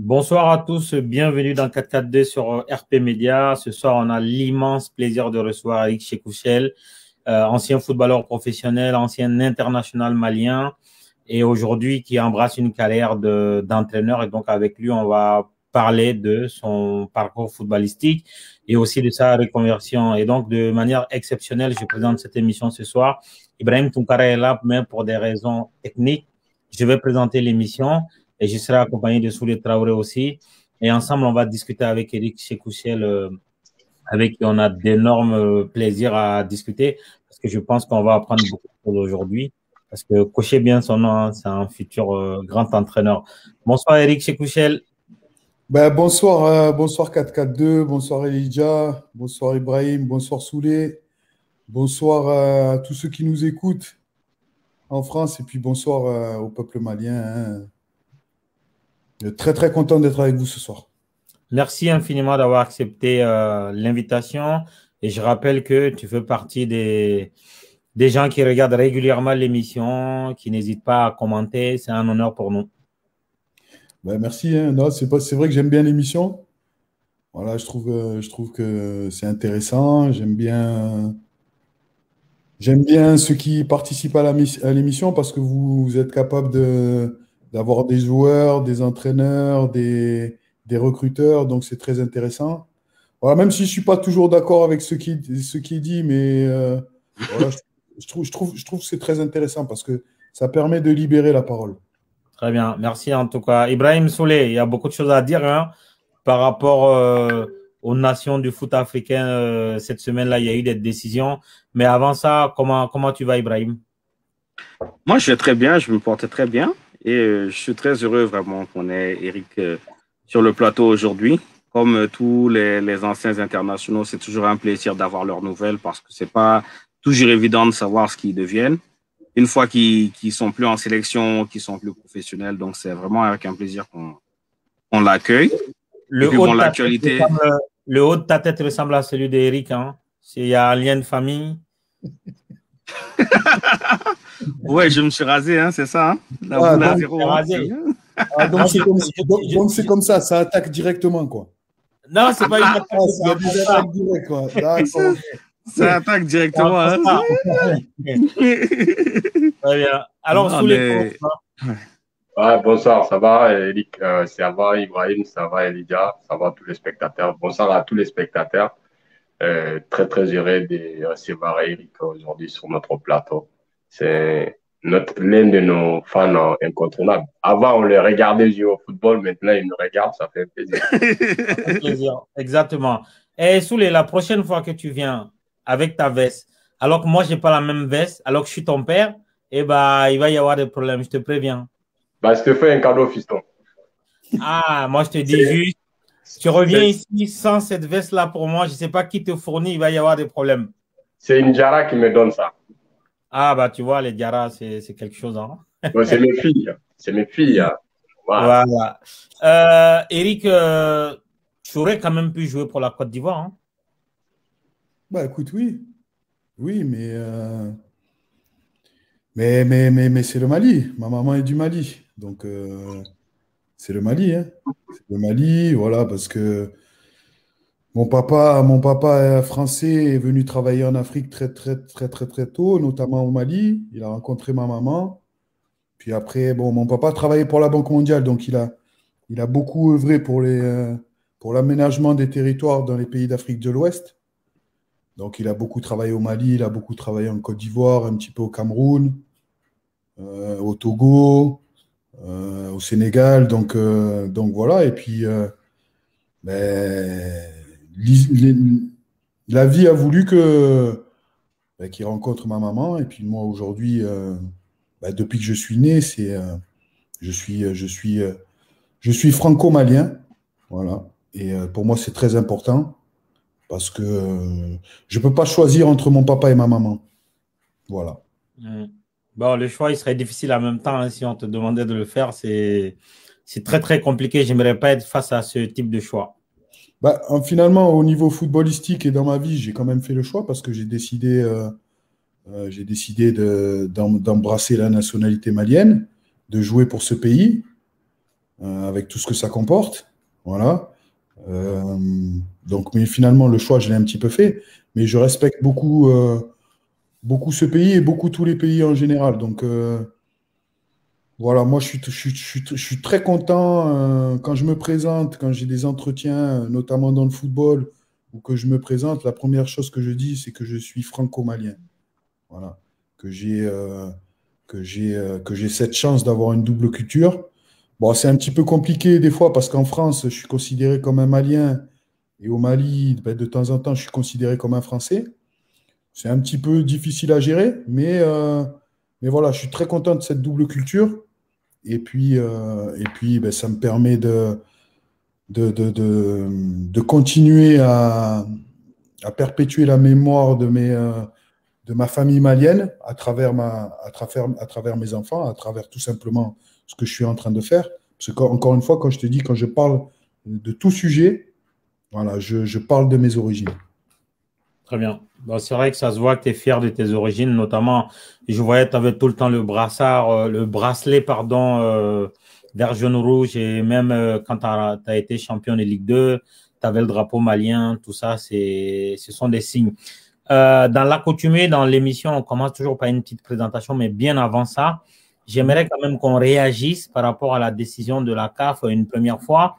Bonsoir à tous, bienvenue dans 442 sur RP Média. Ce soir, on a l'immense plaisir de recevoir Eric Chekouchel, ancien footballeur professionnel, ancien international malien et aujourd'hui qui embrasse une carrière d'entraîneur. Et donc, avec lui, on va parler de son parcours footballistique et aussi de sa reconversion. Et donc, de manière exceptionnelle, je présente cette émission ce soir. Ibrahim Tounkara est là, mais pour des raisons techniques. Je vais présenter l'émission. Et je serai accompagné de Soulé Traoré aussi. Et ensemble, on va discuter avec Eric Chekouchel, avec qui on a d'énormes plaisirs à discuter, parce que je pense qu'on va apprendre beaucoup de choses aujourd'hui. Parce que cochez bien son nom, hein, c'est un futur grand entraîneur. Bonsoir Eric Chekouchel. Bonsoir, bonsoir 442, bonsoir Elijah, bonsoir Ibrahim, bonsoir Soulé, bonsoir à tous ceux qui nous écoutent en France et puis bonsoir au peuple malien, hein. Très très content d'être avec vous ce soir. Merci infiniment d'avoir accepté l'invitation. Et je rappelle que tu fais partie des gens qui regardent régulièrement l'émission, qui n'hésitent pas à commenter. C'est un honneur pour nous. Merci, hein. Non, c'est vrai que j'aime bien l'émission. Voilà, je trouve que c'est intéressant. J'aime bien ceux qui participent à l'émission parce que vous êtes capable d'avoir des joueurs, des entraîneurs, des recruteurs, donc c'est très intéressant. Voilà, même si je ne suis pas toujours d'accord avec ce qui est dit, mais voilà, je trouve que c'est très intéressant parce que ça permet de libérer la parole. Très bien, merci en tout cas. Ibrahim Soulé, il y a beaucoup de choses à dire hein, par rapport aux nations du foot africain. Cette semaine-là, il y a eu des décisions. Mais avant ça, comment tu vas, Ibrahim? Moi, je vais très bien, je me porte très bien. Et je suis très heureux vraiment qu'on ait Eric sur le plateau aujourd'hui. Comme tous les anciens internationaux, c'est toujours un plaisir d'avoir leurs nouvelles parce que c'est pas toujours évident de savoir ce qu'ils deviennent. Une fois qu'ils sont plus en sélection, qu'ils sont plus professionnels, donc c'est vraiment avec un plaisir qu'on l'accueille. Le haut de ta tête ressemble à celui d'Eric. Hein? S'il y a un lien de famille. Ouais, je me suis rasé, hein, c'est ça. Hein? Donc c'est comme ça, ça attaque directement, quoi. Non, c'est pas une attaque. C'est des attaques directes, quoi. D'accord. Ça attaque directement. Hein. Très bien. Alors, sous les bonsoir, ça va, Eric, ça va, Ibrahim, ça va, Elijah, ça va, tous les spectateurs. Bonsoir à tous les spectateurs. Très, très heureux de recevoir Eric aujourd'hui sur notre plateau. C'est l'un de nos fans incontournables. Avant, on le regardait jouer au football. Maintenant, il nous regarde, ça fait plaisir. Ça fait plaisir, exactement. Et Soulé, la prochaine fois que tu viens avec ta veste, alors que moi, je n'ai pas la même veste, alors que je suis ton père, il va y avoir des problèmes, je te préviens. Je te fais un cadeau, fiston. Ah, moi, je te dis juste, tu reviens ici sans cette veste-là pour moi, je ne sais pas qui te fournit, il va y avoir des problèmes. C'est une Diarra qui me donne ça. Ah, tu vois, les Diarra, c'est quelque chose. Hein? Ouais, c'est mes filles. C'est mes filles. Hein. Voilà. Eric, tu aurais quand même pu jouer pour la Côte d'Ivoire. Hein? Écoute, oui. Oui, mais c'est le Mali. Ma maman est du Mali. Donc, c'est le Mali. Hein. C'est le Mali, voilà, parce que mon papa français est venu travailler en Afrique très, très, très, très, très tôt, notamment au Mali. Il a rencontré ma maman. Puis après, mon papa travaillait pour la Banque mondiale, donc il a beaucoup œuvré pour l'aménagement des territoires dans les pays d'Afrique de l'Ouest. Donc, il a beaucoup travaillé au Mali, il a beaucoup travaillé en Côte d'Ivoire, un petit peu au Cameroun, au Togo, au Sénégal. Donc voilà. Et puis, la vie a voulu qu'il rencontre ma maman. Et puis moi, aujourd'hui, depuis que je suis né, je suis franco-malien. Voilà. Et pour moi, c'est très important. Parce que je ne peux pas choisir entre mon papa et ma maman. Voilà. Bon, le choix, il serait difficile en même temps hein, si on te demandait de le faire. C'est très, très compliqué. Je n'aimerais pas être face à ce type de choix. Finalement, au niveau footballistique et dans ma vie, j'ai quand même fait le choix parce que j'ai décidé d'embrasser la nationalité malienne, de jouer pour ce pays. avec tout ce que ça comporte. Voilà. Donc, mais finalement, le choix, je l'ai un petit peu fait. Mais je respecte beaucoup, beaucoup ce pays et beaucoup tous les pays en général. Donc, voilà, moi, je suis très content quand je me présente, quand j'ai des entretiens, notamment dans le football, ou que je me présente. La première chose que je dis, c'est que je suis franco-malien. Voilà. Que j'ai cette chance d'avoir une double culture. Bon, c'est un petit peu compliqué des fois parce qu'en France, je suis considéré comme un Malien et au Mali, ben, de temps en temps, je suis considéré comme un Français. C'est un petit peu difficile à gérer, mais voilà, je suis très content de cette double culture. Et puis ben, ça me permet de continuer à perpétuer la mémoire de ma famille malienne à travers mes enfants, à travers tout simplement ce que je suis en train de faire. Parce que, encore une fois, quand je te dis, quand je parle de tout sujet, voilà, je parle de mes origines. Très bien. Bon, c'est vrai que ça se voit que tu es fier de tes origines, notamment, je voyais que tu avais tout le temps le bracelet, pardon, vert, jaune, rouge, et même quand tu as été champion de Ligue 2, tu avais le drapeau malien, tout ça, ce sont des signes. Dans l'accoutumée, dans l'émission, on commence toujours par une petite présentation, mais bien avant ça, j'aimerais quand même qu'on réagisse par rapport à la décision de la CAF une première fois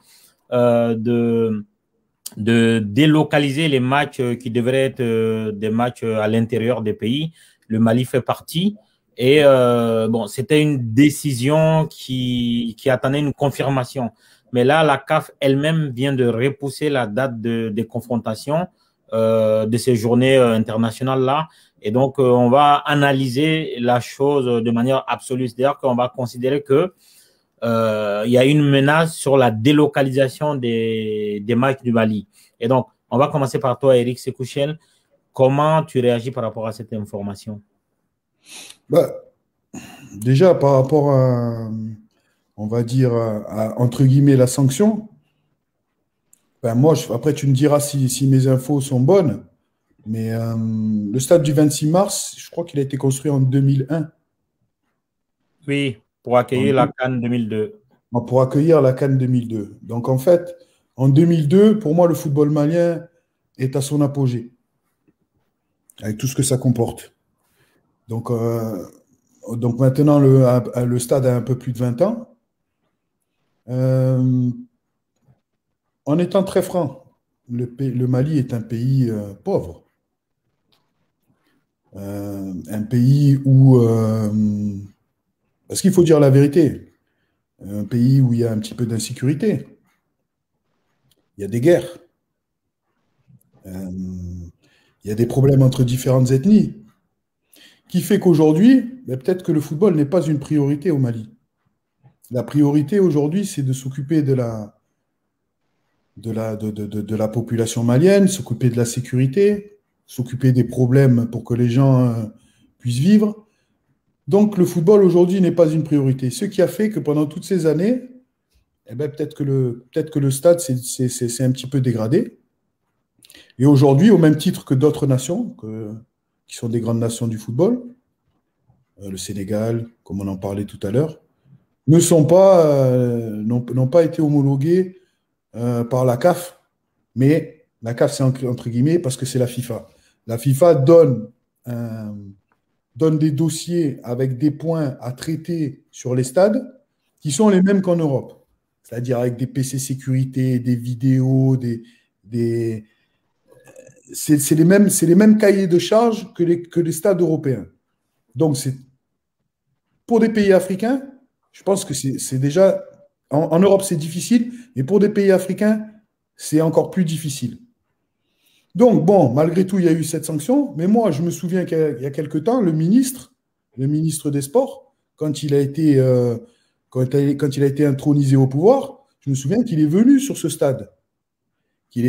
de délocaliser les matchs qui devraient être des matchs à l'intérieur des pays. Le Mali fait partie. Et bon, c'était une décision qui attendait une confirmation. Mais là, la CAF elle-même vient de repousser la date des confrontations de ces journées internationales-là. Et donc, on va analyser la chose de manière absolue. C'est-à-dire qu'on va considérer que il y a une menace sur la délocalisation des matchs du Mali. Et donc, on va commencer par toi, Eric Sekouchel. Comment tu réagis par rapport à cette information? Bah, déjà, par rapport on va dire, entre guillemets, la sanction, ben moi, après, tu me diras si mes infos sont bonnes, mais le stade du 26 mars, je crois qu'il a été construit en 2001. Oui, pour accueillir la CAN 2002. Pour accueillir la CAN 2002. Donc, en fait, en 2002, pour moi, le football malien est à son apogée, avec tout ce que ça comporte. Donc maintenant, le stade a un peu plus de 20 ans. En étant très franc, le Mali est un pays pauvre. Un pays où... parce qu'il faut dire la vérité. Un pays où il y a un petit peu d'insécurité. Il y a des guerres. Il y a des problèmes entre différentes ethnies. Qui fait qu'aujourd'hui, peut-être que le football n'est pas une priorité au Mali. La priorité aujourd'hui, c'est de s'occuper de la population malienne, s'occuper de la sécurité, s'occuper des problèmes pour que les gens puissent vivre. Donc, le football aujourd'hui n'est pas une priorité. Ce qui a fait que pendant toutes ces années, peut-être que le stade s'est un petit peu dégradé. Et aujourd'hui, au même titre que d'autres nations, qui sont des grandes nations du football, le Sénégal, comme on en parlait tout à l'heure, n'ont pas été homologués par la CAF. Mais la CAF, c'est entre guillemets parce que c'est la FIFA. La FIFA donne des dossiers avec des points à traiter sur les stades qui sont les mêmes qu'en Europe. C'est-à-dire avec des PC sécurité, des vidéos, c'est les mêmes cahiers de charges que les stades européens. Donc, pour des pays africains, je pense que c'est déjà... En Europe, c'est difficile, mais pour des pays africains, c'est encore plus difficile. Donc, bon, malgré tout, il y a eu cette sanction, mais moi, je me souviens qu'il y a quelque temps, le ministre des Sports, quand il a été intronisé au pouvoir, je me souviens qu'il est venu sur ce stade. Qu'il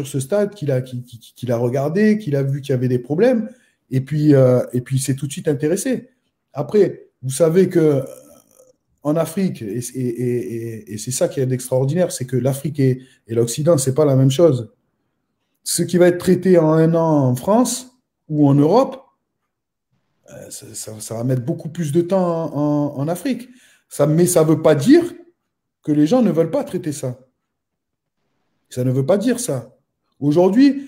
a regardé, qu'il a vu qu'il y avait des problèmes, et puis il s'est tout de suite intéressé. Après, vous savez que en Afrique, et c'est ça qui est d'extraordinaire, c'est que l'Afrique et l'Occident, c'est pas la même chose. Ce qui va être traité en un an en France ou en Europe, ça va mettre beaucoup plus de temps en Afrique. Mais ça ne veut pas dire que les gens ne veulent pas traiter ça. Ça ne veut pas dire ça. Aujourd'hui,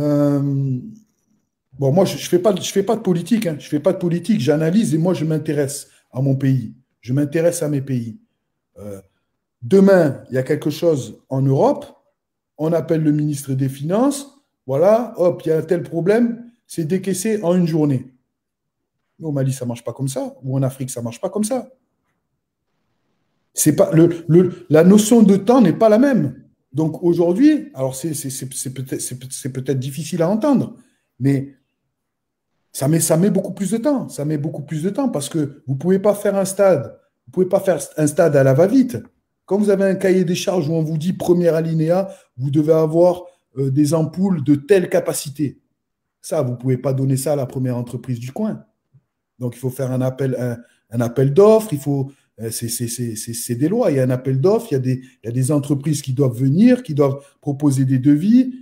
bon, moi, je ne fais pas de politique, hein. Je fais pas de politique, j'analyse et moi, je m'intéresse à mon pays. Je m'intéresse à mes pays. Demain, il y a quelque chose en Europe, on appelle le ministre des Finances, voilà, hop, il y a un tel problème, c'est décaissé en une journée. Mais au Mali, ça ne marche pas comme ça, ou en Afrique, ça ne marche pas comme ça. C'est pas, la notion de temps n'est pas la même. Donc aujourd'hui, alors c'est peut-être difficile à entendre, mais ça met beaucoup plus de temps. Ça met beaucoup plus de temps parce que vous ne pouvez pas faire un stade. Vous pouvez pas faire un stade à la va-vite. Quand vous avez un cahier des charges où on vous dit premier alinéa, vous devez avoir des ampoules de telle capacité. Ça, vous ne pouvez pas donner ça à la première entreprise du coin. Donc, il faut faire un appel d'offres. C'est des lois. Il y a un appel d'offres. Il y a des entreprises qui doivent venir, qui doivent proposer des devis.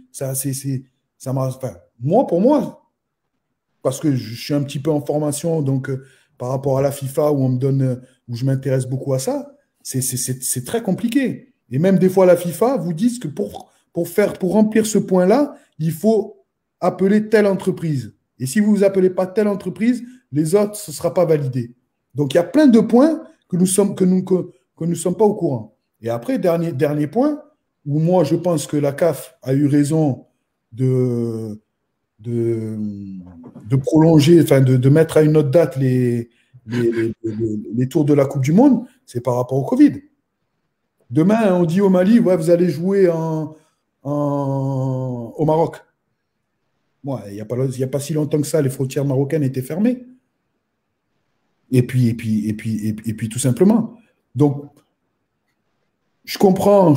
Pour moi, parce que je suis un petit peu en formation, donc par rapport à la FIFA où je m'intéresse beaucoup à ça, c'est très compliqué. Et même des fois, la FIFA vous dit que pour remplir ce point-là, il faut appeler telle entreprise. Et si vous appelez pas telle entreprise, les autres, ce ne sera pas validé. Donc, il y a plein de points que nous ne sommes pas au courant. Et après, dernier point, où moi, je pense que la CAF a eu raison de prolonger, enfin de mettre à une autre date les tours de la Coupe du Monde, c'est par rapport au Covid. Demain, on dit au Mali, ouais, vous allez jouer au Maroc. Bon, il n'y a pas si longtemps que ça, les frontières marocaines étaient fermées. Et puis tout simplement. Donc, je comprends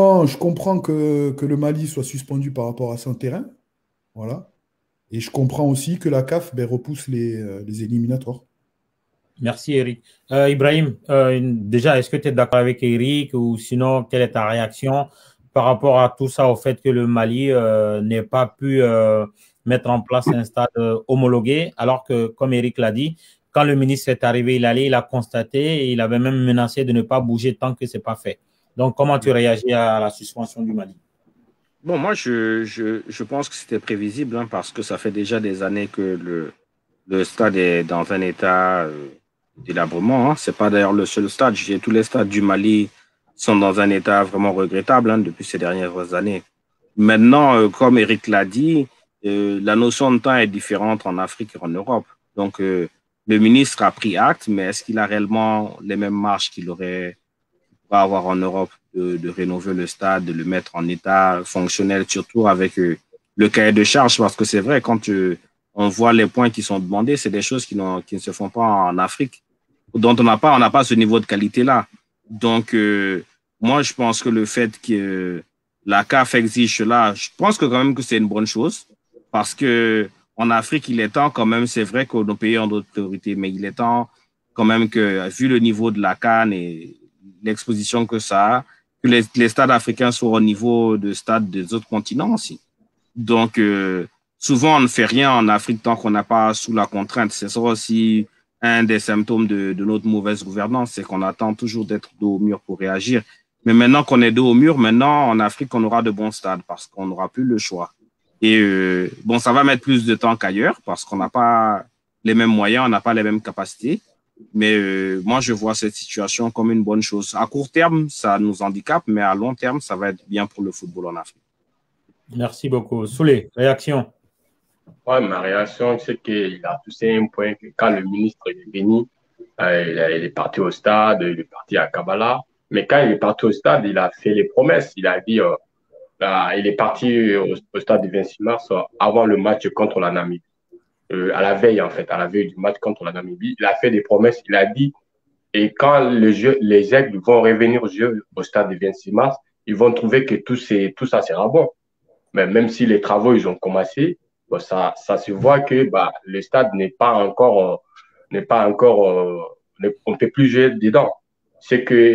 que le Mali soit suspendu par rapport à son terrain. Voilà. Et je comprends aussi que la CAF repousse les éliminatoires. Merci, Eric. Ibrahim, déjà, est-ce que tu es d'accord avec Eric ou sinon, quelle est ta réaction par rapport à tout ça, au fait que le Mali n'ait pas pu mettre en place un stade homologué, alors que, comme Eric l'a dit, quand le ministre est arrivé, il a constaté et il avait même menacé de ne pas bouger tant que ce n'est pas fait. Donc, comment tu réagis à la suspension du Mali? Bon, moi, je pense que c'était prévisible hein, parce que ça fait déjà des années que le stade est dans un état délabrement. Hein. Ce n'est pas d'ailleurs le seul stade. Tous les stades du Mali sont dans un état vraiment regrettable hein, depuis ces dernières années. Maintenant, comme Eric l'a dit, la notion de temps est différente en Afrique et en Europe. Donc, le ministre a pris acte, mais est-ce qu'il a réellement les mêmes marges qu'il pourrait avoir en Europe de rénover le stade, de le mettre en état fonctionnel, surtout avec le cahier de charges? Parce que c'est vrai, quand on voit les points qui sont demandés, c'est des choses qui ne se font pas en Afrique, dont on n'a pas ce niveau de qualité-là. Donc, moi, je pense que le fait que la CAF exige cela, je pense que quand même que c'est une bonne chose, parce que en Afrique, il est temps quand même, c'est vrai que nos pays ont d'autres priorités, mais il est temps quand même que, vu le niveau de la CAN et l'exposition que ça a, que les stades africains soient au niveau de stades des autres continents aussi. Donc, souvent, on ne fait rien en Afrique tant qu'on n'a pas sous la contrainte. C'est ça aussi un des symptômes de notre mauvaise gouvernance, c'est qu'on attend toujours d'être dos au mur pour réagir. Mais maintenant qu'on est dos au mur, maintenant, en Afrique, on aura de bons stades parce qu'on n'aura plus le choix. Et bon, ça va mettre plus de temps qu'ailleurs parce qu'on n'a pas les mêmes moyens, on n'a pas les mêmes capacités. Mais moi, je vois cette situation comme une bonne chose. À court terme, ça nous handicape, mais à long terme, ça va être bien pour le football en Afrique. Merci beaucoup. Souley, réaction? Ouais, ma réaction, c'est qu'il a touché un point que quand le ministre est venu, il est parti au stade, il est parti à Kabbalah. Mais quand il est parti au stade, il a fait les promesses. Il a dit, il est parti au stade du 26 mars avant le match contre la Namibie. À la veille, en fait, à la veille du match contre la Namibie. Il a fait des promesses. Il a dit, et quand les Aigles vont revenir au stade du 26 mars, ils vont trouver que tout ça sera bon. Mais même si les travaux, ils ont commencé, bon, ça se voit que le stade n'est pas encore, on ne peut plus jouer dedans. Ce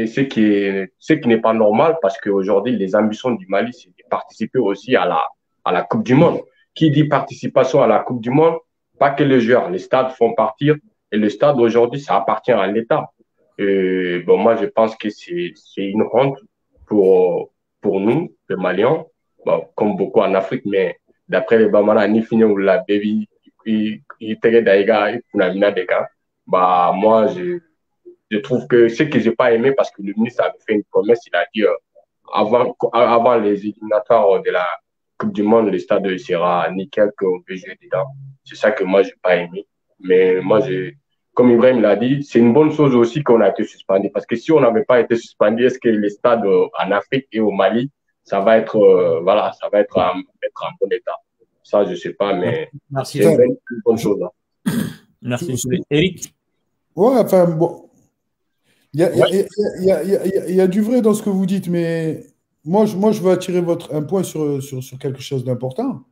qui n'est pas normal parce qu'aujourd'hui, les ambitions du Mali, c'est de participer aussi à la Coupe du Monde. Qui dit participation à la Coupe du Monde, pas que les joueurs, les stades font partir. Et le stade, aujourd'hui, ça appartient à l'État. Bon, moi, je pense que c'est une honte pour nous, les Maliens, bon, comme beaucoup en Afrique, mais d'après les Bamana, ni fini ou la baby, il daïga, bah, moi, je trouve que ce que j'ai pas aimé, parce que le ministre avait fait une promesse, il a dit, avant les éliminatoires de la Coupe du Monde, le stade sera nickel, qu'on peut jouer dedans. C'est ça que moi, j'ai pas aimé. Mais moi, comme Ibrahim l'a dit, c'est une bonne chose aussi qu'on a été suspendu. Parce que si on n'avait pas été suspendu, est-ce que les stades en Afrique et au Mali, ça va être, voilà, ça va être en bon état? Ça, je sais pas, mais c'est une bonne chose. Hein. Merci. Eric? Ouais, enfin, bon. Il y a du vrai dans ce que vous dites, mais moi, je veux attirer un point sur quelque chose d'important.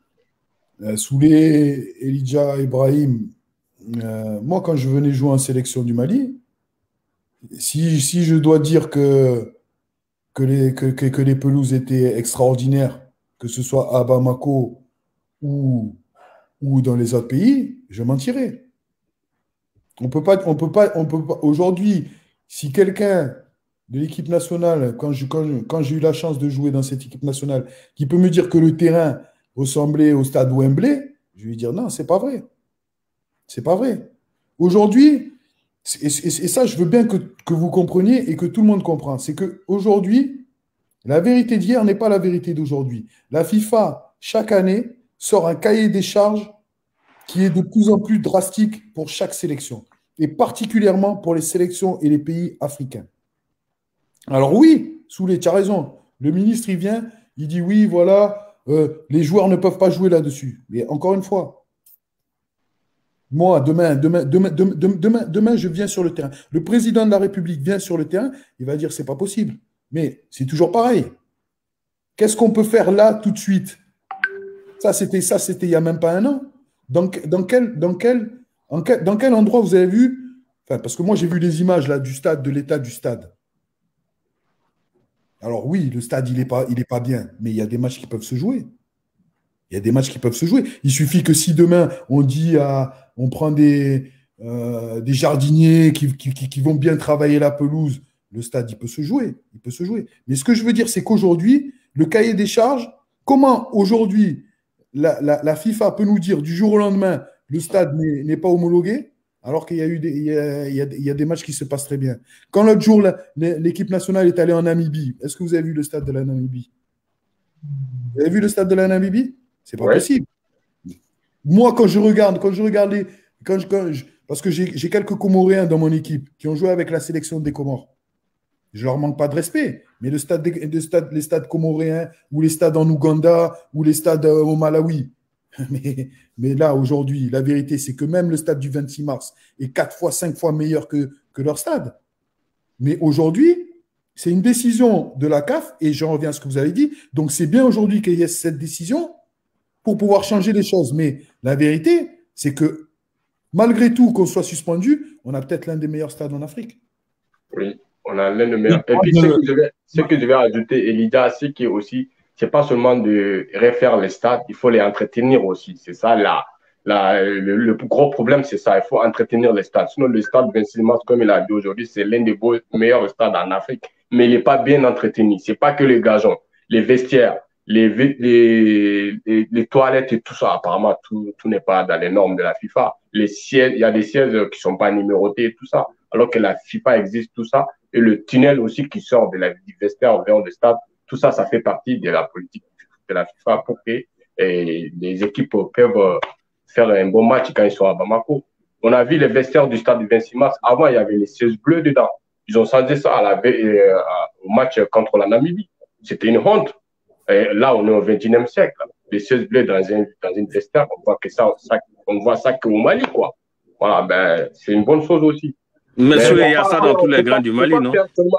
Soulé, Elijah, Ibrahim, moi, quand je venais jouer en sélection du Mali, si je dois dire que les pelouses étaient extraordinaires, que ce soit à Bamako ou dans les autres pays, je mentirais. On peut pas, aujourd'hui, si quelqu'un de l'équipe nationale, quand j'ai eu la chance de jouer dans cette équipe nationale, qui peut me dire que le terrain ressemblait au stade Wembley, je vais lui dire non, c'est pas vrai. C'est pas vrai. Aujourd'hui, et ça, je veux bien que vous compreniez et que tout le monde comprenne, c'est qu'aujourd'hui, la vérité d'hier n'est pas la vérité d'aujourd'hui. La FIFA, chaque année, sort un cahier des charges qui est de plus en plus drastique pour chaque sélection, et particulièrement pour les sélections et les pays africains. Alors oui, Soulé, tu as raison. Le ministre, il vient, il dit oui, voilà, les joueurs ne peuvent pas jouer là-dessus. Mais encore une fois, moi, demain, je viens sur le terrain. Le président de la République vient sur le terrain, il va dire c'est pas possible. Mais c'est toujours pareil. Qu'est-ce qu'on peut faire là tout de suite? Ça, c'était il n'y a même pas un an. Dans quel endroit vous avez vu? Enfin, parce que moi, j'ai vu les images là du stade, de l'état du stade. Alors oui, le stade, il est pas bien, mais il y a des matchs qui peuvent se jouer. Il y a des matchs qui peuvent se jouer. Il suffit que si demain, on prend des jardiniers qui vont bien travailler la pelouse, le stade, il peut se jouer. Il peut se jouer. Mais ce que je veux dire, c'est qu'aujourd'hui, le cahier des charges, comment aujourd'hui la FIFA peut nous dire du jour au lendemain, le stade n'est pas homologué, alors qu'il y a eu il y a des matchs qui se passent très bien. Quand l'autre jour, l'équipe nationale est allée en Namibie, est-ce que vous avez vu le stade de la Namibie? Vous avez vu le stade de la Namibie? C'est pas possible. Moi, quand je regarde parce que j'ai quelques Comoréens dans mon équipe qui ont joué avec la sélection des Comores. Je leur manque pas de respect, mais les stades comoréens ou les stades en Ouganda ou les stades au Malawi. Mais là, aujourd'hui, la vérité, c'est que même le stade du 26 mars est 4 fois, 5 fois meilleur que leur stade. Mais aujourd'hui, c'est une décision de la CAF, et j'en reviens à ce que vous avez dit. Donc, c'est bien aujourd'hui qu'il y ait cette décision pour pouvoir changer les choses. Mais la vérité, c'est que malgré tout, qu'on soit suspendu, on a peut-être l'un des meilleurs stades en Afrique. Oui. On a l'un des meilleurs. Et puis, ce que je vais ajouter, Elida, c'est que aussi, c'est pas seulement de refaire les stades, il faut les entretenir aussi. C'est ça, le plus gros problème, c'est ça. Il faut entretenir les stades. Sinon, le stade 26 mars, comme il a dit aujourd'hui, c'est l'un des meilleurs stades en Afrique. Mais il n'est pas bien entretenu. C'est pas que les gazons, les vestiaires, les toilettes et tout ça. Apparemment, tout n'est pas dans les normes de la FIFA. Les sièges, il y a des sièges qui sont pas numérotés et tout ça. Alors que la FIFA existe, tout ça. Et le tunnel aussi qui sort du vestiaire vers le stade, tout ça, ça fait partie de la politique de la FIFA pour que les équipes peuvent faire un bon match quand ils sont à Bamako. On a vu les vestiaires du stade du 26 mars. Avant, il y avait les sièges bleus dedans. Ils ont changé ça au match contre la Namibie. C'était une honte. Et là, on est au XXIe siècle. Les sièges bleus dans une vestiaire, on voit ça qu'au Mali, quoi. Voilà, ben, c'est une bonne chose aussi. Mais il y a ça dans tous les grands du Mali, non?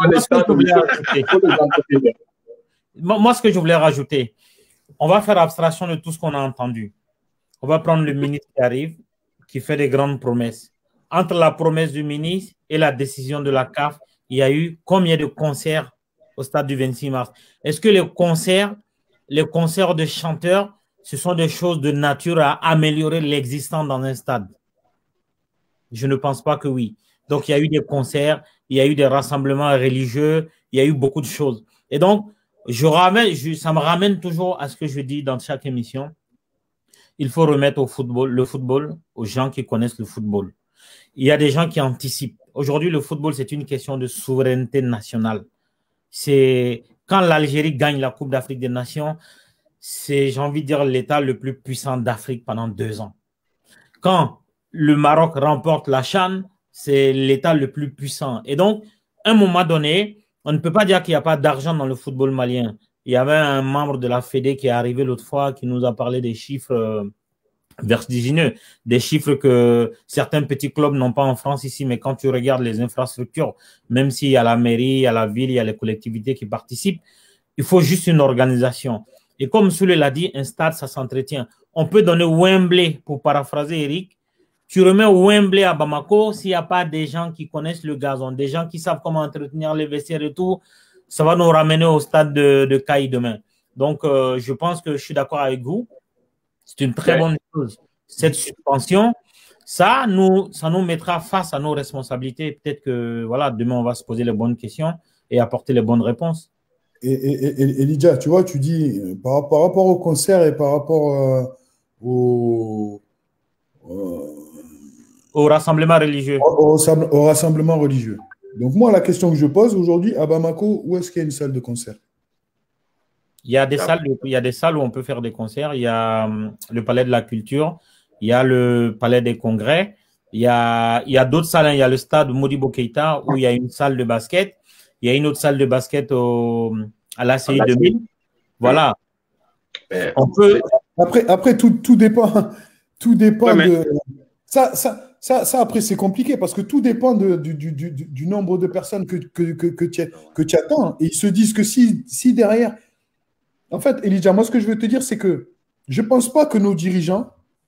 Moi, ce que je voulais rajouter, on va faire abstraction de tout ce qu'on a entendu. On va prendre le ministre qui arrive, qui fait des grandes promesses. Entre la promesse du ministre et la décision de la CAF, il y a eu combien de concerts au stade du 26 mars? Est-ce que les concerts de chanteurs, ce sont des choses de nature à améliorer l'existence dans un stade? Je ne pense pas que oui. Donc, il y a eu des concerts, il y a eu des rassemblements religieux, il y a eu beaucoup de choses. Et donc, ça me ramène toujours à ce que je dis dans chaque émission. Il faut remettre le football aux gens qui connaissent le football. Il y a des gens qui anticipent. Aujourd'hui, le football, c'est une question de souveraineté nationale. C'est quand l'Algérie gagne la Coupe d'Afrique des Nations, c'est, j'ai envie de dire, l'État le plus puissant d'Afrique pendant 2 ans. Quand le Maroc remporte la CHAN, c'est l'État le plus puissant. Et donc, à un moment donné, on ne peut pas dire qu'il n'y a pas d'argent dans le football malien. Il y avait un membre de la Fédé qui est arrivé l'autre fois qui nous a parlé des chiffres vertigineux, des chiffres que certains petits clubs n'ont pas en France ici, mais quand tu regardes les infrastructures, même s'il y a la mairie, il y a la ville, il y a les collectivités qui participent, il faut juste une organisation. Et comme Souley l'a dit, un stade, ça s'entretient. On peut donner Wembley, pour paraphraser Eric. Tu remets Wembley à Bamako, s'il n'y a pas des gens qui connaissent le gazon, des gens qui savent comment entretenir les vestiaires et tout, ça va nous ramener au stade de Caille demain. Donc, je pense que je suis d'accord avec vous. C'est une très bonne chose. Cette suspension, ça nous mettra face à nos responsabilités. Peut-être que voilà, demain, on va se poser les bonnes questions et apporter les bonnes réponses. Et Lydia, tu vois, tu dis par rapport au concert et par rapport au rassemblement religieux. Au rassemblement religieux. Donc moi, la question que je pose aujourd'hui, à Bamako, où est-ce qu'il y a une salle de concert? Il y a des salles où on peut faire des concerts. Il y a le Palais de la Culture, il y a le Palais des Congrès, il y a d'autres salles. Il y a le stade Modibo Keïta où il y a une salle de basket. Il y a une autre salle de basket à l'ACI 2000. Voilà. On peut... Après tout dépend. Tout dépend de... Ça, après, c'est compliqué parce que tout dépend du nombre de personnes que tu attends. Et ils se disent que si derrière... En fait, Elijah, moi, ce que je veux te dire, c'est que je ne pense pas que nos dirigeants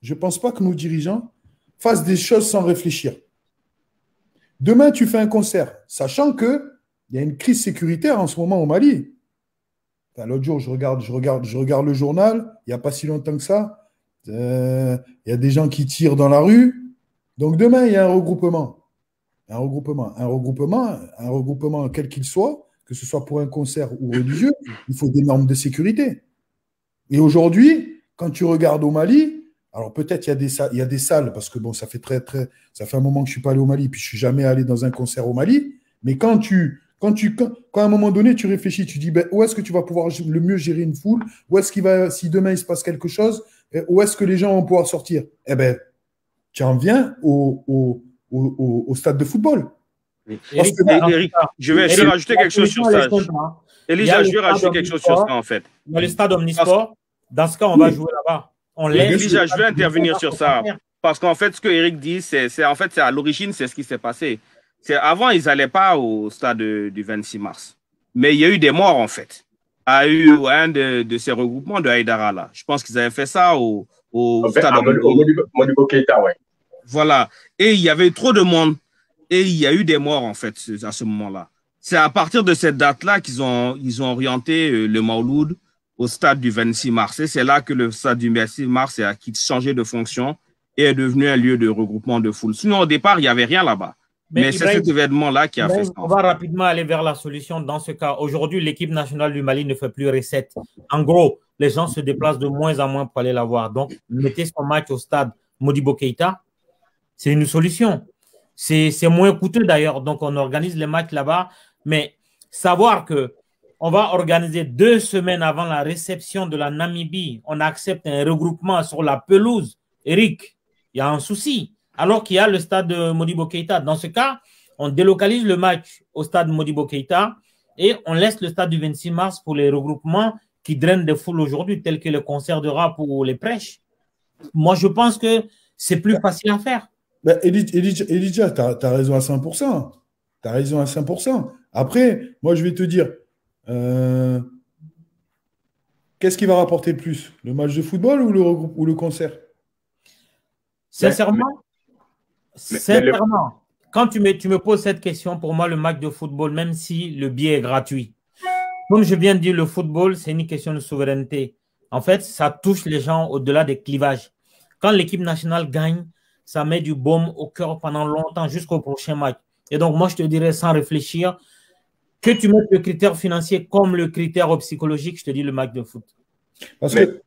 fassent des choses sans réfléchir. Demain, tu fais un concert, sachant qu'il y a une crise sécuritaire en ce moment au Mali. L'autre jour, je regarde le journal, il n'y a pas si longtemps que ça. Il y a des gens qui tirent dans la rue. Donc demain, il y a un regroupement. Un regroupement quel qu'il soit, que ce soit pour un concert ou religieux, il faut des normes de sécurité. Et aujourd'hui, quand tu regardes au Mali, alors peut-être il y a des salles, parce que bon, ça fait un moment que je ne suis pas allé au Mali, puis je ne suis jamais allé dans un concert au Mali, mais quand à un moment donné, tu réfléchis, tu dis, ben, où est-ce que tu vas pouvoir le mieux gérer une foule? Où est-ce si demain il se passe quelque chose, où est-ce que les gens vont pouvoir sortir? Eh bien, tu en viens au stade de football. Eric, je vais rajouter quelque chose sur ça. Elijah, je vais rajouter quelque chose sur ça, en fait. Il y a le stade Omnisport. Dans ce cas, on va jouer là-bas. Elijah, je vais intervenir sur ça. Parce qu'en fait, ce que Eric dit, c'est à l'origine, c'est ce qui s'est passé. Avant, ils n'allaient pas au stade du 26 mars. Mais il y a eu des morts, en fait. Il y a eu un de ces regroupements de Haïdara, là. Je pense qu'ils avaient fait ça au stade Modibo Keïta, ouais. Voilà. Et il y avait trop de monde. Et il y a eu des morts, en fait, à ce moment-là. C'est à partir de cette date-là qu'ils ont orienté le Mauloud au stade du 26 mars. Et c'est là que le stade du 26 mars a changé de fonction et est devenu un lieu de regroupement de foule. Sinon, au départ, il n'y avait rien là-bas. Mais c'est cet événement-là qui a fait ça. On va rapidement aller vers la solution dans ce cas. Aujourd'hui, l'équipe nationale du Mali ne fait plus recette. En gros, les gens se déplacent de moins en moins pour aller la voir. Donc, mettez son match au stade Modibo Keïta. C'est une solution. C'est moins coûteux d'ailleurs. Donc, on organise les matchs là-bas. Mais savoir que on va organiser 2 semaines avant la réception de la Namibie, on accepte un regroupement sur la pelouse. Eric, il y a un souci. Alors qu'il y a le stade de Modibo Keïta. Dans ce cas, on délocalise le match au stade Modibo Keïta et on laisse le stade du 26 mars pour les regroupements qui drainent des foules aujourd'hui, tels que le concert de rap ou les prêches. Moi, je pense que c'est plus facile à faire. Ben, Elijah, tu as raison à 100%. Tu as raison à 100%. Après, moi, je vais te dire, qu'est-ce qui va rapporter le plus? Le match de football ou le concert? Sincèrement, quand tu me poses cette question, pour moi, le match de football, même si le billet est gratuit, comme je viens de dire, le football, c'est une question de souveraineté. En fait, ça touche les gens au-delà des clivages. Quand l'équipe nationale gagne, ça met du baume au cœur pendant longtemps, jusqu'au prochain match. Et donc, moi, je te dirais sans réfléchir, que tu mettes le critère financier comme le critère psychologique, je te dis le match de foot. Parce que,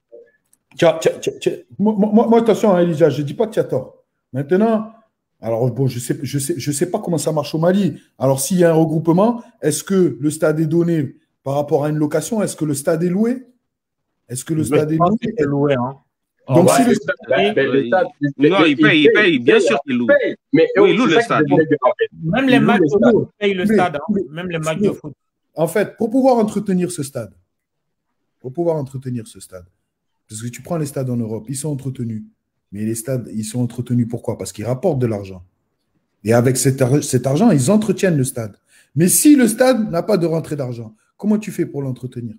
moi, attention, hein, Elijah, je ne dis pas que tu as tort. Maintenant, alors bon, je sais pas comment ça marche au Mali. Alors, s'il y a un regroupement, est-ce que le stade est donné par rapport à une location? Est-ce que le stade est loué? Est-ce que le stade est Je pense loué? que c'est loué, hein. Donc, Ouais, si le le stade, Non, il paye, bien sûr qu'il loue. Mais Oui, il loue c'est le ça stade. qui devient grave. Même les matchs de stade. foot payent le Mais- stade, hein. mais- Même les matchs de foot. En fait, pour pouvoir entretenir ce stade, parce que tu prends les stades en Europe, ils sont entretenus. Mais les stades, ils sont entretenus pourquoi? Parce qu'ils rapportent de l'argent. Et avec cet argent, ils entretiennent le stade. Mais si le stade n'a pas de rentrée d'argent, comment tu fais pour l'entretenir?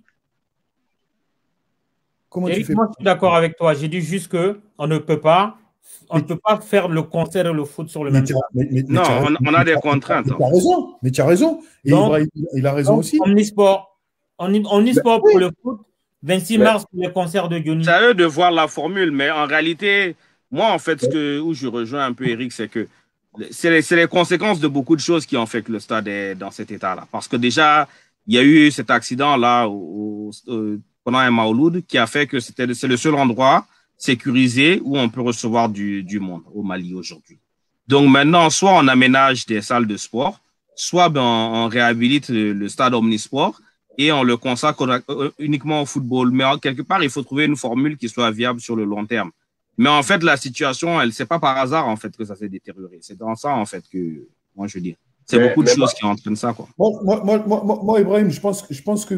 Comment tu Eric, fais moi, je suis d'accord avec toi. J'ai dit juste qu'on ne peut pas faire le concert et le foot sur le même stade. Non, on a des contraintes. Tu as raison, mais tu as raison. Et Donc- Ibrahim, il a raison Donc, aussi. Omnisport pour le foot, 26 Mais- mars pour les concerts de Johnny. C'est à eux de voir la formule, mais en réalité, moi, en fait, où je rejoins un peu Eric, c'est que c'est les conséquences de beaucoup de choses qui ont fait que le stade est dans cet état-là. Parce que déjà, il y a eu cet accident-là pendant un Mauloud qui a fait que c'est le seul endroit sécurisé où on peut recevoir du monde au Mali aujourd'hui. Donc maintenant, soit on aménage des salles de sport, soit on réhabilite le stade Omnisport et on le consacre uniquement au football. Mais quelque part, il faut trouver une formule qui soit viable sur le long terme. Mais en fait, la situation, c'est pas par hasard en fait que ça s'est détérioré. C'est dans ça en fait que, moi je veux dire, c'est beaucoup de choses qui entraînent ça, quoi. Moi, Ibrahim, je pense que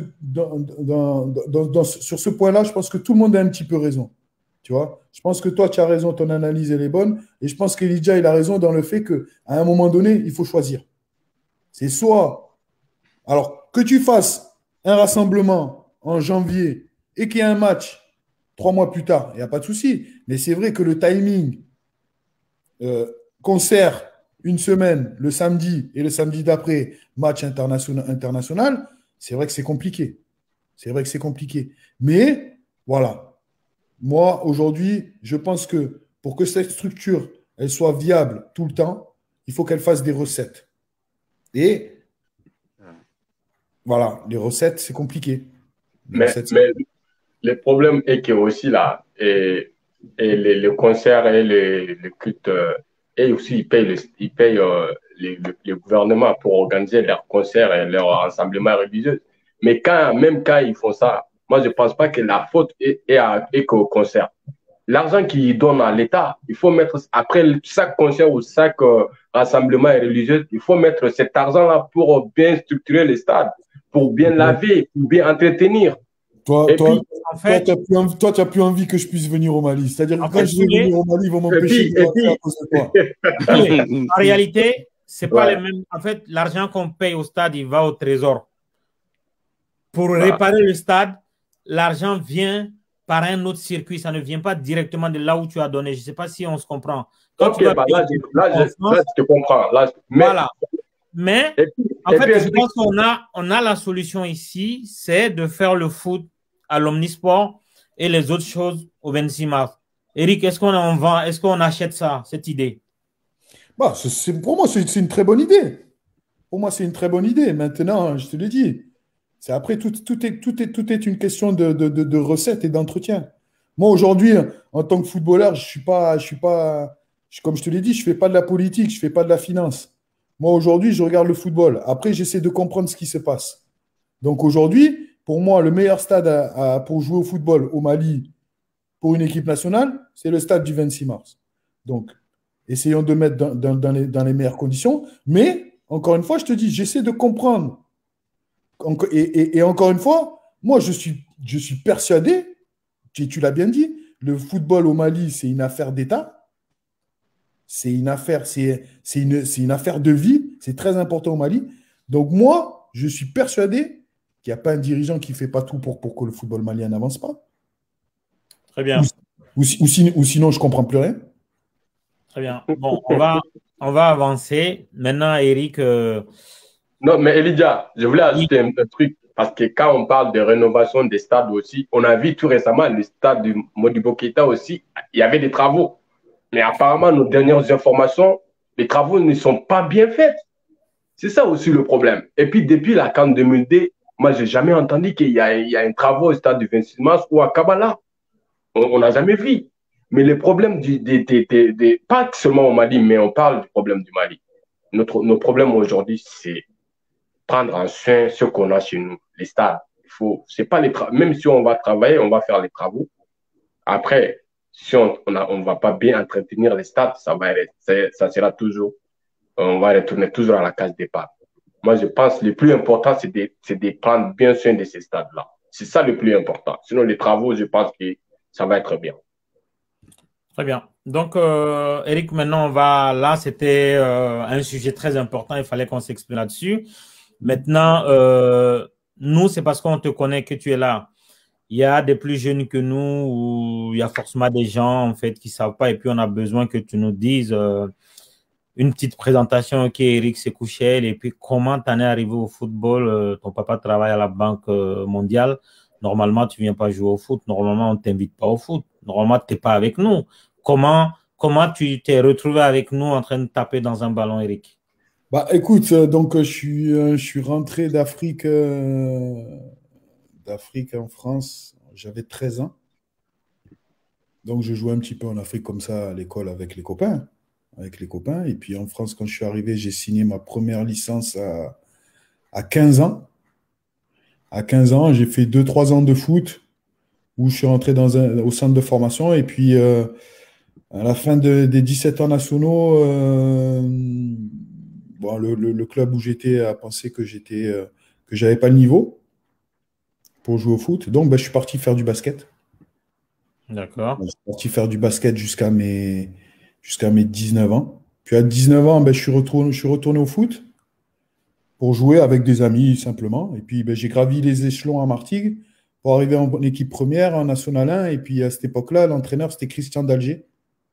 sur ce point-là, je pense que tout le monde a un petit peu raison. Tu vois, je pense que toi, tu as raison, ton analyse, elle est bonne. Et je pense qu'Elijah, il a raison dans le fait qu'à un moment donné, il faut choisir. C'est soit, alors, que tu fasses un rassemblement en janvier et qu'il y ait un match 3 mois plus tard, il n'y a pas de souci. Mais c'est vrai que le timing, concert une semaine, le samedi et le samedi d'après, match international, c'est vrai que c'est compliqué. C'est vrai que c'est compliqué. Mais voilà. Moi, aujourd'hui, je pense que pour que cette structure elle soit viable tout le temps, il faut qu'elle fasse des recettes. Et voilà, les recettes, c'est compliqué. Mais le problème est que aussi là, et les concerts et les cultes, et aussi ils payent les gouvernements pour organiser leurs concerts et leurs rassemblements religieux. Mais même quand ils font ça, moi je ne pense pas que la faute est qu'au concert. L'argent qu'ils donnent à l'État, il faut mettre, après chaque concert ou chaque rassemblement religieux, il faut mettre cet argent-là pour bien structurer les stades, pour bien laver, pour bien entretenir. Toi, En fait, tu n'as plus envie que je puisse venir au Mali. C'est-à-dire que En quand fait, je vais venir au Mali, ils vont m'empêcher de rentrer à cause de toi. en réalité, c'est pas Ouais. les mêmes. En fait, l'argent qu'on paye au stade, il va au trésor. Pour réparer le stade, l'argent vient par un autre circuit. Ça ne vient pas directement de là où tu as donné. Je ne sais pas si on se comprend. Quand Ok, tu vas bah payer là, je te comprends. Là, mais, voilà. Mais en fait, je pense qu'on a la solution ici, c'est de faire le foot à l'Omnisport et les autres choses au 26 mars. Eric, est-ce qu'on achète ça, cette idée? Bah, pour moi, c'est une très bonne idée. Pour moi, c'est une très bonne idée. Maintenant, je te l'ai dit, c'est après, tout est une question de recettes et d'entretien. Moi, aujourd'hui, en tant que footballeur, comme je te l'ai dit, je ne fais pas de la politique, je ne fais pas de la finance. Moi, aujourd'hui, je regarde le football. Après, j'essaie de comprendre ce qui se passe. Donc, aujourd'hui, pour moi, le meilleur stade pour jouer au football au Mali pour une équipe nationale, c'est le stade du 26 mars. Donc, essayons de mettre dans les meilleures conditions. Mais, encore une fois, je te dis, j'essaie de comprendre. Et encore une fois, moi, je suis persuadé, tu l'as bien dit, le football au Mali, c'est une affaire d'État. C'est une affaire de vie. C'est très important au Mali. Donc, moi, je suis persuadé qu'il n'y a pas un dirigeant qui ne fait pas tout pour que le football malien n'avance pas. Très bien. Ou sinon, je ne comprends plus rien. Très bien. Bon, on va avancer. Maintenant, Eric. Non, mais Elijah, je voulais ajouter un truc, parce que quand on parle de rénovation des stades aussi, on a vu tout récemment le stade du Modibo Keïta aussi, il y avait des travaux. Mais apparemment, nos dernières informations, les travaux ne sont pas bien faits. C'est ça aussi le problème. Et puis, depuis la CAN 2002, moi, je n'ai jamais entendu qu'il y a un travail au stade du 26 mars ou à Kabbalah. On n'a jamais vu. Mais le problème pas seulement au Mali, mais on parle du problème du Mali. Nos problèmes aujourd'hui, c'est prendre en soin ce qu'on a chez nous, les stades. C'est pas même si on va travailler, on va faire les travaux. Après, si on ne va pas bien entretenir les stades, ça sera toujours, on va retourner toujours à la case départ. Moi, je pense que le plus important, c'est de prendre bien soin de ces stades-là. C'est ça le plus important. Sinon, les travaux, je pense que ça va être bien. Très bien. Donc, Eric, maintenant, là, c'était un sujet très important. Il fallait qu'on s'exprime là-dessus. Maintenant, nous, c'est parce qu'on te connaît que tu es là. Il y a des plus jeunes que nous, ou il y a forcément des gens, en fait, qui ne savent pas. Et puis, on a besoin que tu nous dises une petite présentation. OK, Eric Sékouchel. Et puis, comment tu en es arrivé au football? Ton papa travaille à la Banque mondiale. Normalement, tu ne viens pas jouer au foot. Normalement, on ne t'invite pas au foot. Normalement, tu n'es pas avec nous. Comment tu t'es retrouvé avec nous en train de taper dans un ballon, Eric? Bah, écoute, donc je suis rentré d'Afrique en France, j'avais 13 ans. Donc je jouais un petit peu en Afrique comme ça à l'école avec les copains. Et puis en France, quand je suis arrivé, j'ai signé ma première licence à 15 ans. À 15 ans, j'ai fait 2-3 ans de foot où je suis rentré au centre de formation. Et puis à la fin des 17 ans nationaux, bon, le club où j'étais a pensé que j'avais pas le niveau pour jouer au foot. Donc, ben, je suis parti faire du basket. D'accord. Je suis parti faire du basket jusqu'à mes 19 ans. Puis à 19 ans, ben, je suis retourné au foot pour jouer avec des amis simplement. Et puis, ben, j'ai gravi les échelons à Martigues pour arriver en équipe première, en National 1. Et puis, à cette époque-là, l'entraîneur, c'était Christian Dalger.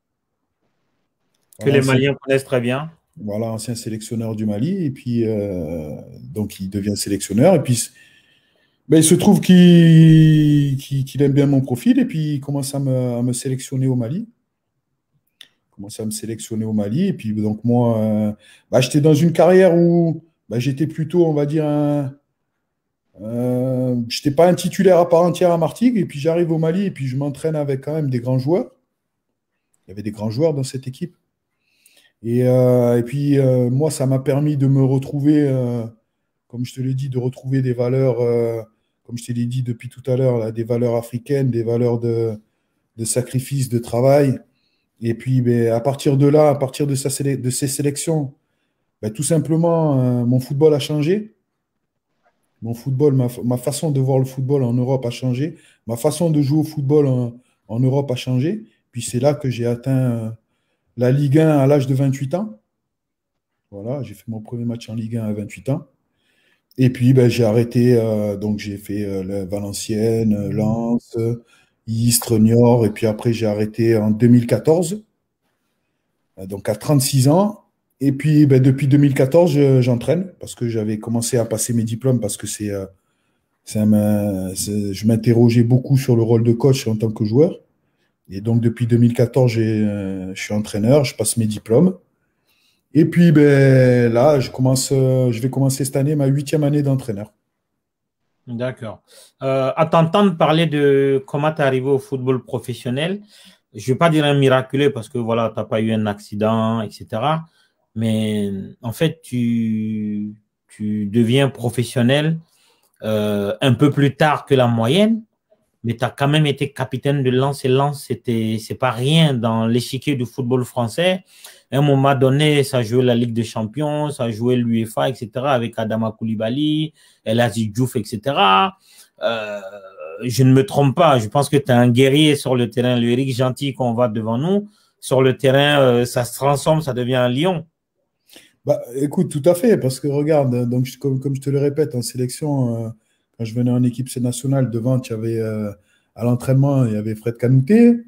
Que les Maliens connaissent très bien. Voilà, ancien sélectionneur du Mali. Et puis, donc, il devient sélectionneur. Et puis, ben, il se trouve qu'il aime bien mon profil. Et puis, il commence à me sélectionner au Mali. Et puis, donc, moi, ben, j'étais dans une carrière où ben, j'étais plutôt, on va dire, je n'étais pas un titulaire à part entière à Martigues. Et puis, j'arrive au Mali et puis je m'entraîne avec quand même des grands joueurs. Il y avait des grands joueurs dans cette équipe. Et puis, moi, ça m'a permis de me retrouver, comme je te l'ai dit, de retrouver des valeurs, comme je te l'ai dit depuis tout à l'heure, là, des valeurs africaines, des valeurs de sacrifice, de travail. Et puis, ben, à partir de là, à partir de ces sélections, ben, tout simplement, mon football a changé. Mon football, ma façon de voir le football en Europe a changé. Ma façon de jouer au football en Europe a changé. Puis c'est là que j'ai atteint la Ligue 1 à l'âge de 28 ans. Voilà, j'ai fait mon premier match en Ligue 1 à 28 ans. Et puis, ben, j'ai arrêté. Donc, j'ai fait Valenciennes, Lens, Istres, Niort. Et puis après, j'ai arrêté en 2014. Donc, à 36 ans. Et puis, ben, depuis 2014, j'entraîne parce que j'avais commencé à passer mes diplômes parce que je m'interrogeais beaucoup sur le rôle de coach en tant que joueur. Et donc, depuis 2014, je suis entraîneur, je passe mes diplômes. Et puis, ben, là, je vais commencer cette année ma 8e année d'entraîneur. D'accord. À t'entendre parler de comment tu es arrivé au football professionnel, je ne vais pas dire un miraculé parce que voilà, tu n'as pas eu un accident, etc. Mais en fait, tu deviens professionnel un peu plus tard que la moyenne, mais tu as quand même été capitaine de Lens et Lens, c'est pas rien dans l'échiquier du football français. À un moment donné, ça jouait la Ligue des Champions, ça jouait l'UEFA, etc. avec Adama Koulibaly, El Hadji Diouf, etc. Je ne me trompe pas, je pense que tu es un guerrier sur le terrain. Le Eric Gentil qu'on voit devant nous, sur le terrain, ça se transforme, ça devient un lion. Bah, écoute, tout à fait, parce que regarde, donc, comme je te le répète, en sélection, quand je venais en équipe nationale, devant, tu avais, à l'entraînement, il y avait Fred Kanouté,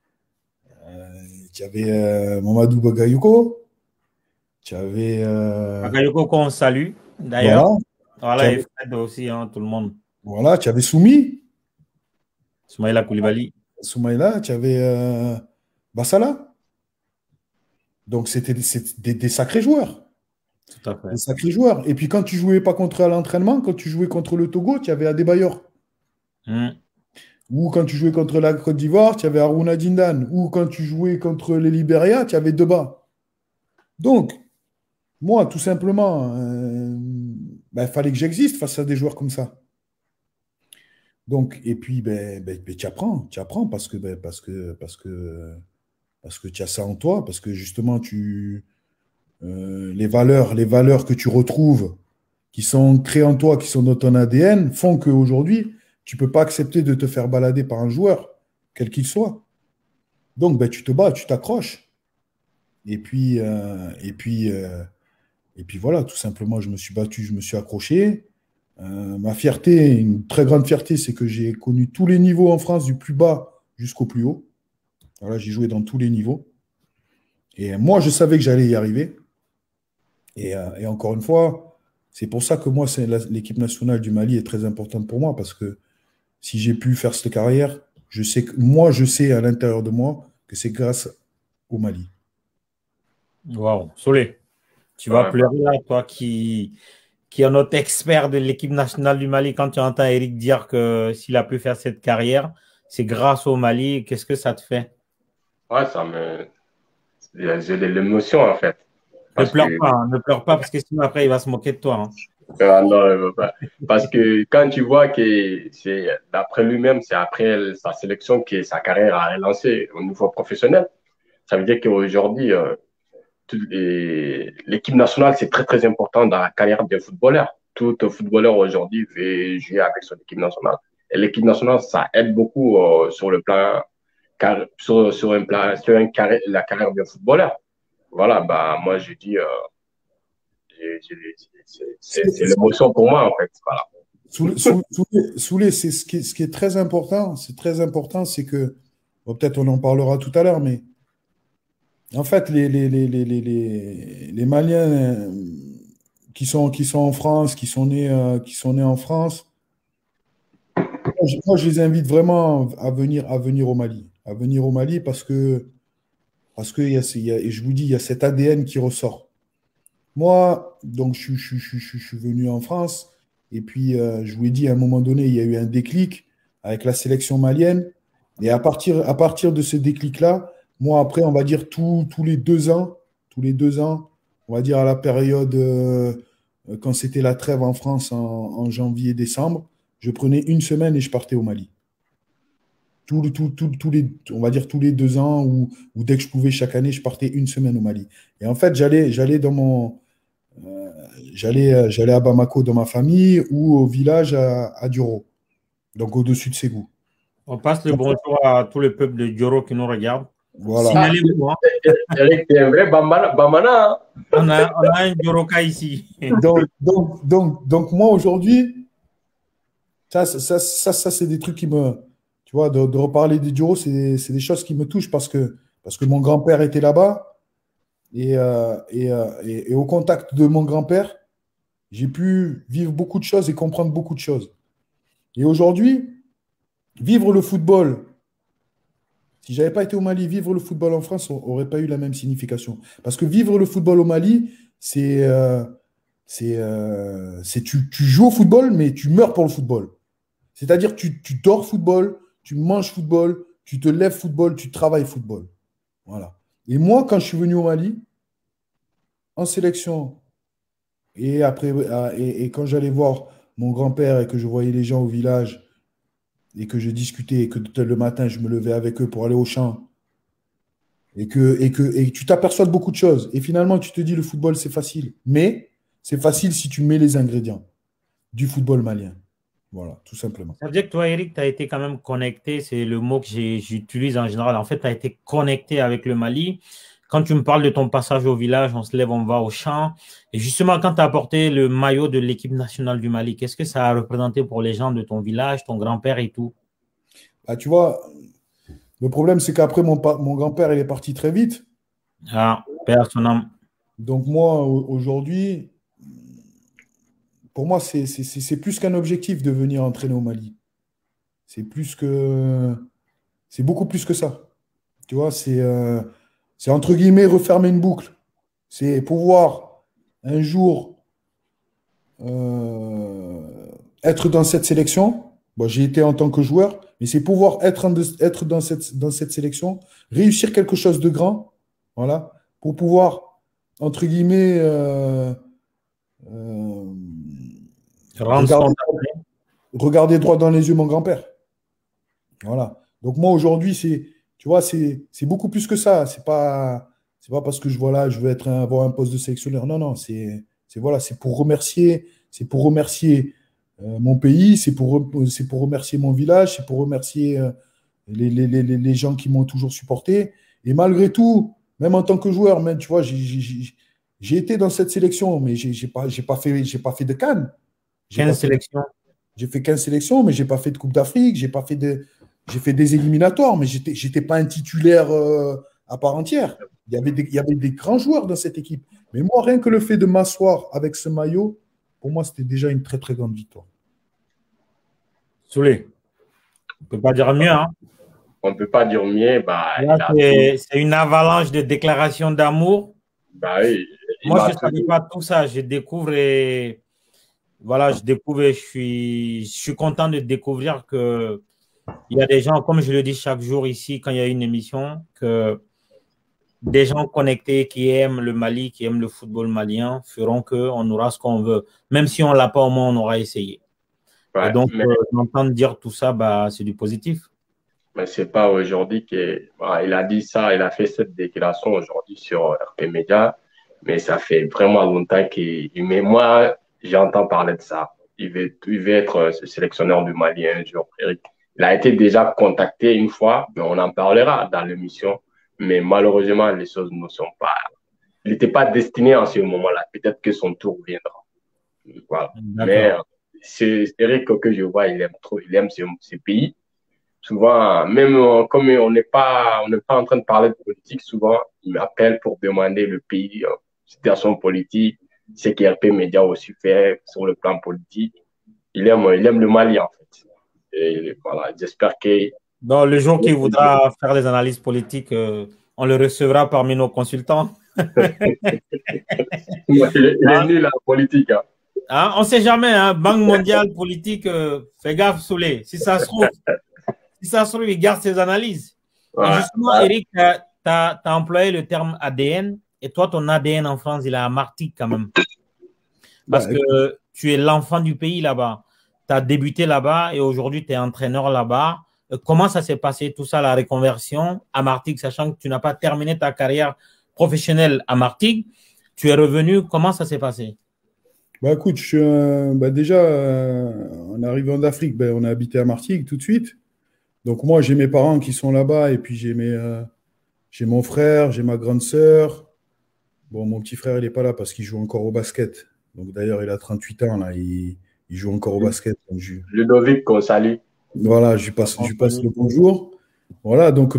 tu avais Mamadou Bagayoko, tu avais… Bagayoko qu'on salue, d'ailleurs. Voilà, et Fred aussi, hein, tout le monde. Voilà, tu avais Soumi. Soumaïla Koulibaly. Soumaïla, tu avais Bassala. Donc, c'était des sacrés joueurs. Tout à fait. Des sacrés joueurs. Et puis quand tu jouais pas contre eux à l'entraînement, quand tu jouais contre le Togo, tu avais Adebayor. Ou quand tu jouais contre la Côte d'Ivoire, tu avais Haruna Dindane. Ou quand tu jouais contre les Libéria, tu avais Deba. Donc, moi, tout simplement, il fallait que j'existe face à des joueurs comme ça. Donc, et puis, tu apprends parce que tu as ça en toi, parce que justement, les valeurs que tu retrouves, qui sont créées en toi, qui sont dans ton ADN, font qu'aujourd'hui, tu ne peux pas accepter de te faire balader par un joueur, quel qu'il soit. Donc, tu te bats, tu t'accroches. Et puis, voilà, tout simplement, je me suis battu, je me suis accroché. Ma fierté, une très grande fierté, c'est que j'ai connu tous les niveaux en France, du plus bas jusqu'au plus haut. Voilà, j'ai joué dans tous les niveaux. Et moi, je savais que j'allais y arriver. Et encore une fois, c'est pour ça que moi, l'équipe nationale du Mali est très importante pour moi, parce que si j'ai pu faire cette carrière, je sais à l'intérieur de moi que c'est grâce au Mali. Waouh, Solé, tu vas pleurer là, toi qui est notre expert de l'équipe nationale du Mali, quand tu entends Eric dire que s'il a pu faire cette carrière, c'est grâce au Mali, qu'est-ce que ça te fait? Ouais, j'ai de l'émotion en fait. Ne Parce pleure que, pas, hein, ne pleure pas, parce que sinon après, il va se moquer de toi. Hein. non, je veux pas. Parce que quand tu vois que c'est, d'après lui-même, c'est après sa sélection que sa carrière a relancé au niveau professionnel, ça veut dire qu'aujourd'hui, l'équipe nationale, c'est très, très important dans la carrière d'un footballeur. Tout footballeur aujourd'hui veut jouer avec son équipe nationale. Et l'équipe nationale, ça aide beaucoup sur le plan, sur un plan, la carrière d'un footballeur. Voilà, moi, je dis, c'est l'émotion pour moi, en fait. Voilà. Soulé, c'est ce qui est très important. C'est très important, c'est que, bon, peut-être on en parlera tout à l'heure, mais en fait, les Maliens qui sont en France, qui sont nés en France, moi, je les invite vraiment à venir au Mali. À venir au Mali parce que et je vous dis, il y a cet ADN qui ressort. Moi, donc, je suis venu en France et puis je vous ai dit, à un moment donné, il y a eu un déclic avec la sélection malienne. Et à partir de ce déclic-là, moi, après, on va dire tous les 2 ans, on va dire à la période quand c'était la trêve en France en janvier, décembre, je prenais une semaine et je partais au Mali. On va dire tous les 2 ans ou dès que je pouvais chaque année, je partais une semaine au Mali. Et en fait, j'allais à Bamako dans ma famille ou au village à Duro, donc au-dessus de Ségou. On passe le bonjour à tout le peuple de Dioro qui nous regarde. Voilà. Signalez-vous. Hein. Eric, t'es un vrai Bamana. Hein. On a un Dioroka ici. Donc moi, aujourd'hui, ça c'est des trucs qui me. Tu vois, de reparler des Duro, c'est des choses qui me touchent parce que mon grand-père était là-bas et au contact de mon grand-père, j'ai pu vivre beaucoup de choses et comprendre beaucoup de choses. Et aujourd'hui, vivre le football, si je n'avais pas été au Mali, vivre le football en France n'aurait pas eu la même signification. Parce que vivre le football au Mali, tu joues au football, mais tu meurs pour le football. C'est-à-dire tu dors football, tu manges football, tu te lèves football, tu travailles football. Voilà. Et moi, quand je suis venu au Mali, en sélection, et après, et quand j'allais voir mon grand-père et que je voyais les gens au village et que je discutais et que le matin, je me levais avec eux pour aller au champ et que tu t'aperçois de beaucoup de choses. Et finalement, tu te dis, le football, c'est facile. Mais c'est facile si tu mets les ingrédients du football malien. Voilà, tout simplement. Ça veut dire que toi, Eric, tu as été quand même connecté, c'est le mot que j'utilise en général. En fait, tu as été connecté avec le Mali. Quand tu me parles de ton passage au village, on se lève, on va au champ. Et justement, quand tu as apporté le maillot de l'équipe nationale du Mali, qu'est-ce que ça a représenté pour les gens de ton village, ton grand-père et tout? Bah, tu vois, le problème, c'est qu'après, mon grand-père, il est parti très vite. Ah, père son âme. Donc moi, aujourd'hui, pour moi, c'est plus qu'un objectif de venir entraîner au Mali. C'est beaucoup plus que ça. Tu vois, c'est entre guillemets refermer une boucle. C'est pouvoir un jour être dans cette sélection. Bon, j'ai été en tant que joueur, mais c'est pouvoir être dans cette sélection, réussir quelque chose de grand, voilà, pour pouvoir, entre guillemets, euh, Rendre son regarder, regarder droit dans les yeux mon grand-père. Voilà. Donc moi, aujourd'hui, tu vois, c'est beaucoup plus que ça. C'est pas parce que voilà, je veux avoir un poste de sélectionneur. Non, non, voilà, c'est pour remercier mon pays, c'est pour remercier mon village, c'est pour remercier les gens qui m'ont toujours supporté. Et malgré tout, même en tant que joueur, même, tu vois, j'ai été dans cette sélection, mais j'ai pas fait de CAN. J'ai 15 pas fait de- sélections. j'ai fait 15 sélections, mais j'ai pas fait de Coupe d'Afrique, j'ai fait des éliminatoires, mais j'étais pas un titulaire à part entière. Il y avait des grands joueurs dans cette équipe. Mais moi, rien que le fait de m'asseoir avec ce maillot, pour moi, c'était déjà une très, très grande victoire. Soulé. On ne peut pas dire mieux. Hein. On ne peut pas dire mieux. Bah, Là, c'est une avalanche de déclarations d'amour. bah oui, Moi, je ne savais pas tout ça. Je découvre et voilà, je suis content de découvrir que il y a des gens, comme je le dis chaque jour ici, quand il y a une émission, que des gens connectés qui aiment le Mali, qui aiment le football malien, feront qu'on aura ce qu'on veut. Même si on ne l'a pas, au moins, on aura essayé. ouais, Et donc, d'entendre dire tout ça, bah, c'est du positif. mais c'est pas aujourd'hui qu'il il a dit ça, il a fait cette déclaration aujourd'hui sur RP Media, mais ça fait vraiment longtemps mais moi, j'entends parler de ça. Il veut être sélectionneur du Mali un jour, Eric. Il a été déjà contacté une fois, mais on en parlera dans l'émission. Mais malheureusement, les choses ne sont pas. Il n'était pas destiné en ce moment-là. Peut-être que son tour viendra. Voilà. Mais c'est Eric que je vois, il aime trop, il aime ce pays. Souvent, même comme on n'est pas en train de parler de politique, souvent, il m'appelle pour demander le pays, situation politique, ce qu'RP Média aussi fait sur le plan politique. Il aime le Mali, en fait. Et voilà, j'espère que. Donc, le jour qu'il voudra faire des analyses politiques, on le recevra parmi nos consultants. Il est nul en politique. Hein. Hein, on ne sait jamais, hein, Banque mondiale politique, fais gaffe, Soulé. Si ça se trouve, il garde ses analyses. Ouais, Et justement, Eric, tu as employé le terme ADN. Et toi, ton ADN en France, il est à Martigues quand même. Parce que tu es l'enfant du pays là-bas. Tu as débuté là-bas et aujourd'hui, tu es entraîneur là-bas. Comment ça s'est passé, tout ça, la reconversion à Martigues, sachant que tu n'as pas terminé ta carrière professionnelle à Martigues? Tu es revenu, comment ça s'est passé? Bah écoute, déjà, en arrivant d'Afrique, on a habité à Martigues tout de suite. Donc moi, j'ai mes parents qui sont là-bas et puis j'ai mon frère, j'ai ma grande sœur. Bon, mon petit frère, il n'est pas là parce qu'il joue encore au basket. Donc d'ailleurs, il a 38 ans, là, il joue encore au basket. Donc, Ludovic, qu'on salue. Voilà, je lui passe le bonjour. Voilà, donc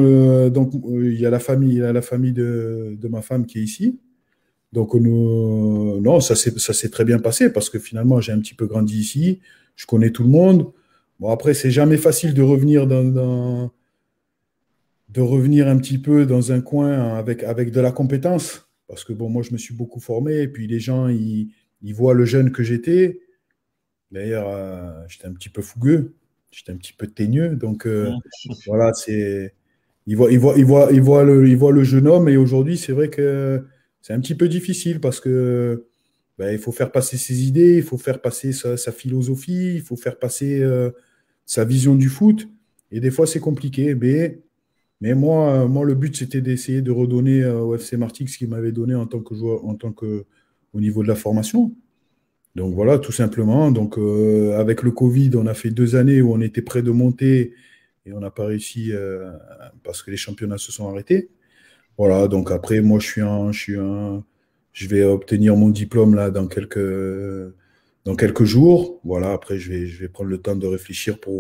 il y a la famille de ma femme qui est ici. Donc non, ça s'est très bien passé parce que finalement, j'ai un petit peu grandi ici. Je connais tout le monde. Bon, après, c'est jamais facile de revenir de revenir un petit peu dans un coin avec de la compétence. Parce que bon, moi, je me suis beaucoup formé. Et puis les gens, ils voient le jeune que j'étais. D'ailleurs, j'étais un petit peu fougueux. J'étais un petit peu teigneux. Donc voilà, ils voient le jeune homme. Et aujourd'hui, c'est vrai que c'est un petit peu difficile parce que il faut faire passer ses idées, il faut faire passer sa philosophie, il faut faire passer sa vision du foot. Et des fois, c'est compliqué. Mais moi, le but, c'était d'essayer de redonner au FC Martigues ce qu'il m'avait donné en tant que joueur, au niveau de la formation. Donc voilà, tout simplement. Donc avec le Covid, on a fait 2 années où on était près de monter et on n'a pas réussi parce que les championnats se sont arrêtés. Voilà, donc après, moi, je vais obtenir mon diplôme là dans quelques jours. Voilà, après, je vais prendre le temps de réfléchir pour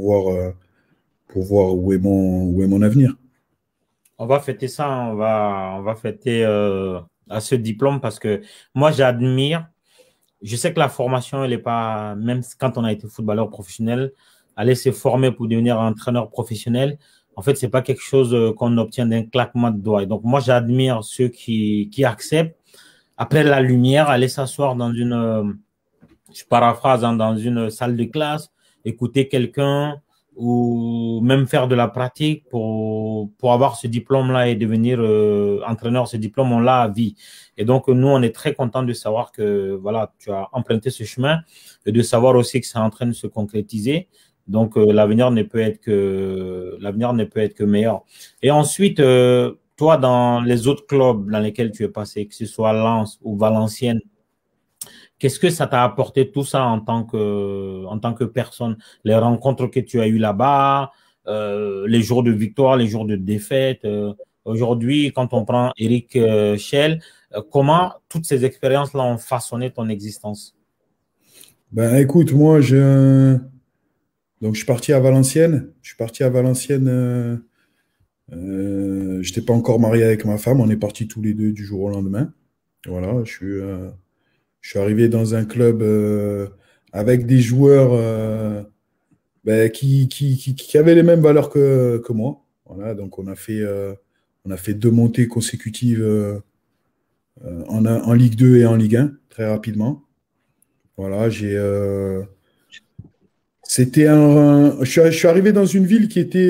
voir où est mon avenir. On va fêter ça, on va fêter à ce diplôme parce que moi, j'admire. Je sais que la formation, elle n'est pas, même quand on a été footballeur professionnel, aller se former pour devenir entraîneur professionnel, en fait, c'est pas quelque chose qu'on obtient d'un claquement de doigts. Et donc, moi, j'admire ceux qui acceptent après la lumière, aller s'asseoir dans une, je paraphrase, hein, dans une salle de classe, écouter quelqu'un ou même faire de la pratique pour avoir ce diplôme-là et devenir entraîneur. Ce diplôme, on l'a à vie. Et donc, nous, on est très content de savoir que voilà, tu as emprunté ce chemin et de savoir aussi que c'est en train de se concrétiser. Donc, l'avenir ne peut être que meilleur. Et ensuite, toi, dans les autres clubs dans lesquels tu es passé, que ce soit Lens ou Valenciennes, qu'est-ce que ça t'a apporté tout ça en tant que personne? Les rencontres que tu as eues là-bas, les jours de victoire, les jours de défaite. Aujourd'hui, quand on prend Eric Schell, comment toutes ces expériences-là ont façonné ton existence? Ben, écoute, donc, je suis parti à Valenciennes. Je suis parti à Valenciennes. Je n'étais pas encore marié avec ma femme. On est partis tous les deux du jour au lendemain. Voilà, je suis arrivé dans un club avec des joueurs ben, qui avaient les mêmes valeurs que moi. Voilà, donc on a fait 2 montées consécutives en Ligue 2 et en Ligue 1 très rapidement. Voilà, je suis arrivé dans une ville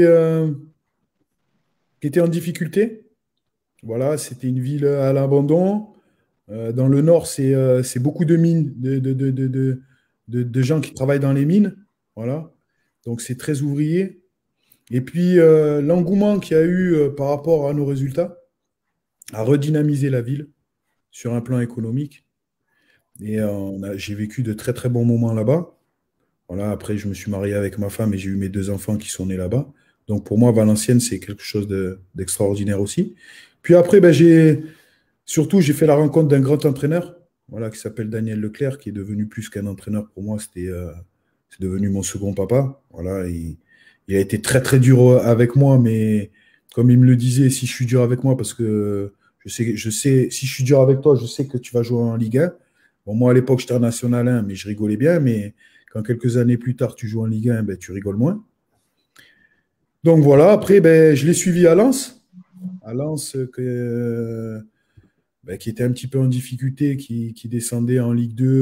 qui était en difficulté. Voilà, c'était une ville à l'abandon. Dans le nord, c'est beaucoup de mines, de gens qui travaillent dans les mines. Voilà. Donc, c'est très ouvrier. Et puis, l'engouement qu'il y a eu par rapport à nos résultats a redynamisé la ville sur un plan économique. Et j'ai vécu de très, très bons moments là-bas. Voilà. Après, je me suis marié avec ma femme et j'ai eu mes 2 enfants qui sont nés là-bas. Donc, pour moi, Valenciennes, c'est quelque chose d'extraordinaire aussi. Puis après, ben, surtout, j'ai fait la rencontre d'un grand entraîneur, voilà, qui s'appelle Daniel Leclerc, qui est devenu plus qu'un entraîneur pour moi. C'est devenu mon second papa. Voilà, il a été très très dur avec moi, mais comme il me le disait, si je suis dur avec moi, parce que je sais, si je suis dur avec toi, je sais que tu vas jouer en Ligue 1. Bon, moi à l'époque j'étais en National 1, mais je rigolais bien. Mais quand quelques années plus tard tu joues en Ligue 1, ben, tu rigoles moins. Donc voilà. Après, ben, je l'ai suivi à Lens. À Lens, qui était un petit peu en difficulté, qui descendait en Ligue 2.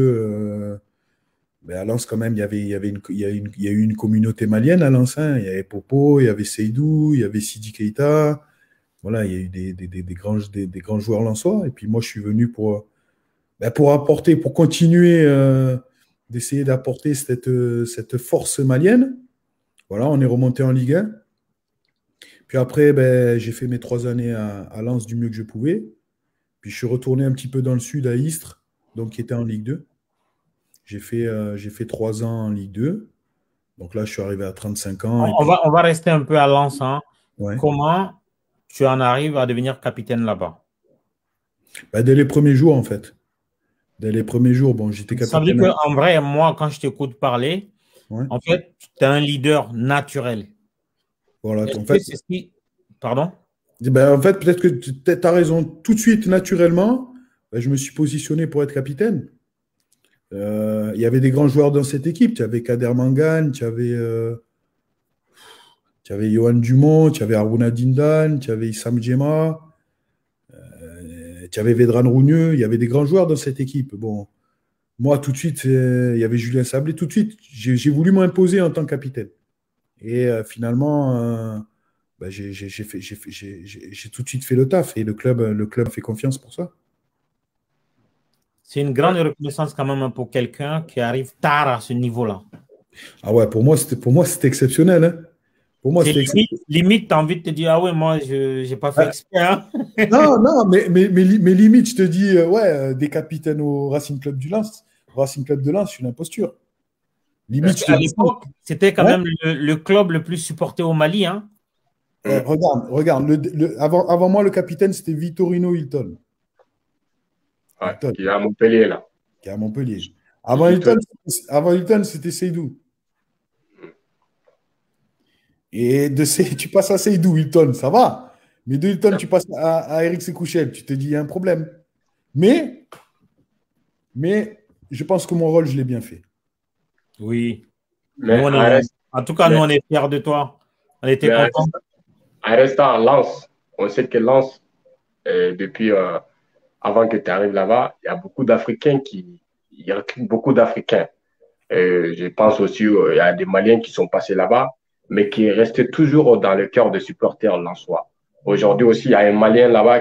À Lens, quand même, il y a eu une communauté malienne à Lens. Hein. Il y avait Popo, il y avait Seydou, il y avait Sidi Keita. Voilà, il y a eu des grands joueurs lensois. Et puis moi, je suis venu pour apporter, pour continuer d'essayer d'apporter cette force malienne. Voilà, on est remonté en Ligue 1. Puis après, ben, j'ai fait mes 3 années à Lens du mieux que je pouvais. Puis je suis retourné un petit peu dans le sud à Istres, donc qui était en Ligue 2. J'ai fait 3 ans en Ligue 2. Donc là, je suis arrivé à 35 ans. On va rester un peu à Lens. Hein. Ouais. Comment tu en arrives à devenir capitaine là-bas? Dès les premiers jours, en fait. Dès les premiers jours, bon, j'étais capitaine. Ça veut dire qu'en vrai, moi, quand je t'écoute parler, ouais. En fait, tu es un leader naturel. Voilà, en fait, Pardon? En fait, peut-être que tu as raison. Tout de suite, naturellement, je me suis positionné pour être capitaine. Il y avait des grands joueurs dans cette équipe. Tu avais Kader Mangane, tu avais Johan Dumont, tu avais Aruna Dindan, tu avais Issam Djema, tu avais Vedran Rougneux. Il y avait des grands joueurs dans cette équipe. Bon, moi, tout de suite, il y avait Julien Sablé. Tout de suite, j'ai voulu m'imposer en tant que capitaine. Et finalement, j'ai tout de suite fait le taf. Et le club fait confiance pour ça. C'est une grande reconnaissance quand même pour quelqu'un qui arrive tard à ce niveau-là. Ah ouais, pour moi, c'était exceptionnel. Hein. Pour moi, limite, tu as envie de te dire, ah ouais, moi, je n'ai pas fait exprès. Hein. Non, mais limite, je te dis, des capitaines au Racing Club de Lens, c'est une imposture. Limite, à l'époque, c'était quand même le club le plus supporté au Mali. Hein. Regarde, avant moi, le capitaine, c'était Vitorino Hilton. Qui est à Montpellier, là. Qui est à Montpellier. Avant Hilton, c'était Seydou. Et tu passes à Seydou, Hilton, ça va. Mais de Hilton, tu passes à Eric Sekouchel, tu te dis, il y a un problème. Mais je pense que mon rôle, je l'ai bien fait. Oui. En tout cas, nous, on est fiers de toi. On était contents. En restant à Lens, on sait que Lens, depuis avant que tu arrives là-bas, il y a beaucoup d'Africains ils recrutent beaucoup d'Africains. Je pense aussi, il y a des Maliens qui sont passés là-bas, mais qui restent toujours dans le cœur des supporters lensois. Aujourd'hui aussi, il y a un Malien là-bas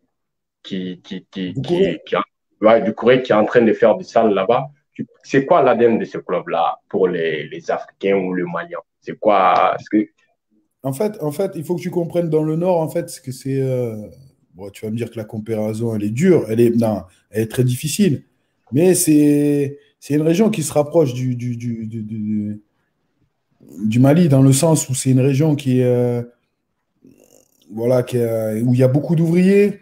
du Corée qui est en train de faire des salles là-bas. C'est quoi l'ADN de ce club-là pour les Africains ou les Maliens? C'est quoi? En fait, il faut que tu comprennes dans le Nord, en fait, ce que c'est. Bon, tu vas me dire que la comparaison, elle est dure, non, elle est très difficile. Mais c'est une région qui se rapproche du Mali, dans le sens où c'est une région qui est, voilà, où il y a beaucoup d'ouvriers,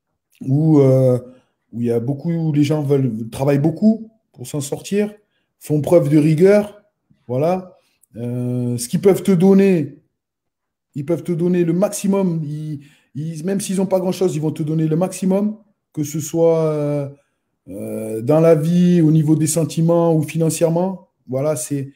où il y a beaucoup, où les gens travaillent beaucoup pour s'en sortir, font preuve de rigueur. Voilà. Ce qu'ils peuvent te donner, ils peuvent te donner le maximum. Même s'ils n'ont pas grand-chose, ils vont te donner le maximum, que ce soit dans la vie, au niveau des sentiments ou financièrement. Voilà,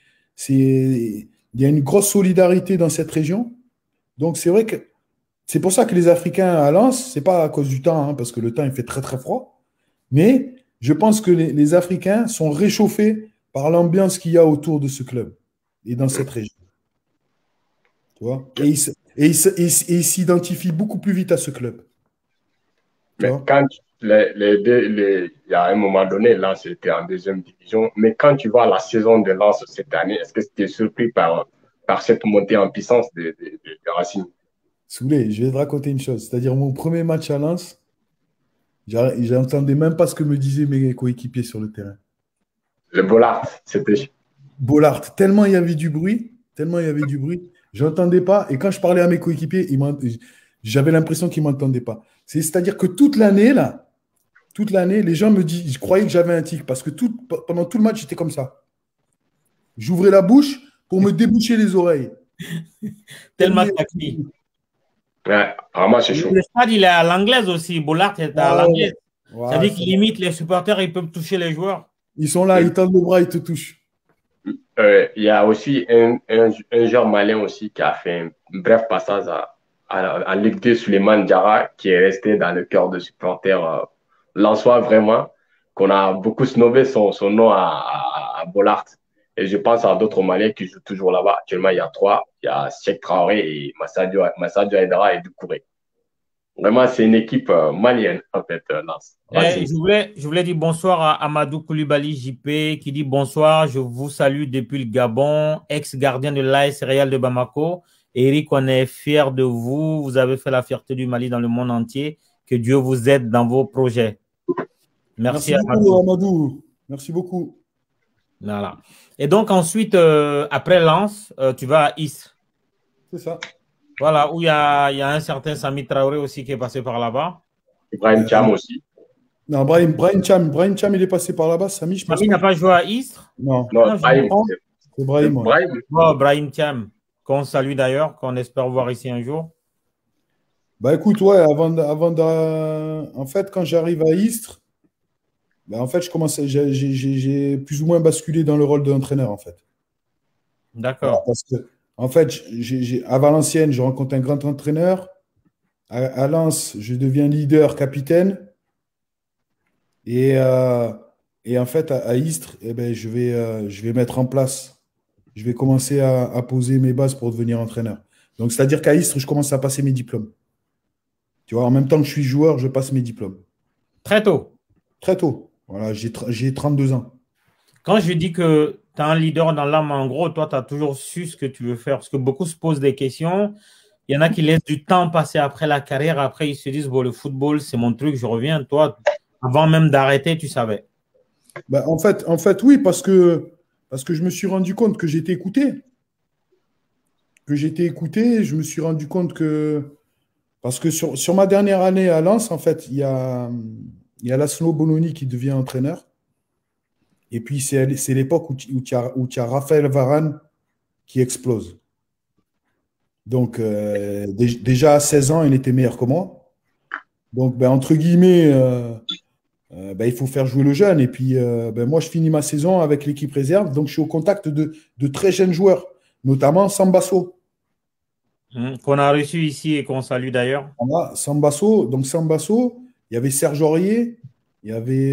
il y a une grosse solidarité dans cette région. Donc, c'est vrai que c'est pour ça que les Africains à Lens, c'est pas à cause du temps, hein, parce que le temps, il fait très, très froid. Mais je pense que les Africains sont réchauffés par l'ambiance qu'il y a autour de ce club et dans cette région. Tu vois? Et ils s'identifient beaucoup plus vite à ce club. Mais quand il y a un moment donné, Lens était en deuxième division, mais quand tu vois la saison de Lens cette année, est-ce que tu es surpris par cette montée en puissance de Racing? Soulé, je vais te raconter une chose. C'est-à-dire, mon premier match à Lens, j'entendais même pas ce que me disaient mes coéquipiers sur le terrain. Le Bollard, c'était. Bollard, tellement il y avait du bruit, j'entendais pas. Et quand je parlais à mes coéquipiers, j'avais l'impression qu'ils m'entendaient pas. C'est-à-dire que toute l'année, les gens me disent, je croyais que j'avais un tic, parce que pendant tout le match, j'étais comme ça. J'ouvrais la bouche pour me déboucher les oreilles. Tellement tactique. Ouais, vraiment, c'est chaud. Le stade, il est à l'anglaise aussi. Bollard est à l'anglaise. Ça veut dire qu'il limite les supporters, ils peuvent toucher les joueurs. Ils sont là, ils tendent le bras, ils te touchent. Il y a aussi un joueur malien aussi qui a fait un bref passage en Ligue 2, Souleymane Diarra, qui est resté dans le cœur de supporters lensois, vraiment, qu'on a beaucoup snobé son nom à Bollard. Et je pense à d'autres Maliens qui jouent toujours là-bas. Actuellement, il y a 3. Il y a Cheikh Traoré et Massadio Aidara et Doucouré. Vraiment, c'est une équipe malienne, en fait, Lens. Je voulais dire bonsoir à Amadou Koulibaly JP qui dit bonsoir, je vous salue depuis le Gabon, ex-gardien de l'AS Real de Bamako. Eric, on est fiers de vous. Vous avez fait la fierté du Mali dans le monde entier. Que Dieu vous aide dans vos projets. Merci beaucoup, Amadou. Merci beaucoup. Voilà. Et donc ensuite, après Lens, tu vas à Istres. C'est ça. Voilà, où il y a un certain Sami Traoré aussi qui est passé par là-bas. Brahim Cham aussi. Non, Brahim Cham, il est passé par là-bas. Sami n'a pas joué à Istres? Non. Brahim. C'est Brahim. Brahim Cham, qu'on salue d'ailleurs, qu'on espère voir ici un jour. Bah écoute, ouais, en fait, quand j'arrive à Istres, en fait, j'ai plus ou moins basculé dans le rôle d'entraîneur, en fait. D'accord. Parce que, en fait, à Valenciennes, je rencontre un grand entraîneur. À Lens, je deviens leader, capitaine. Et en fait, à Istres, je vais mettre en place. Je vais commencer à poser mes bases pour devenir entraîneur. Donc, c'est-à-dire qu'à Istres, je commence à passer mes diplômes. Tu vois, en même temps que je suis joueur, je passe mes diplômes. Très tôt. Très tôt. Voilà, j'ai 32 ans. Quand je dis que tu as un leader dans l'âme, en gros, toi, tu as toujours su ce que tu veux faire. Parce que beaucoup se posent des questions. Il y en a qui laissent du temps passer après la carrière. Après, ils se disent, bon, le football, c'est mon truc, je reviens. Toi, avant même d'arrêter, tu savais. En fait, oui, parce que je me suis rendu compte que j'étais écouté. Je me suis rendu compte que... Parce que sur ma dernière année à Lens, en fait, il y a Laszlo Bononi qui devient entraîneur. Et puis, c'est l'époque où tu as Raphaël Varane qui explose. Donc, déjà à 16 ans, il était meilleur que moi. Donc, entre guillemets, il faut faire jouer le jeune. Et puis, moi, je finis ma saison avec l'équipe réserve. Donc, je suis au contact de très jeunes joueurs, notamment Sambasso. Qu'on a reçu ici et qu'on salue d'ailleurs. Voilà, Sambasso. Donc, Sambasso, il y avait Serge Aurier, Il y avait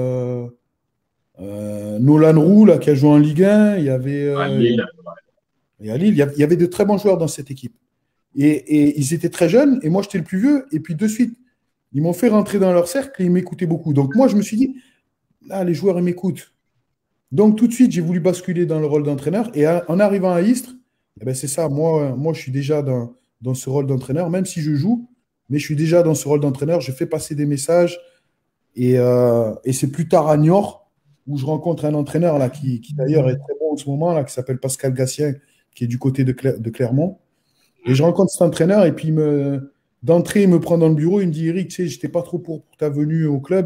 Nolan Roux, là, qui a joué en Ligue 1. Il y avait À Lille. et à Lille. Il y avait de très bons joueurs dans cette équipe. Et ils étaient très jeunes, et moi, j'étais le plus vieux. Et puis, de suite, ils m'ont fait rentrer dans leur cercle et ils m'écoutaient beaucoup. Donc, moi, je me suis dit, là, les joueurs, ils m'écoutent. Donc, tout de suite, j'ai voulu basculer dans le rôle d'entraîneur. Et en arrivant à Istres, eh ben, c'est ça. Moi, je suis déjà dans ce rôle d'entraîneur, même si je joue, mais je suis déjà dans ce rôle d'entraîneur. Je fais passer des messages. Et c'est plus tard à Niort où je rencontre un entraîneur là, qui d'ailleurs est très bon en ce moment, là, qui s'appelle Pascal Gassien, qui est du côté de Clermont. Et je rencontre cet entraîneur et puis d'entrée, il me prend dans le bureau, il me dit, Eric, tu sais, je n'étais pas trop pour ta venue au club,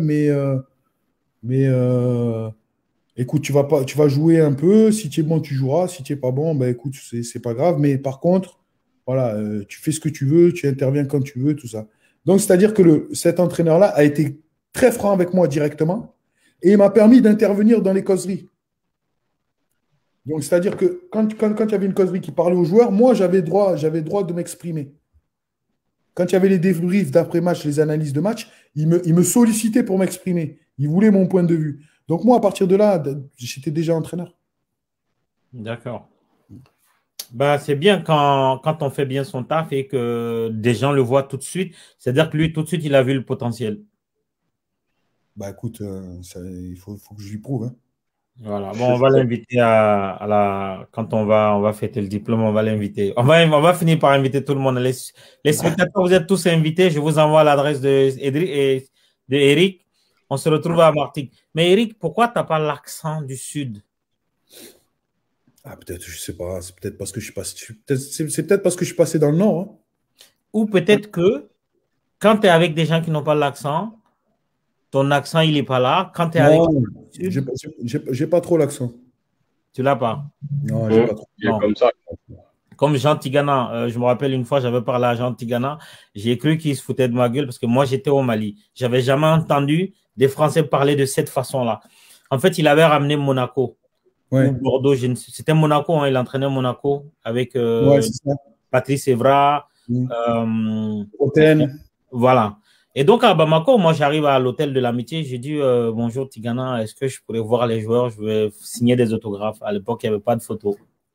mais écoute, tu vas jouer un peu. Si tu es bon, tu joueras. Si tu n'es pas bon, ben, écoute, c'est pas grave. Mais par contre, voilà, tu fais ce que tu veux, tu interviens quand tu veux, tout ça. Donc, c'est-à-dire que cet entraîneur-là a été très franc avec moi directement et il m'a permis d'intervenir dans les causeries. Donc, c'est-à-dire que quand il y avait une causerie qui parlait aux joueurs, moi, j'avais droit de m'exprimer. Quand il y avait les débriefs d'après-match, les analyses de match, il me sollicitait pour m'exprimer. Il voulait mon point de vue. Donc, moi, à partir de là, j'étais déjà entraîneur. D'accord. Bah, c'est bien quand on fait bien son taf et que des gens le voient tout de suite. C'est-à-dire que lui, tout de suite, il a vu le potentiel. Bah écoute, il faut que je lui prouve, hein. Voilà. Bon, on va l'inviter quand on va fêter le diplôme, on va l'inviter. On va finir par inviter tout le monde. Les spectateurs, vous êtes tous invités. Je vous envoie l'adresse de Eric. On se retrouve à Martigues. Mais Eric, pourquoi tu n'as pas l'accent du Sud? Ah, peut-être, je sais pas. C'est peut-être parce que je suis passé. C'est peut-être parce que je suis passé dans le Nord, hein. Ou peut-être que quand tu es avec des gens qui n'ont pas l'accent, ton accent, il n'est pas là. Quand tu es avec Non, le Sud, j'ai pas trop l'accent. tu l'as pas. Non, j'ai pas trop. Il est Non. comme ça. Comme Jean Tigana, je me rappelle une fois, j'avais parlé à Jean Tigana, j'ai cru qu'il se foutait de ma gueule parce que moi, j'étais au Mali. J'avais jamais entendu des Français parler de cette façon-là. En fait, il avait ramené Monaco ou Ouais, Bordeaux. C'était Monaco, hein, il entraînait Monaco avec ouais, c'est ça. Patrice Evra. Mm. euh, Protéine. voilà. Et donc à Bamako, moi, j'arrive à l'hôtel de l'amitié. J'ai dit bonjour Tigana, est-ce que je pourrais voir les joueurs? Je vais signer des autographes. À l'époque, il n'y avait pas de photos.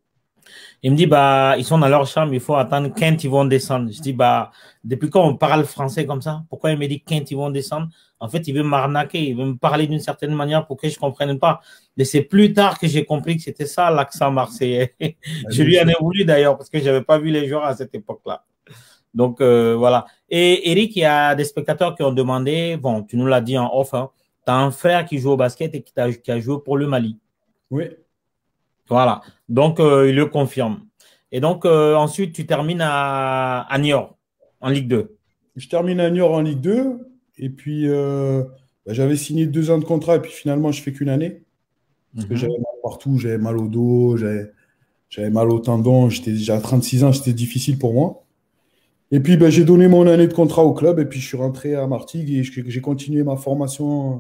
Il me dit, bah, ils sont dans leur chambre, il faut attendre quand ils vont descendre. Je dis, bah, depuis quand on parle français comme ça? Pourquoi il me dit quand ils vont descendre? En fait, il veut m'arnaquer, il veut me parler d'une certaine manière pour que je ne comprenne pas. Mais c'est plus tard que j'ai compris que c'était ça l'accent marseillais. Je lui en ai voulu d'ailleurs parce que je n'avais pas vu les joueurs à cette époque-là. Donc, voilà. Et Eric, il y a des spectateurs qui ont demandé, bon, tu nous l'as dit en off, hein, tu as un frère qui joue au basket et qui a joué pour le Mali. Oui. Voilà. Donc, il le confirme. Et donc, ensuite, tu termines à Niort, en Ligue 2. Je termine à Niort en Ligue 2. Et puis, bah, j'avais signé 2 ans de contrat. Et puis, finalement, je fais qu'une année. Parce que j'avais mal partout. J'avais mal au dos. J'avais mal au tendon. J'étais déjà à 36 ans. C'était difficile pour moi. Et puis, ben, j'ai donné mon année de contrat au club. Et puis, je suis rentré à Martigues. Et j'ai continué ma formation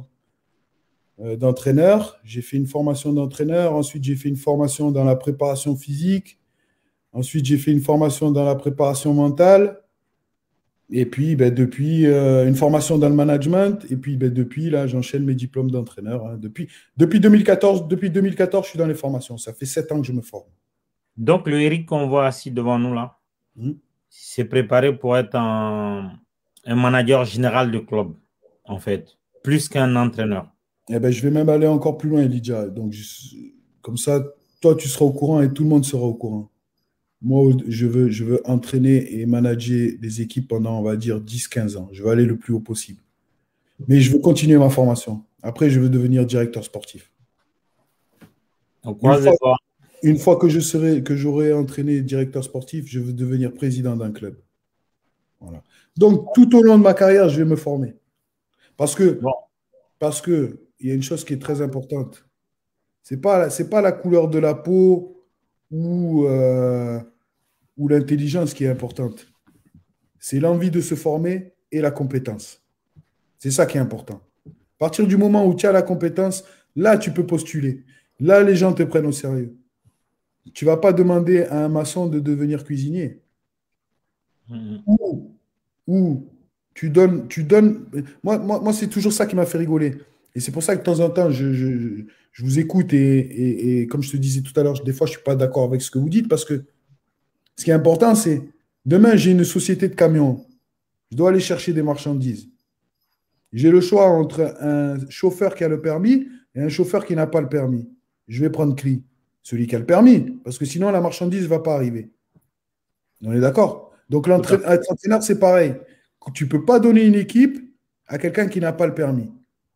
d'entraîneur. J'ai fait une formation d'entraîneur. Ensuite, j'ai fait une formation dans la préparation physique. Ensuite, j'ai fait une formation dans la préparation mentale. Et puis, ben, depuis, une formation dans le management. Et puis, ben, depuis, là, j'enchaîne mes diplômes d'entraîneur, hein. Depuis 2014, je suis dans les formations. Ça fait 7 ans que je me forme. Donc, le Eric qu'on voit assis devant nous là, Mhm. s'est préparé pour être un manager général de club, en fait, plus qu'un entraîneur. Eh ben, je vais même aller encore plus loin, Elijah. Donc, comme ça, toi, tu seras au courant et tout le monde sera au courant. Moi, je veux entraîner et manager des équipes pendant, on va dire, 10-15 ans. Je veux aller le plus haut possible. Mais je veux continuer ma formation. Après, je veux devenir directeur sportif. Donc, Une fois que j'aurai entraîné directeur sportif, je veux devenir président d'un club. Voilà. Donc, tout au long de ma carrière, je vais me former. Parce que, bon. parce que il y a une chose qui est très importante. C'est pas la couleur de la peau ou l'intelligence qui est importante. C'est l'envie de se former et la compétence. C'est ça qui est important. À partir du moment où tu as la compétence, là, tu peux postuler. Là, les gens te prennent au sérieux. Tu ne vas pas demander à un maçon de devenir cuisinier. Mhm. Ou tu donnes. Moi c'est toujours ça qui m'a fait rigoler. Et c'est pour ça que de temps en temps, je vous écoute et comme je te disais tout à l'heure, des fois, je ne suis pas d'accord avec ce que vous dites parce que ce qui est important, c'est demain, j'ai une société de camions. Je dois aller chercher des marchandises. J'ai le choix entre un chauffeur qui a le permis et un chauffeur qui n'a pas le permis. Je vais prendre qui? Celui qui a le permis, parce que sinon, la marchandise ne va pas arriver. On est d'accord? Donc, l'entraîneur, c'est pareil. Tu ne peux pas donner une équipe à quelqu'un qui n'a pas le permis.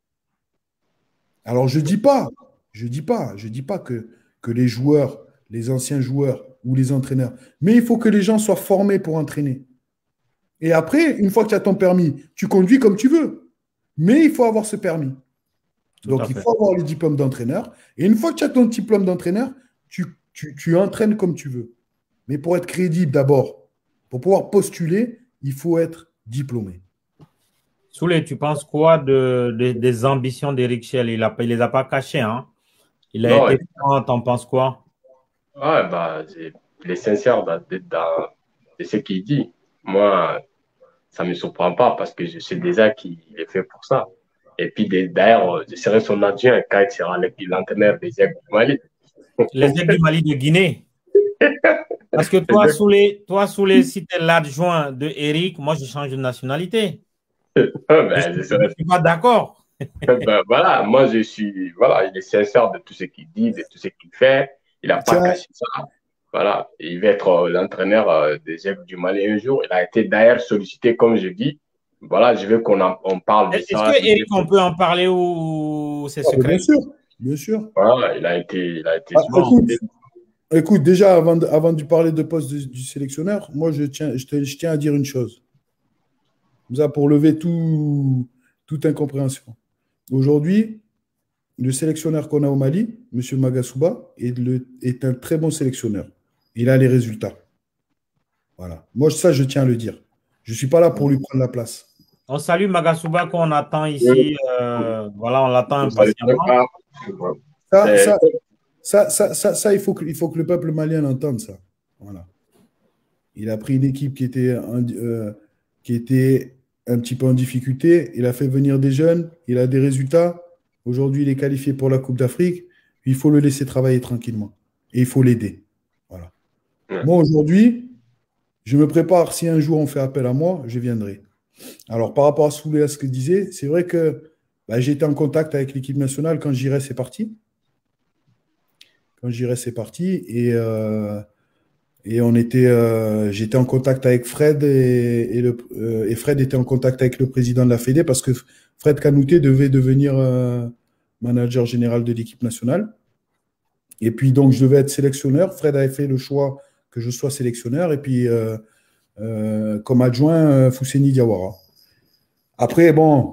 Alors, je dis pas que les joueurs, les anciens joueurs ou les entraîneurs, mais il faut que les gens soient formés pour entraîner. Et après, une fois que tu as ton permis, tu conduis comme tu veux. Mais il faut avoir ce permis. Donc, il faut avoir le diplôme d'entraîneur. Et une fois que tu as ton diplôme d'entraîneur, tu entraînes comme tu veux. Mais pour être crédible d'abord, pour pouvoir postuler, il faut être diplômé. Souley, tu penses quoi des ambitions d'Eric Schell? Il ne les a pas cachées, hein? Il a été franc, t'en penses quoi? Ouais, bah, il est sincère dans ce qu'il dit. Moi, ça ne me surprend pas parce que je sais déjà qu'il est fait pour ça. Et puis d'ailleurs, je serai son adjoint quand il sera l'entraîneur des Aigles du Mali. Les Aigles du Mali de Guinée. Parce que toi, Souley, si tu es l'adjoint de Eric, moi, je change de nationalité. Ben, Je ne suis pas d'accord. Ben, voilà, moi je suis, voilà, il est sincère de tout ce qu'il dit, de tout ce qu'il fait. Il n'a pas caché ça. Voilà, il va être l'entraîneur des Aigles du Mali un jour. Il a été d'ailleurs sollicité, comme je dis. Voilà, je veux on parle de ça. Est-ce que Eric, on peut en parler ou c'est secret? Bien sûr, bien sûr. Voilà, il a été écoute, déjà, avant de parler de poste du sélectionneur, moi, je tiens à dire une chose. Comme ça, pour lever toute incompréhension. Aujourd'hui, le sélectionneur qu'on a au Mali, M. Magasuba, est un très bon sélectionneur. Il a les résultats. Voilà. Moi, ça, je tiens à le dire. Je ne suis pas là pour lui prendre la place. On salue Magasuba qu'on attend ici. Voilà, on l'attend impatiemment. Ça, il faut que le peuple malien l'entende, ça. Voilà. Il a pris une équipe qui était un petit peu en difficulté. Il a fait venir des jeunes. Il a des résultats. Aujourd'hui, il est qualifié pour la Coupe d'Afrique. Il faut le laisser travailler tranquillement. Et il faut l'aider. Voilà. Moi, aujourd'hui, je me prépare. Si un jour on fait appel à moi, je viendrai. Alors, par rapport à Souley, à ce qu'il disait, c'est vrai que j'ai été en contact avec l'équipe nationale. Quand j'irai, c'est parti. Et j'étais en contact avec Fred et Fred était en contact avec le président de la Fédé parce que Fred Kanouté devait devenir manager général de l'équipe nationale. Et puis donc je devais être sélectionneur. Fred avait fait le choix que je sois sélectionneur et puis comme adjoint Fousseni Diawara. Après bon,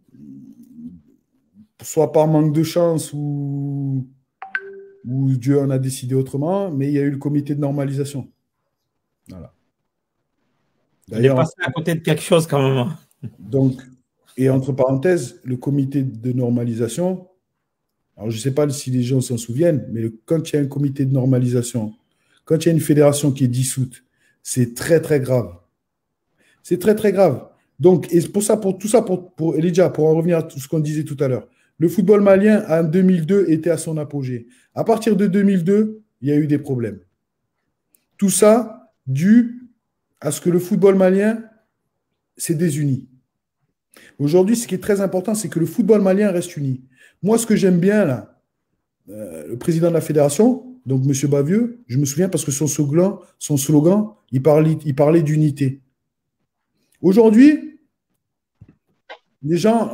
soit par manque de chance ou Dieu en a décidé autrement, mais il y a eu le comité de normalisation. Voilà. Il est passé à côté de quelque chose quand même. Donc, et entre parenthèses, le comité de normalisation, alors je ne sais pas si les gens s'en souviennent, mais quand il y a un comité de normalisation, quand il y a une fédération qui est dissoute, c'est très, très grave. C'est très, très grave. Donc, et pour Elijah, pour en revenir à tout ce qu'on disait tout à l'heure, le football malien, en 2002, était à son apogée. À partir de 2002, il y a eu des problèmes. Tout ça dû à ce que le football malien s'est désuni. Aujourd'hui, ce qui est très important, c'est que le football malien reste uni. Moi, ce que j'aime bien, là, le président de la fédération, donc M. Bavieux, je me souviens parce que son slogan, il parlait d'unité. Aujourd'hui, les gens,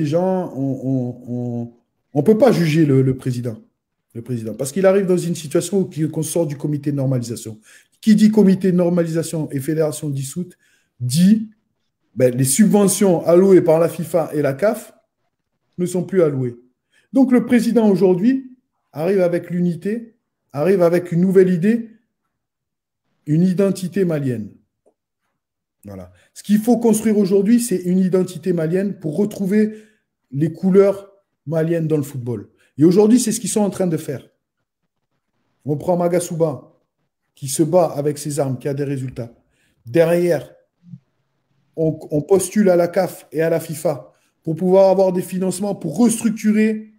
on ne peut pas juger le président. Parce qu'il arrive dans une situation qu'on sort du comité de normalisation. Qui dit comité de normalisation et fédération dissoute dit les subventions allouées par la FIFA et la CAF ne sont plus allouées. Donc le président aujourd'hui arrive avec l'unité, arrive avec une nouvelle idée, une identité malienne. Voilà. Ce qu'il faut construire aujourd'hui, c'est une identité malienne pour retrouver les couleurs maliennes dans le football. Et aujourd'hui, c'est ce qu'ils sont en train de faire. On prend Magasuba, qui se bat avec ses armes, qui a des résultats. Derrière, on postule à la CAF et à la FIFA pour pouvoir avoir des financements pour restructurer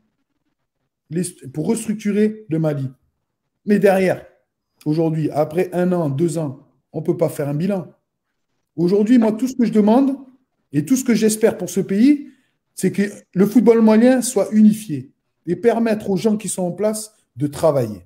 le Mali. Mais derrière, aujourd'hui, après 1 an, 2 ans, on ne peut pas faire un bilan. Aujourd'hui, moi, tout ce que je demande et tout ce que j'espère pour ce pays, c'est que le football malien soit unifié et permettre aux gens qui sont en place de travailler.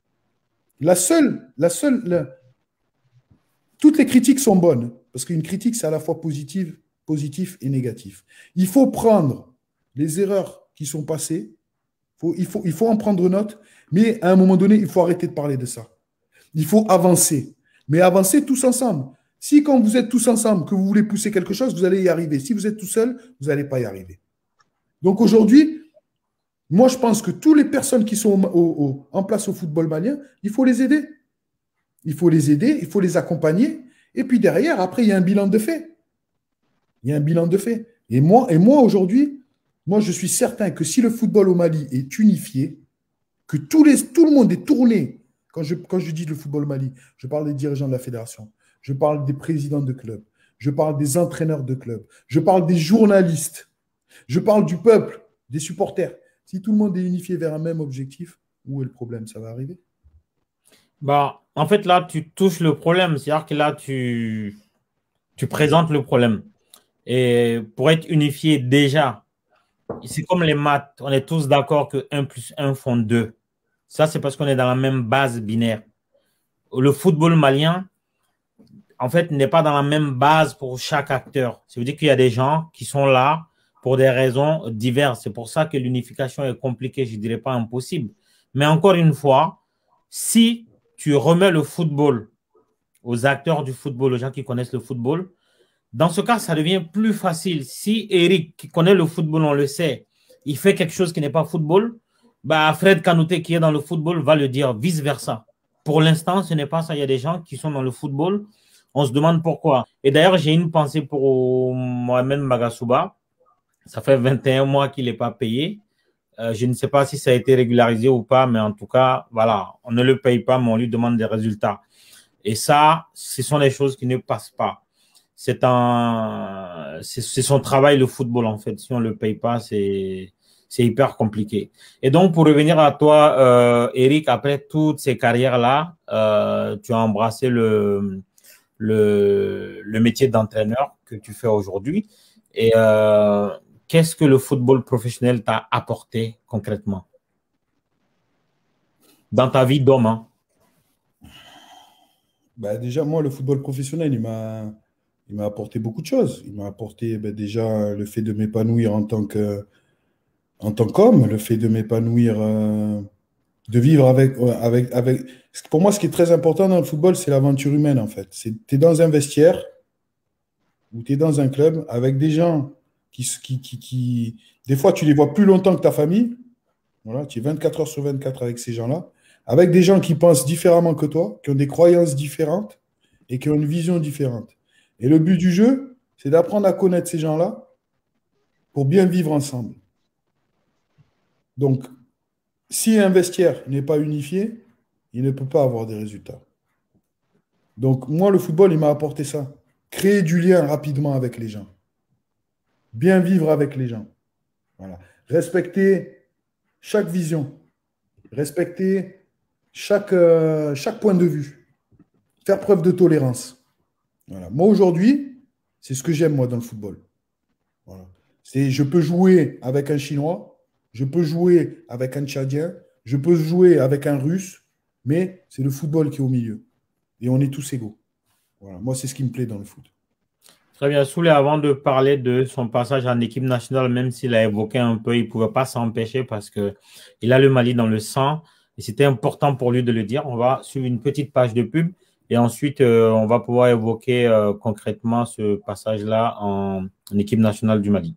Toutes les critiques sont bonnes, parce qu'une critique, c'est à la fois positif et négatif. Il faut prendre les erreurs qui sont passées, il faut en prendre note, mais à un moment donné, il faut arrêter de parler de ça. Il faut avancer, mais avancer tous ensemble. Si quand vous êtes tous ensemble, que vous voulez pousser quelque chose, vous allez y arriver. Si vous êtes tout seul, vous n'allez pas y arriver. Donc aujourd'hui, moi, je pense que toutes les personnes qui sont en place au football malien, il faut les aider. Il faut les aider, il faut les accompagner. Et puis derrière, après, il y a un bilan de fait. Il y a un bilan de fait. Et moi aujourd'hui, moi, je suis certain que si le football au Mali est unifié, que tout le monde est tourné, quand je dis le football au Mali, je parle des dirigeants de la fédération, je parle des présidents de clubs, je parle des entraîneurs de clubs, je parle des journalistes, je parle du peuple, des supporters. Si tout le monde est unifié vers un même objectif, où est le problème? Ça va arriver. Bah, en fait, là, tu touches le problème. C'est-à-dire que là, tu présentes le problème. Et pour être unifié déjà, c'est comme les maths. On est tous d'accord que 1 plus 1 font 2. Ça, c'est parce qu'on est dans la même base binaire. Le football malien, en fait, n'est pas dans la même base pour chaque acteur. Ça veut dire qu'il y a des gens qui sont là pour des raisons diverses. C'est pour ça que l'unification est compliquée, je ne dirais pas impossible. Mais encore une fois, si tu remets le football aux acteurs du football, aux gens qui connaissent le football, dans ce cas, ça devient plus facile. Si Eric, qui connaît le football, on le sait, il fait quelque chose qui n'est pas football, bah Fred Kanouté, qui est dans le football, va le dire vice-versa. Pour l'instant, ce n'est pas ça. Il y a des gens qui sont dans le football. On se demande pourquoi. Et d'ailleurs, j'ai une pensée pour Mohamed Magasuba. Ça fait 21 mois qu'il n'est pas payé. Je ne sais pas si ça a été régularisé ou pas, mais en tout cas, voilà, on ne le paye pas, mais on lui demande des résultats. Et ça, ce sont les choses qui ne passent pas. C'est son travail, le football, en fait. Si on ne le paye pas, c'est hyper compliqué. Et donc, pour revenir à toi, Eric, après toutes ces carrières-là, tu as embrassé le métier d'entraîneur que tu fais aujourd'hui. Et qu'est-ce que le football professionnel t'a apporté concrètement dans ta vie d'homme, hein? Bah, déjà, moi, le football professionnel, il m'a apporté beaucoup de choses. Il m'a apporté déjà le fait de m'épanouir en tant qu'homme, le fait de m'épanouir, de vivre avec. Pour moi, ce qui est très important dans le football, c'est l'aventure humaine, en fait. Tu es dans un vestiaire ou tu es dans un club avec des gens qui, des fois, tu les vois plus longtemps que ta famille. Voilà, tu es 24 heures sur 24 avec ces gens-là, avec des gens qui pensent différemment que toi, qui ont des croyances différentes et qui ont une vision différente. Et le but du jeu, c'est d'apprendre à connaître ces gens-là pour bien vivre ensemble. Donc, si un vestiaire n'est pas unifié, il ne peut pas avoir des résultats. Donc, moi, le football, il m'a apporté ça. Créer du lien rapidement avec les gens. Bien vivre avec les gens. Voilà. Respecter chaque vision. Respecter chaque point de vue. Faire preuve de tolérance. Voilà. Moi, aujourd'hui, c'est ce que j'aime, moi, dans le football. Voilà. Je peux jouer avec un Chinois, je peux jouer avec un Tchadien, je peux jouer avec un Russe, mais c'est le football qui est au milieu. Et on est tous égaux. Voilà. Moi, c'est ce qui me plaît dans le foot. Très bien. Souley, avant de parler de son passage en équipe nationale, même s'il a évoqué un peu, il ne pouvait pas s'empêcher parce qu'il a le Mali dans le sang. Et c'était important pour lui de le dire. On va suivre une petite page de pub et ensuite, on va pouvoir évoquer concrètement ce passage-là en équipe nationale du Mali.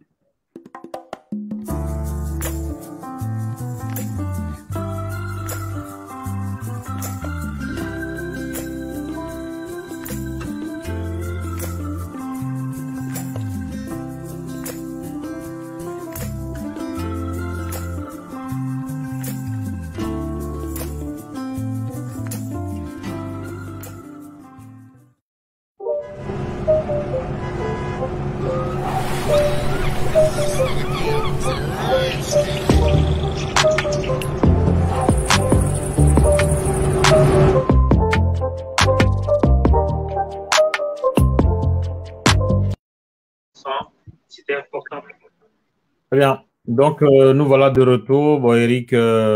C'était important. Très bien. Donc, nous voilà de retour. Bon, Eric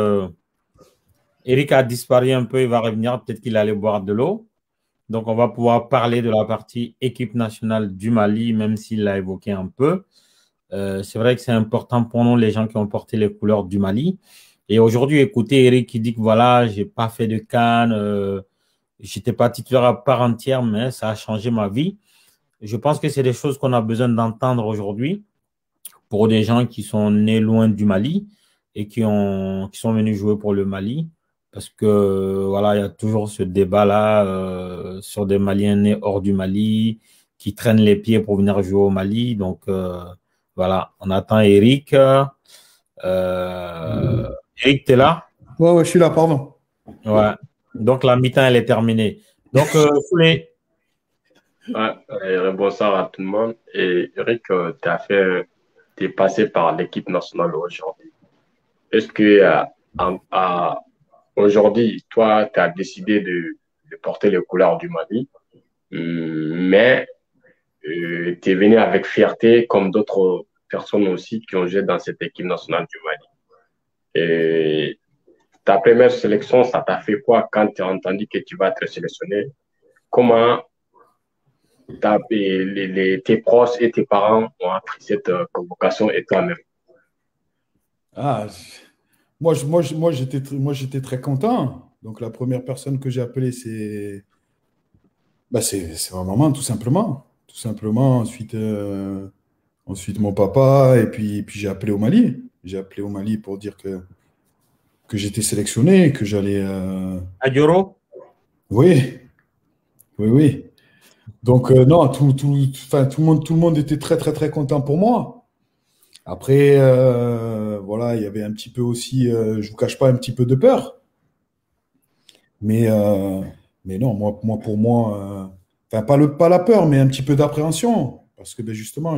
a disparu un peu. Il va revenir. Peut-être qu'il allait boire de l'eau. Donc, on va pouvoir parler de la partie équipe nationale du Mali, même s'il l'a évoqué un peu. C'est vrai que c'est important pour nous, les gens qui ont porté les couleurs du Mali. Et aujourd'hui, écoutez Eric qui dit que voilà, j'ai pas fait de CAN, j'étais pas titulaire à part entière, mais ça a changé ma vie. Je pense que c'est des choses qu'on a besoin d'entendre aujourd'hui pour des gens qui sont nés loin du Mali et qui sont venus jouer pour le Mali. Parce que voilà, il y a toujours ce débat-là sur des Maliens nés hors du Mali qui traînent les pieds pour venir jouer au Mali. Donc voilà, on attend Eric. Eric, tu es là? Ouais, je suis là, pardon. Ouais. Donc la mi-temps, elle est terminée. Donc, Foulé. Bonsoir à tout le monde. Et Eric, tu es passé par l'équipe nationale aujourd'hui. Est-ce que aujourd'hui, toi, tu as décidé de porter les couleurs du Mali, mais tu es venu avec fierté, comme d'autres personnes aussi qui ont joué dans cette équipe nationale du Mali. Et ta première sélection, ça t'a fait quoi quand tu as entendu que tu vas être sélectionné? Comment tes proches et tes parents ont appris cette convocation et toi-même? Moi, j'étais très content. Donc, la première personne que j'ai appelée, c'est ma maman, tout simplement. Tout simplement. Ensuite mon papa. Et puis j'ai appelé au Mali. J'ai appelé au Mali pour dire que j'étais sélectionné, que j'allais. À Dioro? Oui, oui. Donc, non, tout le monde était très, très, très content pour moi. Après, voilà, il y avait un petit peu aussi, je ne vous cache pas, un petit peu de peur. Mais non, pour moi, pas la peur, mais un petit peu d'appréhension. Parce que justement,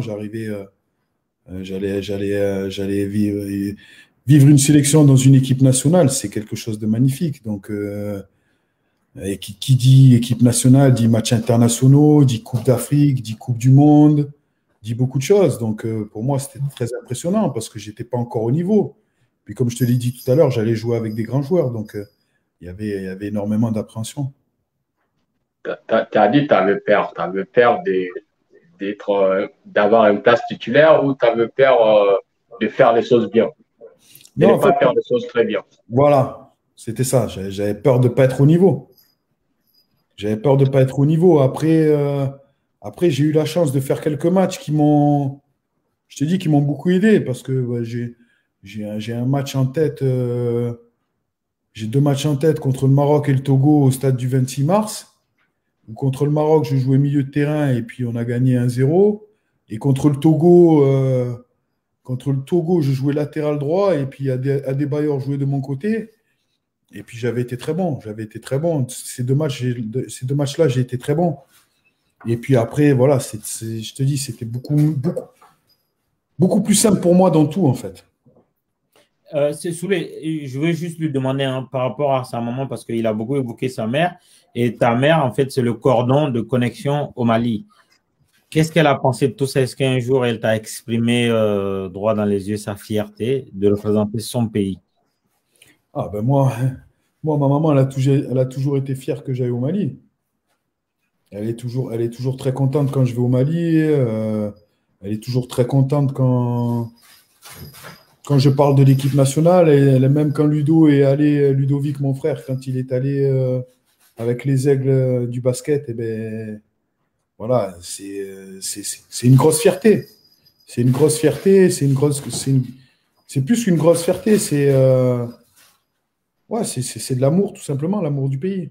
j'allais vivre une sélection dans une équipe nationale, c'est quelque chose de magnifique. Donc, et qui dit équipe nationale, dit matchs internationaux, dit Coupe d'Afrique, dit Coupe du Monde, dit beaucoup de choses. Donc, pour moi, c'était très impressionnant parce que je n'étais pas encore au niveau. Puis, comme je te l'ai dit tout à l'heure, j'allais jouer avec des grands joueurs. Donc, il y avait énormément d'appréhension. Tu as dit que tu avais peur. Tu avais peur d'avoir une place titulaire ou tu avais peur de faire les choses bien? De ne pas faire les choses très bien. Voilà, c'était ça. J'avais peur de ne pas être au niveau. J'avais peur de ne pas être au niveau. Après, j'ai eu la chance de faire quelques matchs qui m'ont beaucoup aidé parce que j'ai un match en tête. J'ai 2 matchs en tête contre le Maroc et le Togo au stade du 26 mars. Contre le Maroc, je jouais milieu de terrain et puis on a gagné 1-0. Et contre le Togo, je jouais latéral droit et puis Adebayor jouait de mon côté. Et puis j'avais été très bon. Ces deux matchs-là, j'ai été très bon. Et puis après, voilà, je te dis, c'était beaucoup, beaucoup, beaucoup plus simple pour moi dans tout, en fait. C'est Soulé, je veux juste lui demander par rapport à sa maman, parce qu'il a beaucoup évoqué sa mère. Et ta mère, en fait, c'est le cordon de connexion au Mali. Qu'est-ce qu'elle a pensé de tout ça? Est-ce qu'un jour, elle t'a exprimé droit dans les yeux sa fierté de représenter son pays? Ah ben moi, ma maman, elle a toujours été fière que j'aille au Mali. Elle est toujours très contente quand je vais au Mali. Elle est toujours très contente quand je parle de l'équipe nationale. Et même quand Ludovic, mon frère, quand il est allé avec les Aigles du basket, et ben voilà, c'est une grosse fierté. C'est une grosse fierté. C'est plus qu'une grosse fierté. C'est de l'amour, tout simplement, l'amour du pays.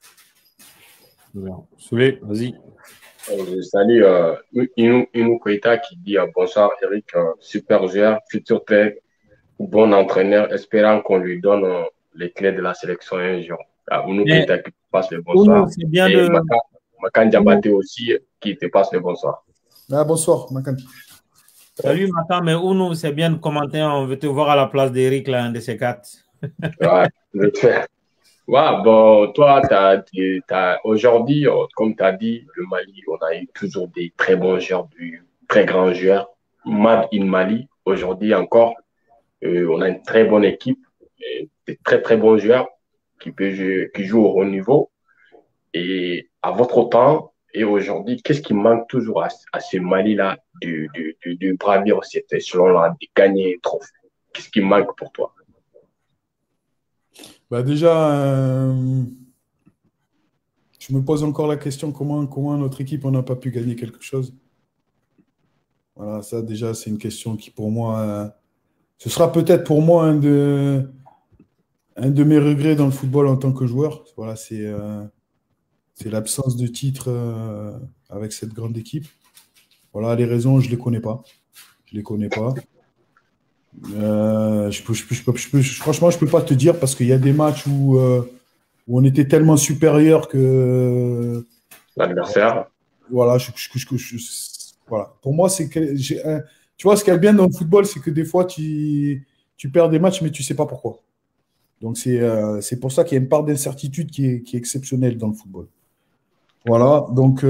Soulé, vas-y. Je salue Inou Koïta qui dit bonsoir Eric, super joueur, futur très bon entraîneur, espérant qu'on lui donne les clés de la sélection un jour. Inou Koïta qui te passe le bonsoir. C'est bien et Makan Diabaté aussi qui te passe le bonsoir. Bonsoir, Makan. Salut Nathan, mais Ounou, c'est bien de commenter. On veut te voir à la place d'Eric, là, un de ces quatre. Ouais, je vais te faire. Ouais, bon, toi, aujourd'hui, comme tu as dit, le Mali, on a eu toujours des très bons joueurs, du très grands joueurs. Made in Mali, aujourd'hui encore, on a une très bonne équipe, des très très bons joueurs qui jouent au haut niveau. Et à votre temps et aujourd'hui, qu'est-ce qui manque toujours à ce Mali-là de bravir cette échelon-là, de gagner un trophée? Qu'est-ce qui manque pour toi? Bah déjà, je me pose encore la question comment notre équipe, on n'a pas pu gagner quelque chose. Voilà, ça déjà, c'est une question qui pour moi, ce sera peut-être pour moi un de mes regrets dans le football en tant que joueur. Voilà, c'est l'absence de titre avec cette grande équipe. Voilà, les raisons, je ne les connais pas. Je les connais pas. Franchement, je ne peux pas te dire parce qu'il y a des matchs où on était tellement supérieur que L'adversaire? voilà, voilà. Pour moi, tu vois, ce qu'il y a de bien dans le football, c'est que des fois, tu perds des matchs, mais tu ne sais pas pourquoi. Donc, c'est pour ça qu'il y a une part d'incertitude qui est exceptionnelle dans le football. Voilà, donc,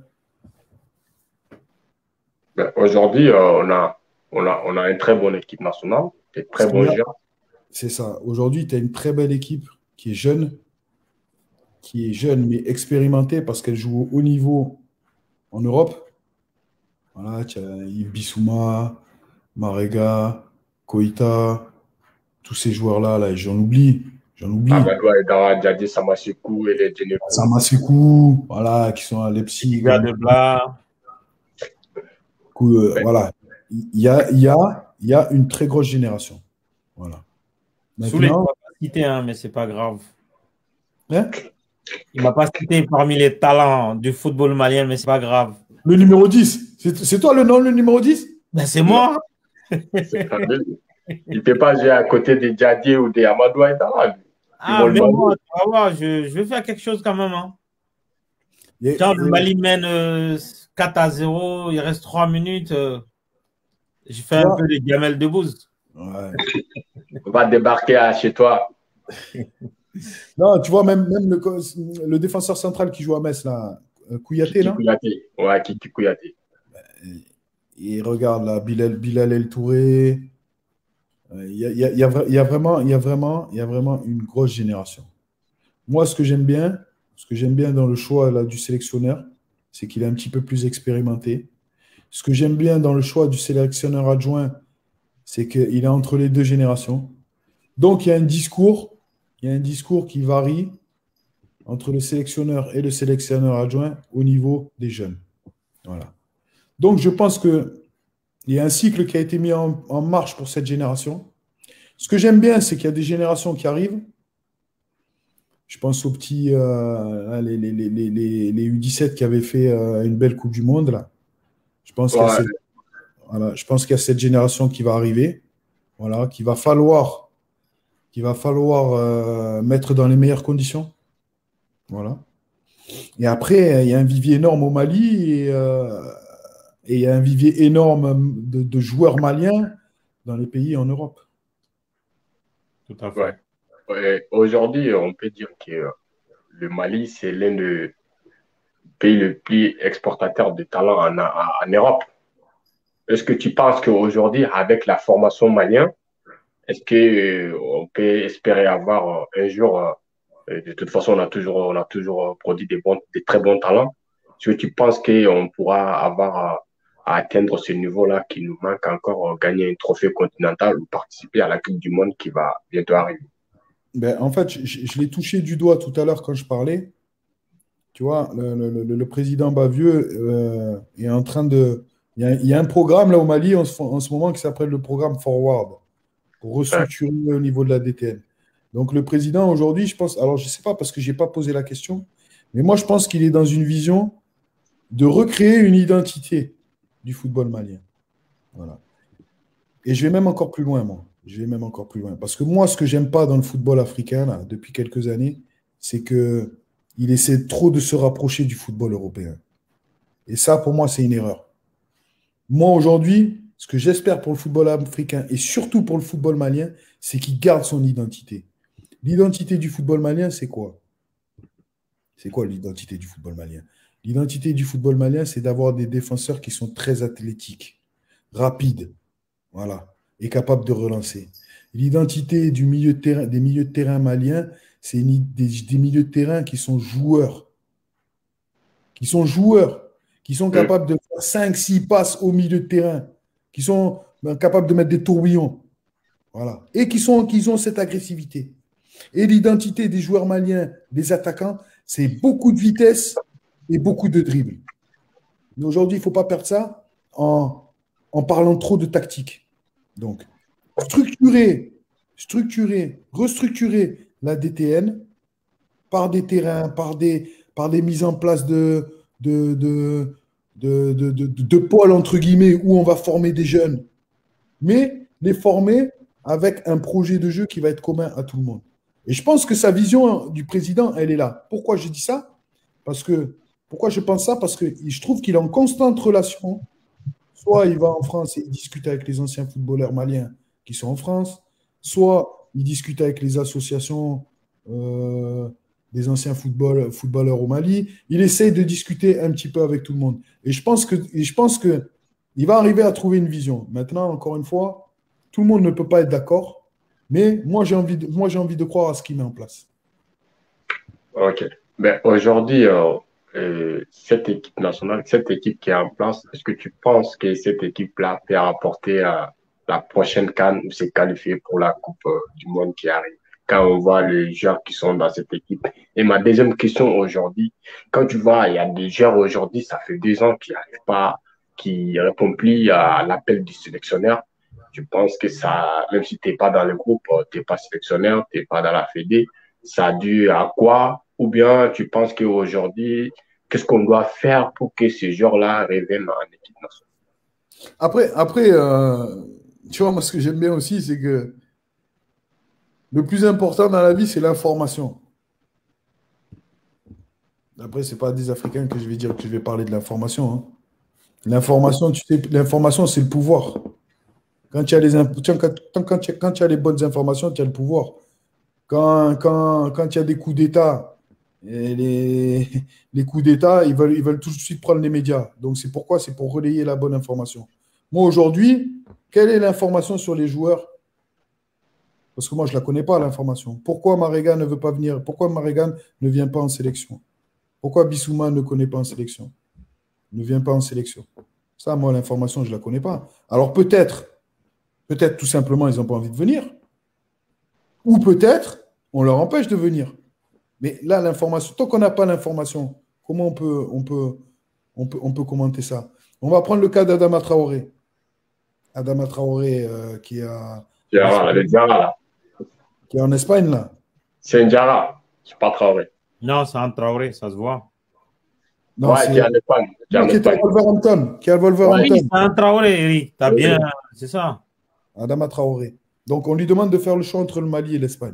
Ben, aujourd'hui, on a une très bonne équipe nationale, des ce très qu'il bons y a, joueurs. c'est ça. Aujourd'hui, tu as une très belle équipe qui est jeune, mais expérimentée parce qu'elle joue au haut niveau en Europe. Voilà, tu as Yves Bissouma, Marega, Koïta, tous ces joueurs-là, là, j'en oublie. J'en oublie. Amadou Aïdara, Djadji Samasekou et les Djenepo. Samasekou, voilà, qui sont à Leipzig. Gars de Blas. Ben, Voilà. Il y a une très grosse génération. Voilà. Souley, il ne Maintenant, m'a pas cité, hein, mais c'est pas grave. hein, Il ne m'a pas cité parmi les talents du football malien, mais c'est pas grave. le numéro 10. C'est toi le nom, le numéro 10? Ben, c'est non, moi. il ne peut pas jouer à côté de Djadji ou de Amadou Aïdara. Ils vont Ah, le mais vendre. moi, tu vas voir, je vais faire quelque chose quand même. Hein. Il y a- Genre, le il y a- Mali mène 4-0, il reste 3 minutes. Je fais Tu un vois? peu de gamelle de bouse. Ouais. On va débarquer chez toi. Non, tu vois, même le défenseur central qui joue à Metz, là, Kouyaté, Kiki là, Kouyaté. Ouais, Kiki Kouyaté. il regarde là, Bilal El Touré. Il y a vraiment une grosse génération. Moi, ce que j'aime bien dans le choix là, du sélectionneur, c'est qu'il est un petit peu plus expérimenté. Ce que j'aime bien dans le choix du sélectionneur adjoint, c'est qu'il est entre les deux générations. Donc, il y a un discours qui varie entre le sélectionneur et le sélectionneur adjoint au niveau des jeunes. Voilà. Donc, je pense qu'il y a un cycle qui a été mis en marche pour cette génération. Ce que j'aime bien, c'est qu'il y a des générations qui arrivent. Je pense aux petits, les U17 qui avaient fait une belle Coupe du Monde. Là. Je pense qu'il y a Ouais, cette, voilà, je pense qu'il y a cette génération qui va arriver, voilà, qu'il va falloir mettre dans les meilleures conditions. Voilà. Et après, il y a un vivier énorme au Mali et il y a un vivier énorme de joueurs maliens dans les pays en Europe. Tout à ouais. fait. Ouais. Aujourd'hui, on peut dire que le Mali, c'est l'un des pays les plus exportateurs de talents en Europe. Est-ce que tu penses qu'aujourd'hui, avec la formation malienne, est-ce que on peut espérer avoir un jour, de toute façon, on a toujours produit des très bons talents. Est-ce que tu penses qu'on pourra avoir à atteindre ce niveau-là qui nous manque encore, gagner un trophée continental ou participer à la Coupe du Monde qui va bientôt arriver? Ben, en fait, je l'ai touché du doigt tout à l'heure quand je parlais. Tu vois, le président Bavieux est en train de. Il y a un programme là au Mali en ce moment qui s'appelle le programme Forward pour Ouais, restructurer au niveau de la DTN. Donc le président aujourd'hui, je pense, alors je ne sais pas parce que je n'ai pas posé la question, mais moi je pense qu'il est dans une vision de recréer une identité du football malien. Voilà. Et je vais même encore plus loin, moi. Je vais même encore plus loin. Parce que moi, ce que j'aime pas dans le football africain, là, depuis quelques années, c'est que il essaie trop de se rapprocher du football européen. Et ça, pour moi, c'est une erreur. Moi, aujourd'hui, ce que j'espère pour le football africain et surtout pour le football malien, c'est qu'il garde son identité. L'identité du football malien, c'est quoi? C'est quoi l'identité du football malien? L'identité du football malien, c'est d'avoir des défenseurs qui sont très athlétiques, rapides, voilà, et capables de relancer. L'identité du milieu de terrain, des milieux de terrain maliens, c'est des milieux de terrain qui sont joueurs, qui sont capables de faire 5-6 passes au milieu de terrain, qui sont capables de mettre des tourbillons, voilà, et qui ont cette agressivité. Et l'identité des joueurs maliens, des attaquants, c'est beaucoup de vitesse et beaucoup de dribble. Mais aujourd'hui, il ne faut pas perdre ça en parlant trop de tactique. Donc, restructurer la DTN par des terrains, par des mises en place de pôles, entre guillemets, où on va former des jeunes, mais les former avec un projet de jeu qui va être commun à tout le monde. Et je pense que sa vision du président, elle est là. Pourquoi je dis ça? Pourquoi je pense ça? Parce que je trouve qu'il est en constante relation. Soit il va en France et il discute avec les anciens footballeurs maliens qui sont en France, soit il discute avec les associations des anciens footballeurs au Mali. Il essaye de discuter un petit peu avec tout le monde. Et je pense qu'il va arriver à trouver une vision. Maintenant, encore une fois, tout le monde ne peut pas être d'accord, mais moi, j'ai envie de croire à ce qu'il met en place. Ok. Ben, aujourd'hui, cette équipe nationale, cette équipe qui est en place, est-ce que tu penses que cette équipe-là peut rapporter la prochaine CAN ou s'est qualifiée pour la Coupe du Monde qui arrive, quand on voit les joueurs qui sont dans cette équipe? Et ma deuxième question aujourd'hui, quand tu vois, il y a des joueurs aujourd'hui, ça fait 2 ans qui n'arrivent pas, qui répondent plus à l'appel du sélectionneur. Je pense que ça, même si tu n'es pas dans le groupe, tu n'es pas sélectionneur, tu n'es pas dans la Fédé, ça a dû à quoi? Ou bien tu penses qu'aujourd'hui, qu'est-ce qu'on doit faire pour que ces joueurs-là reviennent en équipe nationale? Après tu vois, moi, ce que j'aime bien aussi, c'est que le plus important dans la vie, c'est l'information. Après, ce n'est pas à des Africains que je vais dire que je vais parler de l'information. Hein. L'information, tu sais, l'information, c'est le pouvoir. Quand tu as les bonnes informations, tu as le pouvoir. Quand il y a des coups d'État, et les coups d'État, ils veulent tout de suite prendre les médias. Donc, c'est pourquoi? C'est pour relayer la bonne information. Moi, aujourd'hui, quelle est l'information sur les joueurs? Parce que moi, je ne la connais pas, l'information. Pourquoi Marega ne veut pas venir? Pourquoi Marega ne vient pas en sélection? Pourquoi Bissouma ne connaît pas en sélection? Ne vient pas en sélection? Ça, moi, l'information, je ne la connais pas. Alors, peut-être tout simplement, ils n'ont pas envie de venir. Ou peut-être, on leur empêche de venir. Mais là, l'information, tant qu'on n'a pas l'information, comment on peut commenter ça? On va prendre le cas d'Adama Traoré. Adama Traoré qui est en Espagne, là. C'est un Diarra, c'est pas Traoré. Non, c'est un Traoré, ça se voit. Non, ouais, qui est en Espagne. Qui est à Wolverhampton. Oui, c'est un Traoré, Eric. T'as bien, c'est ça. Adama Traoré. Donc, on lui demande de faire le choix entre le Mali et l'Espagne.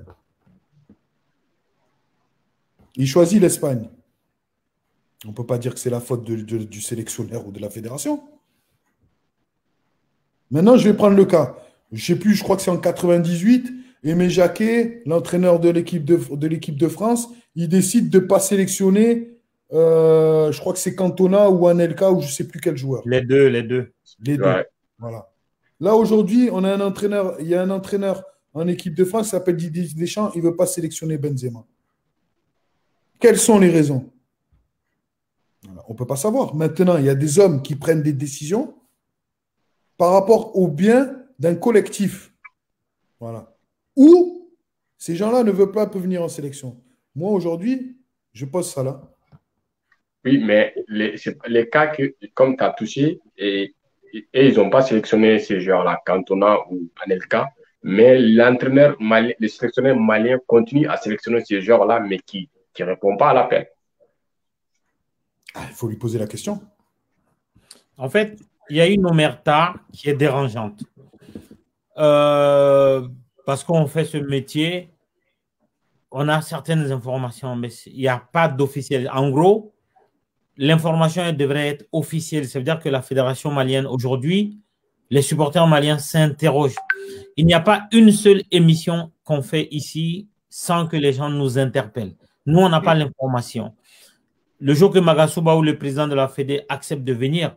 Il choisit l'Espagne. On ne peut pas dire que c'est la faute du sélectionneur ou de la fédération. Maintenant, je vais prendre le cas. Je ne sais plus, je crois que c'est en 98. Aimé Jacquet, l'entraîneur de l'équipe de France, il décide de ne pas sélectionner, je crois que c'est Cantona ou Anelka ou je ne sais plus quel joueur. Les deux. Ouais. Voilà. Là, aujourd'hui, il y a un entraîneur en équipe de France qui s'appelle Didier Deschamps, il ne veut pas sélectionner Benzema. Quelles sont les raisons? Voilà. On ne peut pas savoir. Maintenant, il y a des hommes qui prennent des décisions par rapport au bien d'un collectif. Voilà. Ou ces gens-là ne veulent pas venir en sélection. Moi, aujourd'hui, je pose ça là. Oui, mais les cas que, comme tu as touché, et ils n'ont pas sélectionné ces joueurs-là, Cantona ou Anelka, mais le sélectionneur malien continue à sélectionner ces joueurs-là, mais qui ne répondent pas à l'appel. Il faut lui poser la question. En fait, il y a une omerta qui est dérangeante. Parce qu'on fait ce métier, on a certaines informations, mais il n'y a pas d'officiel. En gros, l'information devrait être officielle. Ça veut dire que la fédération malienne, aujourd'hui, Les supporters maliens s'interrogent. Il n'y a pas une seule émission qu'on fait ici sans que les gens nous interpellent. Nous, on n'a pas l'information. Le jour que Magasuba ou le président de la Fédé accepte de venir,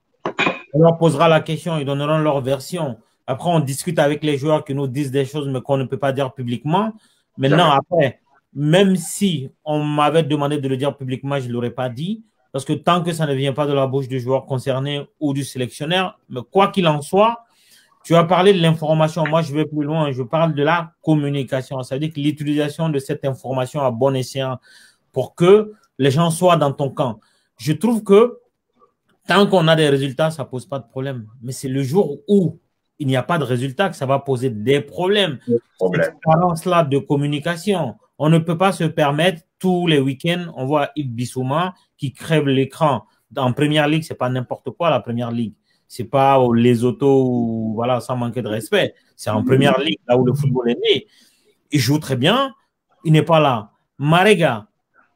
on leur posera la question, ils donneront leur version. Après, on discute avec les joueurs qui nous disent des choses, mais qu'on ne peut pas dire publiquement. Maintenant, après, même si on m'avait demandé de le dire publiquement, je ne l'aurais pas dit. Parce que tant que ça ne vient pas de la bouche du joueur concerné ou du sélectionneur, mais quoi qu'il en soit, tu as parlé de l'information. Moi, je vais plus loin. Je parle de la communication. Ça veut dire que l'utilisation de cette information à bon escient pour que les gens soient dans ton camp. Je trouve que tant qu'on a des résultats, ça ne pose pas de problème. Mais c'est le jour où il n'y a pas de résultats que ça va poser des problèmes. Cette carence-là de communication. On ne peut pas se permettre tous les week-ends, on voit Yves Bissouma qui crève l'écran. En première ligue, ce n'est pas n'importe quoi la première ligue. Ce n'est pas les autos, voilà, sans manquer de respect. C'est en première ligue, là où le football est né. Il joue très bien, il n'est pas là. Marega,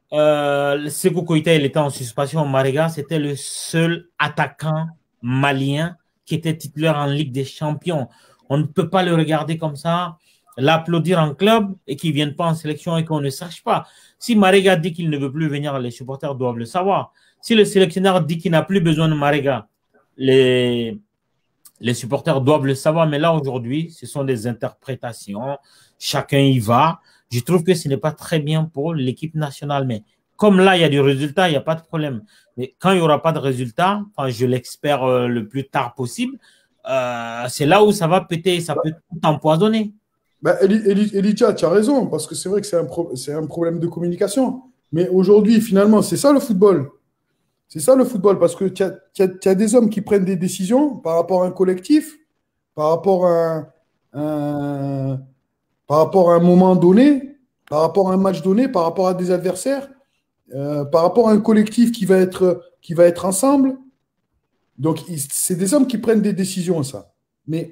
Sékou Koïta, il était en suspension. Marega, c'était le seul attaquant malien qui était titulaire en Ligue des Champions. On ne peut pas le regarder comme ça, l'applaudir en club et qu'il ne vienne pas en sélection et qu'on ne sache pas. Si Marega dit qu'il ne veut plus venir, les supporters doivent le savoir. Si le sélectionneur dit qu'il n'a plus besoin de Marega, les supporters doivent le savoir. Mais là, aujourd'hui, ce sont des interprétations. Chacun y va. Je trouve que ce n'est pas très bien pour l'équipe nationale. Mais comme là, il y a du résultat, il n'y a pas de problème. Mais quand il n'y aura pas de résultat, enfin, je l'espère le plus tard possible, c'est là où ça va péter, ça peut tout empoisonner. Elijah, tu as raison, parce que c'est vrai que c'est un problème de communication. Mais aujourd'hui, finalement, c'est ça le football. C'est ça le football, parce que tu as des hommes qui prennent des décisions par rapport à un collectif, par rapport à un moment donné, par rapport à un match donné, par rapport à des adversaires, par rapport à un collectif qui va être ensemble. Donc, c'est des hommes qui prennent des décisions, ça. Mais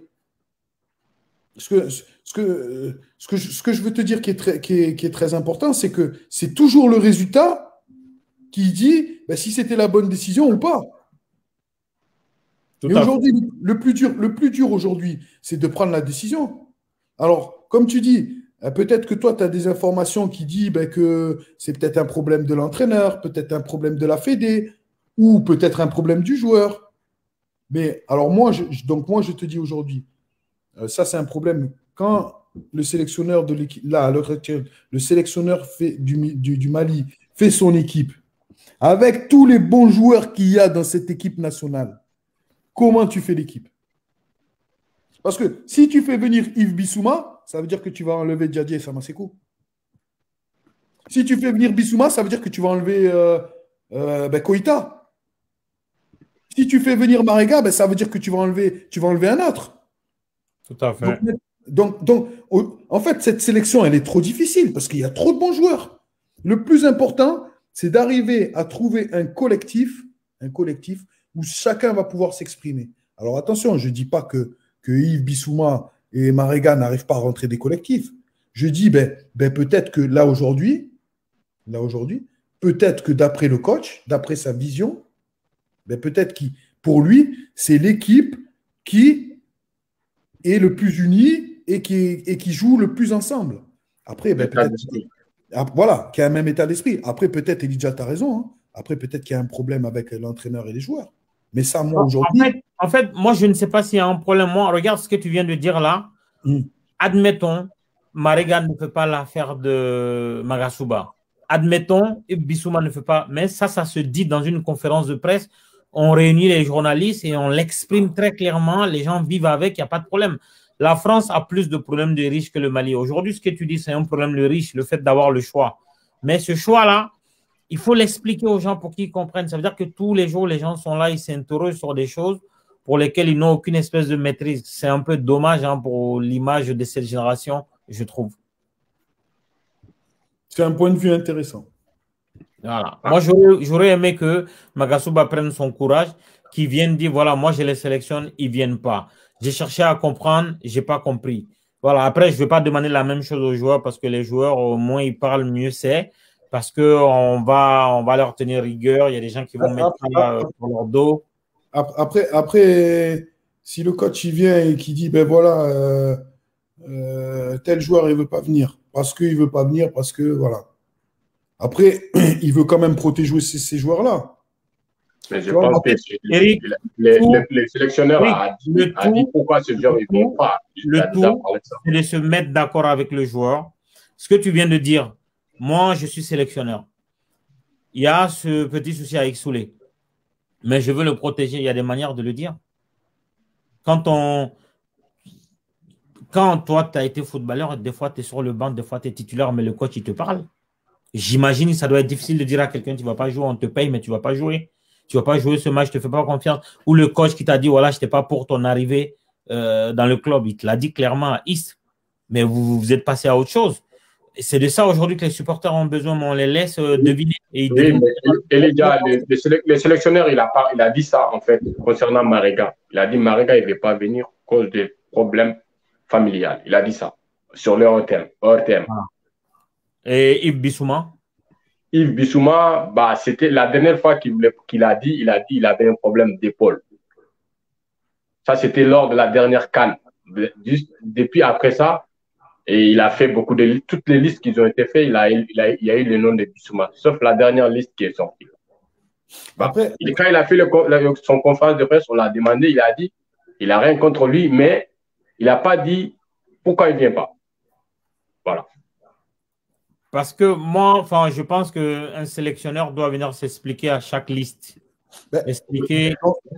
ce que je veux te dire qui est très important, c'est que c'est toujours le résultat qui dit si c'était la bonne décision ou pas. Mais aujourd'hui, le plus dur aujourd'hui, c'est de prendre la décision. Alors, comme tu dis, peut-être que toi, tu as des informations qui disent que c'est peut-être un problème de l'entraîneur, peut-être un problème de la Fédé, ou peut-être un problème du joueur. Mais alors moi, je te dis aujourd'hui, ça c'est un problème. Quand le sélectionneur de l'équipe, là, à l'heure actuelle, le sélectionneur du Mali fait son équipe, avec tous les bons joueurs qu'il y a dans cette équipe nationale, comment tu fais l'équipe? Parce que si tu fais venir Yves Bissouma, ça veut dire que tu vas enlever Djadji et Samasekou. Si tu fais venir Bissouma, ça veut dire que tu vas enlever Koïta. Si tu fais venir Marega, ça veut dire que tu vas enlever un autre. Tout à fait. Donc, en fait, cette sélection, elle est trop difficile parce qu'il y a trop de bons joueurs. Le plus important, c'est d'arriver à trouver un collectif où chacun va pouvoir s'exprimer. Alors attention, je ne dis pas que Yves Bissouma et Marega n'arrivent pas à rentrer des collectifs. Je dis, peut-être que là aujourd'hui, peut-être que d'après le coach, d'après sa vision, peut-être que pour lui, c'est l'équipe qui est le plus unie et qui joue le plus ensemble. Après, peut-être voilà, qui a un même état d'esprit. Après, peut-être, Elijah, tu as raison. Hein. Après, peut-être qu'il y a un problème avec l'entraîneur et les joueurs. Mais ça, moi, aujourd'hui… En fait, moi, je ne sais pas s'il y a un problème. Moi, regarde ce que tu viens de dire là. Admettons, Marega ne fait pas l'affaire de Magasuba. Admettons, Bissouma ne fait pas. Mais ça se dit dans une conférence de presse. On réunit les journalistes et on l'exprime très clairement. Les gens vivent avec, il n'y a pas de problème. La France a plus de problèmes de riches que le Mali. Aujourd'hui, ce que tu dis, c'est un problème de riche, le fait d'avoir le choix. Mais ce choix-là, il faut l'expliquer aux gens pour qu'ils comprennent. Ça veut dire que tous les jours, les gens sont là, ils s'interrogent sur des choses pour lesquelles ils n'ont aucune espèce de maîtrise. C'est un peu dommage pour l'image de cette génération, je trouve. C'est un point de vue intéressant. Voilà. Moi, j'aurais aimé que Magasuba prenne son courage, qu'il vienne dire, voilà, moi, je les sélectionne, ils ne viennent pas. J'ai cherché à comprendre, je n'ai pas compris. Voilà. Après, je ne vais pas demander la même chose aux joueurs parce que les joueurs, au moins, ils parlent mieux, c'est parce qu'on va leur tenir rigueur. Il y a des gens qui vont mettre sur leur dos. Après Si le coach il vient et qui dit, ben voilà, tel joueur, il ne veut pas venir. Parce qu'il ne veut pas venir, parce que voilà. Après, il veut quand même protéger ces joueurs-là. Mais je pense que Eric, les sélectionneurs ont dit pourquoi ce joueur ne vient pas. Le tout, c'est de se mettre d'accord avec le joueur. Ce que tu viens de dire, moi, je suis sélectionneur. Il y a ce petit souci avec Soulé. Mais je veux le protéger. Il y a des manières de le dire. Quand toi, tu as été footballeur, des fois, tu es sur le banc, des fois, tu es titulaire, mais le coach, il te parle. J'imagine que ça doit être difficile de dire à quelqu'un, tu ne vas pas jouer, on te paye, mais tu ne vas pas jouer. Tu ne vas pas jouer ce match, je ne te fais pas confiance. Ou le coach qui t'a dit, voilà, je n'étais pas pour ton arrivée dans le club. Il te l'a dit clairement à Is. Mais vous êtes passé à autre chose. Et c'est de ça aujourd'hui que les supporters ont besoin, mais on les laisse deviner. Et les gars, les sélectionneurs, il a dit ça, en fait, concernant Marega. Il a dit Marega, il ne veut pas venir à cause des problèmes familiaux. Il a dit ça, sur leur thème. Et Yves Bissouma? Yves Bissouma, bah, c'était la dernière fois qu'il a dit il avait un problème d'épaule. Ça, c'était lors de la dernière CAN. Depuis après ça, et il a fait toutes les listes qui ont été faites, il y a eu le nom de Bissouma, sauf la dernière liste qui est sortie. Bah, après, quand il a fait son conférence de presse, on l'a demandé, il a dit, il n'a rien contre lui, mais il n'a pas dit pourquoi il ne vient pas. Voilà. Parce que moi, enfin, je pense qu'un sélectionneur doit venir s'expliquer à chaque liste. Expliquer.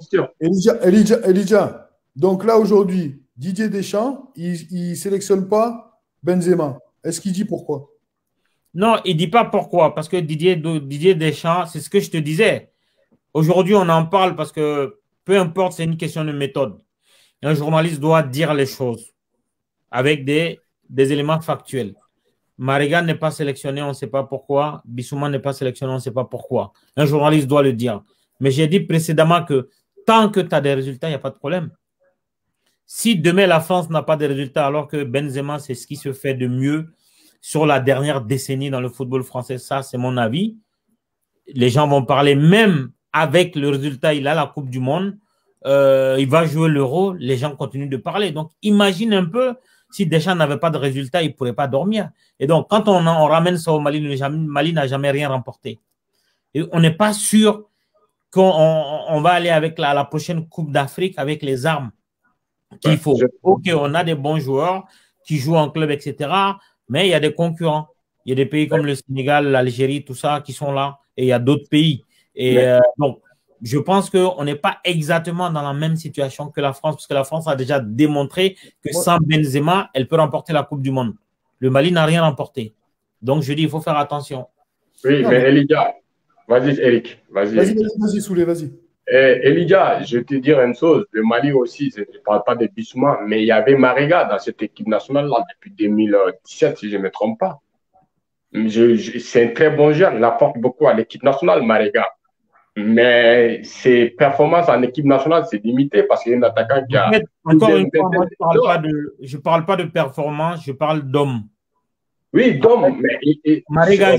Elijah, donc là aujourd'hui, Didier Deschamps, il ne sélectionne pas Benzema. Est-ce qu'il dit pourquoi? Non, il ne dit pas pourquoi. Parce que Didier Deschamps, c'est ce que je te disais. Aujourd'hui, on en parle parce que peu importe, c'est une question de méthode. Un journaliste doit dire les choses avec des éléments factuels. Marega n'est pas sélectionné, on ne sait pas pourquoi. Bissouma n'est pas sélectionné, on ne sait pas pourquoi. Un journaliste doit le dire. Mais j'ai dit précédemment que tant que tu as des résultats, il n'y a pas de problème. Si demain la France n'a pas de résultats, alors que Benzema, c'est ce qui se fait de mieux sur la dernière décennie dans le football français, ça, c'est mon avis. Les gens vont parler, même avec le résultat, il a la Coupe du Monde, il va jouer l'Euro, les gens continuent de parler. Donc, imagine un peu. Si Deschamps n'avait pas de résultats, il ne pourrait pas dormir. Et donc, quand on ramène ça au Mali, le Mali n'a jamais rien remporté. Et on n'est pas sûr qu'on va aller avec la prochaine Coupe d'Afrique avec les armes qu'il faut. Ok, on a des bons joueurs qui jouent en club, etc. Mais il y a des concurrents. Il y a des pays comme le Sénégal, l'Algérie, tout ça qui sont là. Et il y a d'autres pays. Et donc, je pense qu'on n'est pas exactement dans la même situation que la France, parce que la France a déjà démontré que sans Benzema, elle peut remporter la Coupe du Monde. Le Mali n'a rien remporté. Donc, je dis, il faut faire attention. Oui, mais Elijah, vas-y, Eric. Vas-y, Soulé, vas-y. Elijah, je vais te dire une chose. Le Mali aussi, je ne parle pas de Bissouma, mais il y avait Marega dans cette équipe nationale-là depuis 2017, si je ne me trompe pas. C'est un très bon joueur. Il apporte beaucoup à l'équipe nationale, Marega. Mais ses performances en équipe nationale, c'est limité parce qu'il y a un attaquant qui a… Encore une fois, moi, je ne parle pas de performance, je parle d'homme. Oui, d'homme, mais Marega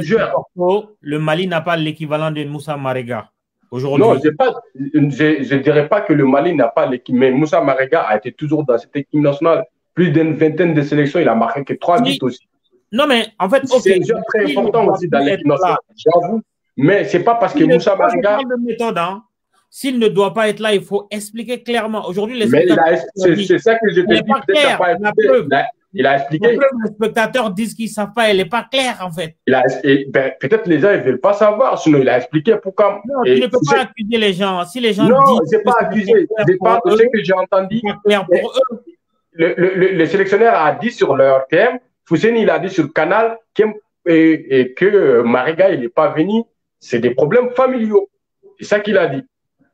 le Mali n'a pas l'équivalent de Moussa Marega aujourd'hui. Non, je ne dirais pas que le Mali n'a pas l'équipe, mais Moussa Marega a été toujours dans cette équipe nationale. Plus d'une vingtaine de sélections, il a marqué que 3 buts aussi. Non, mais en fait, c'est un joueur très important aussi dans l'équipe nationale, j'avoue. Mais ce n'est pas parce que Moussa Marega… S'il ne doit pas être là, il faut expliquer clairement. Aujourd'hui, les c'est ça que je te dis. Peut-être pas expliqué. Il a expliqué. Les spectateurs disent qu'ils ne savent pas. Elle n'est pas claire, en fait. Peut-être les gens ne veulent pas savoir. Sinon, il a expliqué pourquoi. Non, tu ne peux pas accuser les gens. Si les gens non, disent… je n'ai pas accusé. Ce que j'ai entendu. Clair pour eux. Le sélectionneur a dit sur leur thème, Fousseni, il a dit sur le canal que Marega, il n'est pas venu. C'est des problèmes familiaux. C'est ça qu'il a dit.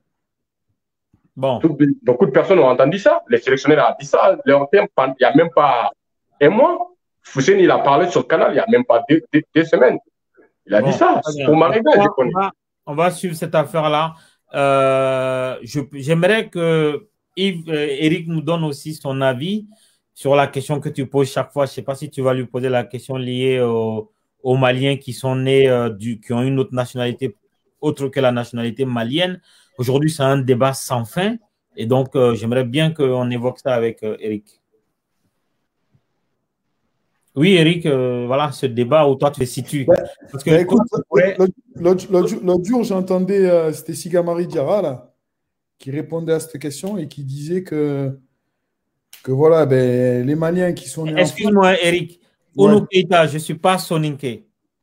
Bon. Beaucoup de personnes ont entendu ça. Les sélectionneurs ont dit ça. Leur thème, il n'y a même pas un mois. Fousseni, il a parlé sur le canal il n'y a même pas deux semaines. Il a dit ça. Pour Marega, je connais. On va suivre cette affaire-là. J'aimerais que Eric nous donne aussi son avis sur la question que tu poses chaque fois. Je ne sais pas si tu vas lui poser la question liée aux Maliens qui sont nés, qui ont une autre nationalité autre que la nationalité malienne. Aujourd'hui, c'est un débat sans fin Et donc, j'aimerais bien qu'on évoque ça avec Eric. Oui, Eric, voilà ce débat où toi tu te situes. Parce que écoute, l'autre jour, j'entendais, c'était Sigamari Diarra, là, qui répondait à cette question et qui disait que voilà, ben, les Maliens qui sont nés en Excuse-moi, Eric. Ounou Keita, je ne suis pas Soninké.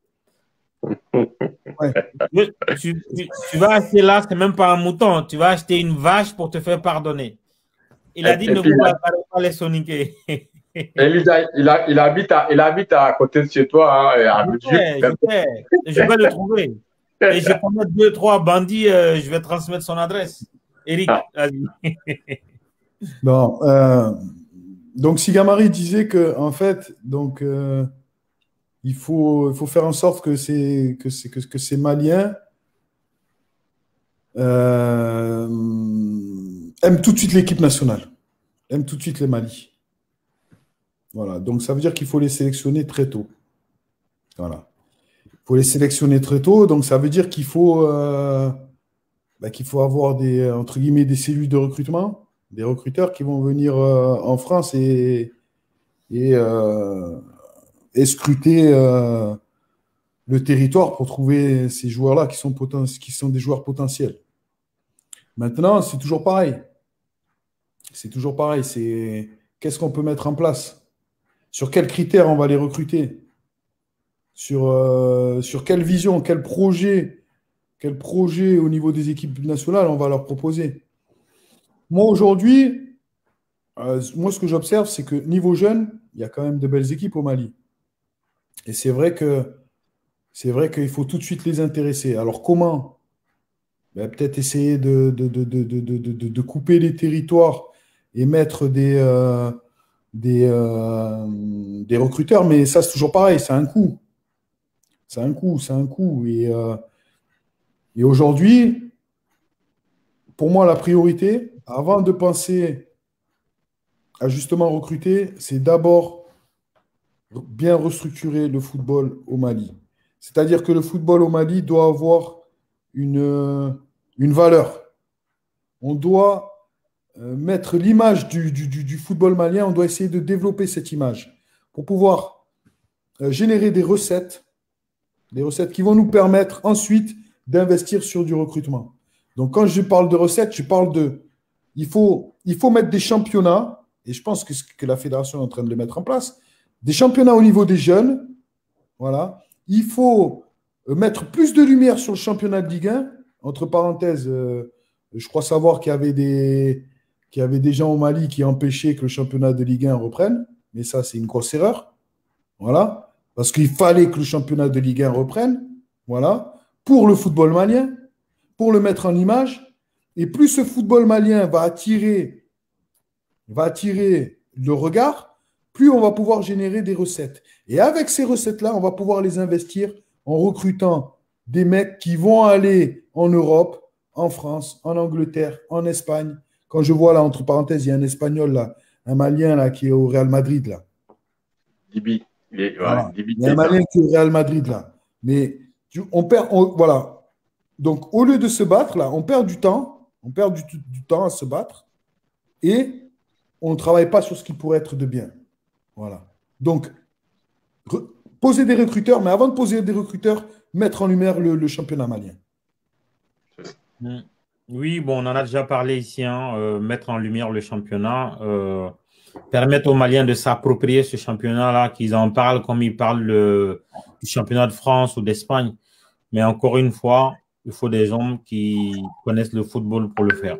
Ouais. Tu vas acheter là, ce n'est même pas un mouton. Tu vas acheter une vache pour te faire pardonner. Il a dit ne vous parlez pas les Soninké. Elisa, il habite à côté de chez toi, hein, à je vais le trouver. Et je connais 2-3 bandits, je vais transmettre son adresse. Eric, vas-y. Non, donc Sigamari disait que en fait, donc il faut faire en sorte que ces Maliens aiment tout de suite l'équipe nationale, aiment tout de suite les Mali. Voilà, donc ça veut dire qu'il faut les sélectionner très tôt. Voilà, il faut les sélectionner très tôt, donc ça veut dire qu'il faut avoir des entre guillemets des cellules de recrutement. Des recruteurs qui vont venir en France et scruter le territoire pour trouver ces joueurs-là qui sont des joueurs potentiels. Maintenant, c'est toujours pareil. C'est toujours pareil. C'est qu'est-ce qu'on peut mettre en place? Sur quels critères on va les recruter? Sur quelle vision, quel projet au niveau des équipes nationales on va leur proposer? Moi, aujourd'hui, ce que j'observe, c'est que niveau jeune, il y a quand même de belles équipes au Mali. Et c'est vrai qu'il faut tout de suite les intéresser. Alors, comment? Ben, peut-être essayer de couper les territoires et mettre des recruteurs, mais ça, c'est toujours pareil, c'est un coût. C'est un coût. Et aujourd'hui, pour moi, la priorité, avant de penser à justement recruter, c'est d'abord bien restructurer le football au Mali. C'est-à-dire que le football au Mali doit avoir une valeur. On doit mettre l'image du football malien, on doit essayer de développer cette image pour pouvoir générer des recettes qui vont nous permettre ensuite d'investir sur du recrutement. Donc, quand je parle de recettes, je parle il faut mettre des championnats, et je pense que la fédération est en train de le mettre en place, des championnats au niveau des jeunes. Voilà. Il faut mettre plus de lumière sur le championnat de Ligue 1. Entre parenthèses, je crois savoir qu'il y avait des gens au Mali qui empêchaient que le championnat de Ligue 1 reprenne, mais ça, c'est une grosse erreur. Voilà. Parce qu'il fallait que le championnat de Ligue 1 reprenne. Voilà. Pour le football malien, pour le mettre en image. Et plus ce football malien va attirer le regard, plus on va pouvoir générer des recettes. Et avec ces recettes-là, on va pouvoir les investir en recrutant des mecs qui vont aller en Europe, en France, en Angleterre, en Espagne. Quand je vois là, entre parenthèses, il y a un Espagnol là, un Malien là qui est au Real Madrid là. Dibi. Voilà. Il y a un Malien qui est au Real Madrid là. Mais voilà. Donc, au lieu de se battre, là, on perd du temps. On perd du temps à se battre. Et on ne travaille pas sur ce qui pourrait être de bien. Voilà. Donc, poser des recruteurs, mais avant de poser des recruteurs, mettre en lumière le championnat malien. Oui, bon, on en a déjà parlé ici, hein, mettre en lumière le championnat, permettre aux Maliens de s'approprier ce championnat-là, qu'ils en parlent comme ils parlent du championnat de France ou d'Espagne. Mais encore une fois, il faut des hommes qui connaissent le football pour le faire.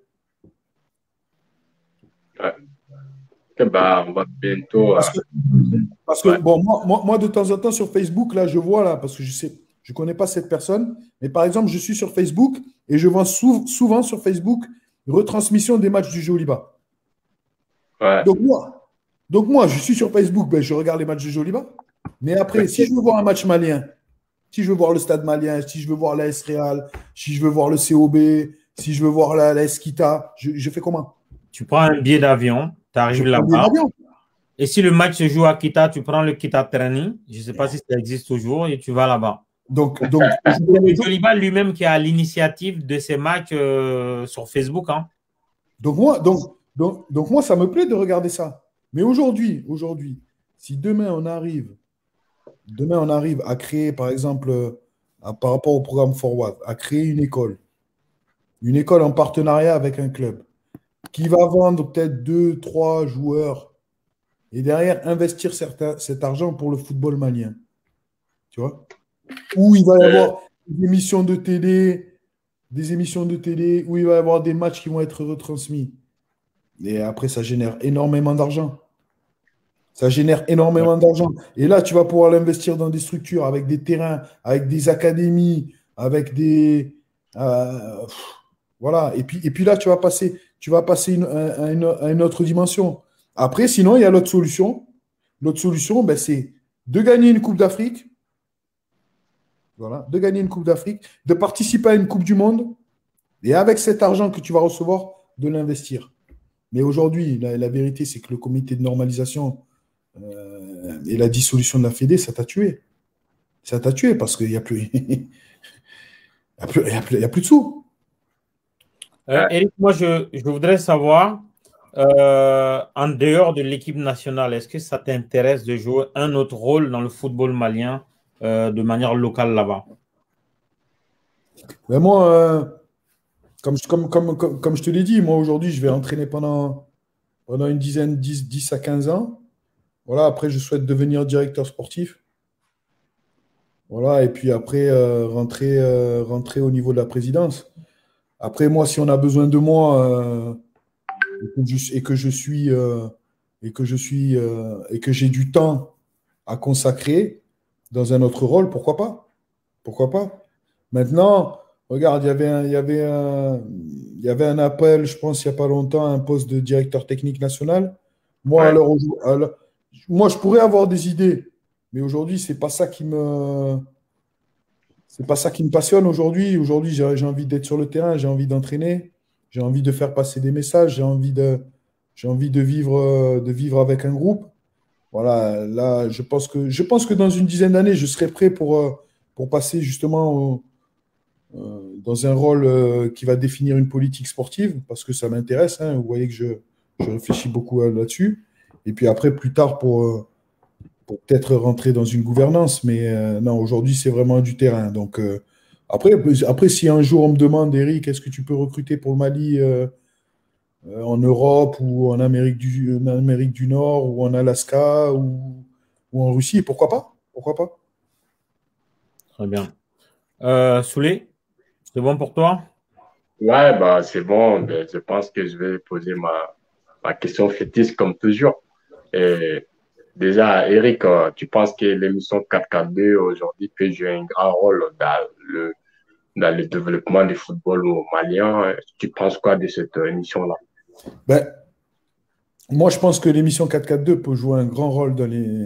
Ouais. On va bientôt. Parce que bon, moi, de temps en temps, sur Facebook, là, je vois, là, parce que je ne connais pas cette personne, mais par exemple, je suis sur Facebook et je vois souvent sur Facebook retransmission des matchs du Joliba. Ouais. Donc moi, je suis sur Facebook, ben, je regarde les matchs du Joliba. Mais après, si je veux voir un match malien, si je veux voir le Stade malien, si je veux voir l'AS Real, si je veux voir le COB, si je veux voir l'AS Kita, je fais comment? Tu prends un billet d'avion, tu arrives là-bas. Et si le match se joue à Kita, tu prends le Kita Training. Je ne sais pas si ça existe toujours et tu vas là-bas. Donc le Joliba lui-même qui a l'initiative de ces matchs sur Facebook. Hein. Donc moi, ça me plaît de regarder ça. Mais aujourd'hui, si demain on arrive à créer, par exemple, par rapport au programme Forward, à créer une école en partenariat avec un club, qui va vendre peut-être 2, 3 joueurs et derrière investir cet argent pour le football malien. Tu vois? Où il va y avoir des émissions de télé, où il va y avoir des matchs qui vont être retransmis. Et après, ça génère énormément d'argent. Ça génère énormément d'argent. Et là, tu vas pouvoir l'investir dans des structures, avec des terrains, avec des académies, avec des... voilà. Et puis là, tu vas passer à une autre dimension. Après, sinon, il y a l'autre solution. L'autre solution, ben, c'est de gagner une Coupe d'Afrique. Voilà, de gagner une Coupe d'Afrique, de participer à une Coupe du Monde, et avec cet argent que tu vas recevoir, de l'investir. Mais aujourd'hui, la vérité, c'est que le comité de normalisation et la dissolution de la Fédé, ça t'a tué. Ça t'a tué parce qu'il n'y a plus, il y a plus de sous. Eric, moi, je voudrais savoir, en dehors de l'équipe nationale, est-ce que ça t'intéresse de jouer un autre rôle dans le football malien de manière locale là-bas? Mais moi, comme je te l'ai dit, moi aujourd'hui, je vais entraîner pendant une dizaine, 10 à 15 ans. Voilà, après, je souhaite devenir directeur sportif. Voilà, et puis après, rentrer au niveau de la présidence. Après, moi, si on a besoin de moi et que j'ai du temps à consacrer dans un autre rôle, pourquoi pas? Pourquoi pas? Maintenant, regarde, il y avait un appel, je pense, il n'y a pas longtemps, à un poste de directeur technique national. Moi, moi, je pourrais avoir des idées, mais aujourd'hui, c'est pas ça qui me passionne aujourd'hui. Aujourd'hui, j'ai envie d'être sur le terrain, j'ai envie d'entraîner, j'ai envie de faire passer des messages, j'ai envie de vivre avec un groupe. Voilà, là, je pense que dans une dizaine d'années, je serai prêt pour passer justement dans un rôle qui va définir une politique sportive, parce que ça m'intéresse, hein. Vous voyez que je réfléchis beaucoup là-dessus. Et puis après, plus tard, pour peut-être rentrer dans une gouvernance. Mais non, aujourd'hui, c'est vraiment du terrain. Donc, après, si un jour on me demande, Eric, est-ce que tu peux recruter pour le Mali en Europe ou en Amérique du Nord ou en Alaska ou en Russie, pourquoi pas? Pourquoi pas? Très bien. Souley, c'est bon pour toi? Ouais, bah, c'est bon. Ben, je pense que je vais poser ma question fétiche comme toujours. Et déjà, Eric, tu penses que l'émission 4-4-2 aujourd'hui peut jouer un grand rôle dans le développement du football au malien? Tu penses quoi de cette émission-là? Ben, moi, je pense que l'émission 4-4-2 peut jouer un grand rôle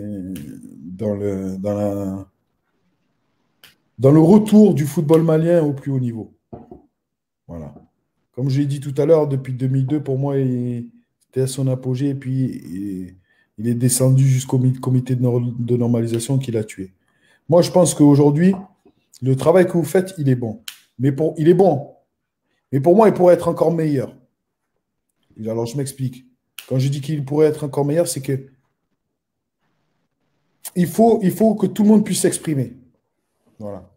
dans le retour du football malien au plus haut niveau. Voilà. Comme je l'ai dit tout à l'heure, depuis 2002, pour moi, il était à son apogée et puis il est descendu jusqu'au comité de normalisation qui l'a tué. Moi, je pense qu'aujourd'hui, le travail que vous faites, il est bon. Il est bon. Mais pour moi, il pourrait être encore meilleur. Alors, je m'explique. Quand je dis qu'il pourrait être encore meilleur, c'est que il faut que tout le monde puisse s'exprimer. Voilà.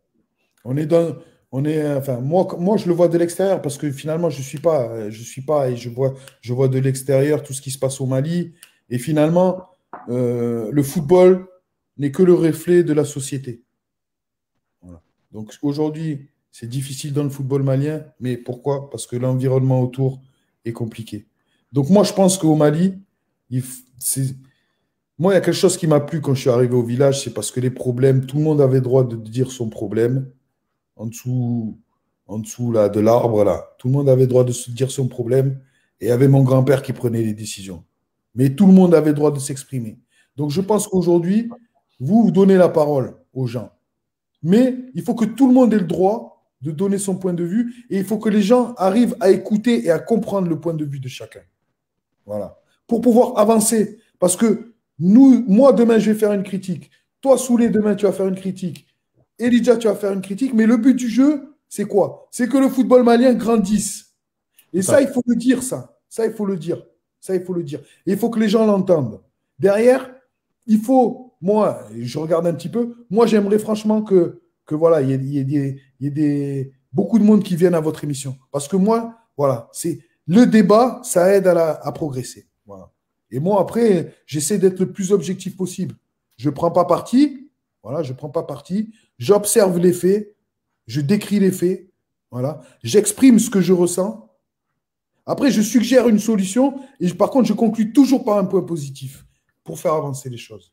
Enfin, moi, je le vois de l'extérieur parce que finalement, je suis pas et je vois de l'extérieur tout ce qui se passe au Mali. Et finalement, le football n'est que le reflet de la société. Voilà. Donc aujourd'hui, c'est difficile dans le football malien, mais pourquoi? Parce que l'environnement autour est compliqué. Donc moi, je pense qu'au Mali, moi, il y a quelque chose qui m'a plu quand je suis arrivé au village, c'est parce que les problèmes, tout le monde avait le droit de dire son problème. En dessous là, de l'arbre, là. Tout le monde avait le droit de se dire son problème et il y avait mon grand-père qui prenait les décisions. Mais tout le monde avait le droit de s'exprimer. Donc, je pense qu'aujourd'hui, vous donnez la parole aux gens. Mais il faut que tout le monde ait le droit de donner son point de vue et il faut que les gens arrivent à écouter et à comprendre le point de vue de chacun. Voilà. Pour pouvoir avancer. Parce que moi, demain, je vais faire une critique. Toi, Souley, demain, tu vas faire une critique. Elijah, tu vas faire une critique, mais le but du jeu, c'est quoi? C'est que le football malien grandisse. Et ça, il faut le dire, ça. Ça, il faut le dire. Ça, il faut le dire. Et il faut que les gens l'entendent. Derrière, il faut, moi, je regarde un petit peu, moi, j'aimerais franchement que voilà, il y ait beaucoup de monde qui vienne à votre émission. Parce que moi, voilà, c'est le débat, ça aide à progresser. Voilà. Et moi, après, j'essaie d'être le plus objectif possible. Je ne prends pas parti. Voilà, je ne prends pas parti. J'observe les faits. Je décris les faits. Voilà. J'exprime ce que je ressens. Après, je suggère une solution. Et par contre, je conclue toujours par un point positif pour faire avancer les choses.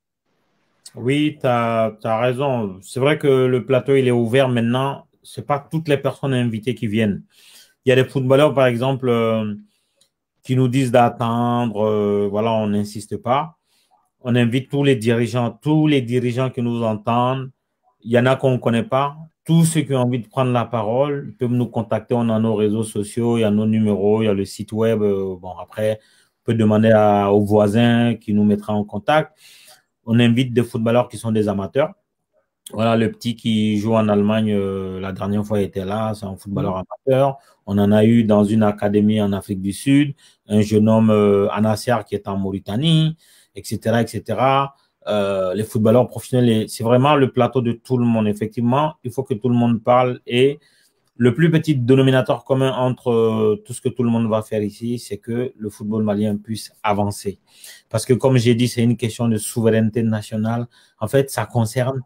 Oui, tu as raison. C'est vrai que le plateau, il est ouvert maintenant. Ce n'est pas toutes les personnes invitées qui viennent. Il y a des footballeurs, par exemple, qui nous disent d'attendre. Voilà, on n'insiste pas. On invite tous les dirigeants qui nous entendent. Il y en a qu'on ne connaît pas. Tous ceux qui ont envie de prendre la parole peuvent nous contacter. On a nos réseaux sociaux, il y a nos numéros, il y a le site web. Bon, après, on peut demander aux voisins qui nous mettra en contact. On invite des footballeurs qui sont des amateurs. Voilà, le petit qui joue en Allemagne, la dernière fois, il était là. C'est un footballeur amateur. On en a eu dans une académie en Afrique du Sud. Un jeune homme, Anassiar, qui est en Mauritanie, etc., etc. Les footballeurs professionnels, c'est vraiment le plateau de tout le monde. Effectivement, il faut que tout le monde parle et le plus petit dénominateur commun entre tout ce que tout le monde va faire ici, c'est que le football malien puisse avancer. Parce que comme j'ai dit, c'est une question de souveraineté nationale. En fait, ça concerne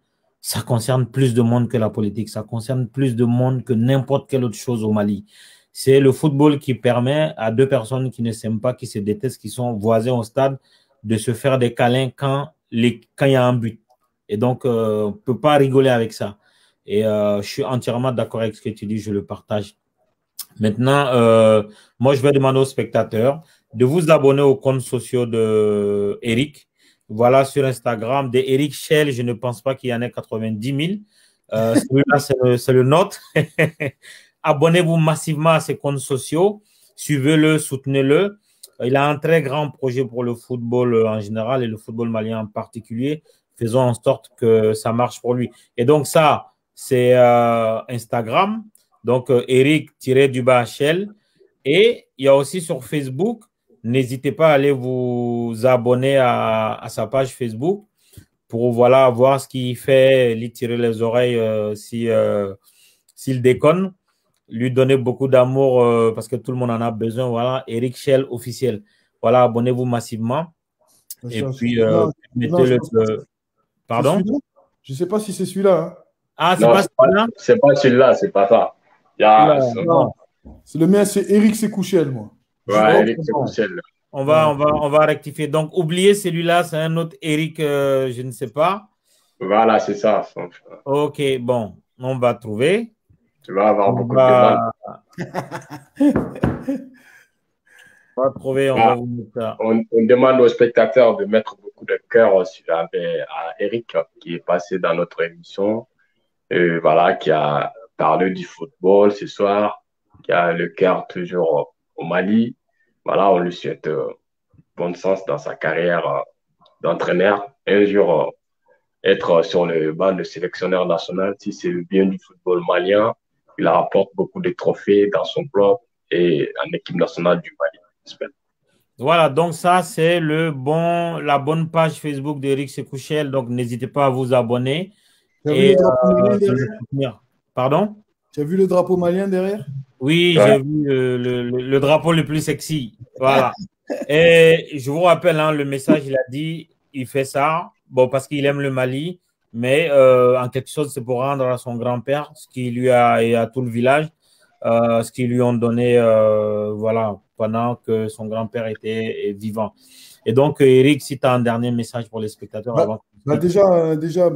plus de monde que la politique, ça concerne plus de monde que n'importe quelle autre chose au Mali. C'est le football qui permet à deux personnes qui ne s'aiment pas, qui se détestent, qui sont voisins au stade, de se faire des câlins quand il y a un but. Et donc, on ne peut pas rigoler avec ça. Et je suis entièrement d'accord avec ce que tu dis, je le partage. Maintenant, moi, je vais demander aux spectateurs de vous abonner aux comptes sociaux de Eric. Voilà, sur Instagram, de Eric Shell, je ne pense pas qu'il y en ait 90 000. Celui-là, c'est le nôtre. Abonnez-vous massivement à ses comptes sociaux. Suivez-le, soutenez-le. Il a un très grand projet pour le football en général et le football malien en particulier. Faisons en sorte que ça marche pour lui. Et donc ça, c'est Instagram. Donc Eric-Shell. Et il y a aussi sur Facebook. N'hésitez pas à aller vous abonner à sa page Facebook pour voilà, voir ce qu'il fait, lui tirer les oreilles s'il déconne, lui donner beaucoup d'amour parce que tout le monde en a besoin. Voilà, Eric Shell officiel. Voilà, abonnez-vous massivement. Et puis, mettez-le. Pardon? Je ne sais pas si c'est celui-là. Hein. Ah, c'est pas celui-là? C'est pas celui-là, c'est pas ça. Le mien, c'est Eric Sekouchel, moi. Ouais, Eric Sekouchel. On va rectifier. Donc, oubliez celui-là, c'est un autre Eric, je ne sais pas. Voilà, c'est ça. Ok, bon, on va trouver. Tu vas avoir beaucoup de demandes. On va trouver, on va vous mettre ça. On demande aux spectateurs de mettre beaucoup de cœur à Eric, qui est passé dans notre émission, voilà, qui a parlé du football ce soir, qui a le cœur toujours au Mali. Voilà, on lui souhaite bon sens dans sa carrière d'entraîneur. Un jour, être sur le banc de sélectionneur national, si c'est le bien du football malien, il rapporte beaucoup de trophées dans son club et en équipe nationale du Mali, j'espère. Voilà, donc ça, c'est la bonne page Facebook d'Eric Sekouchel. Donc, n'hésitez pas à vous abonner. Et, Pardon? Tu as vu le drapeau malien derrière? Oui, j'ai vu le drapeau le plus sexy. Voilà. Et je vous rappelle, hein, le message, il a dit, il fait ça, bon, parce qu'il aime le Mali, mais en quelque chose, c'est pour rendre à son grand-père ce qu'il lui a, et à tout le village, ce qu'ils lui ont donné, voilà, pendant que son grand-père était vivant. Et donc, Eric, si tu as un dernier message pour les spectateurs avant. Déjà, avant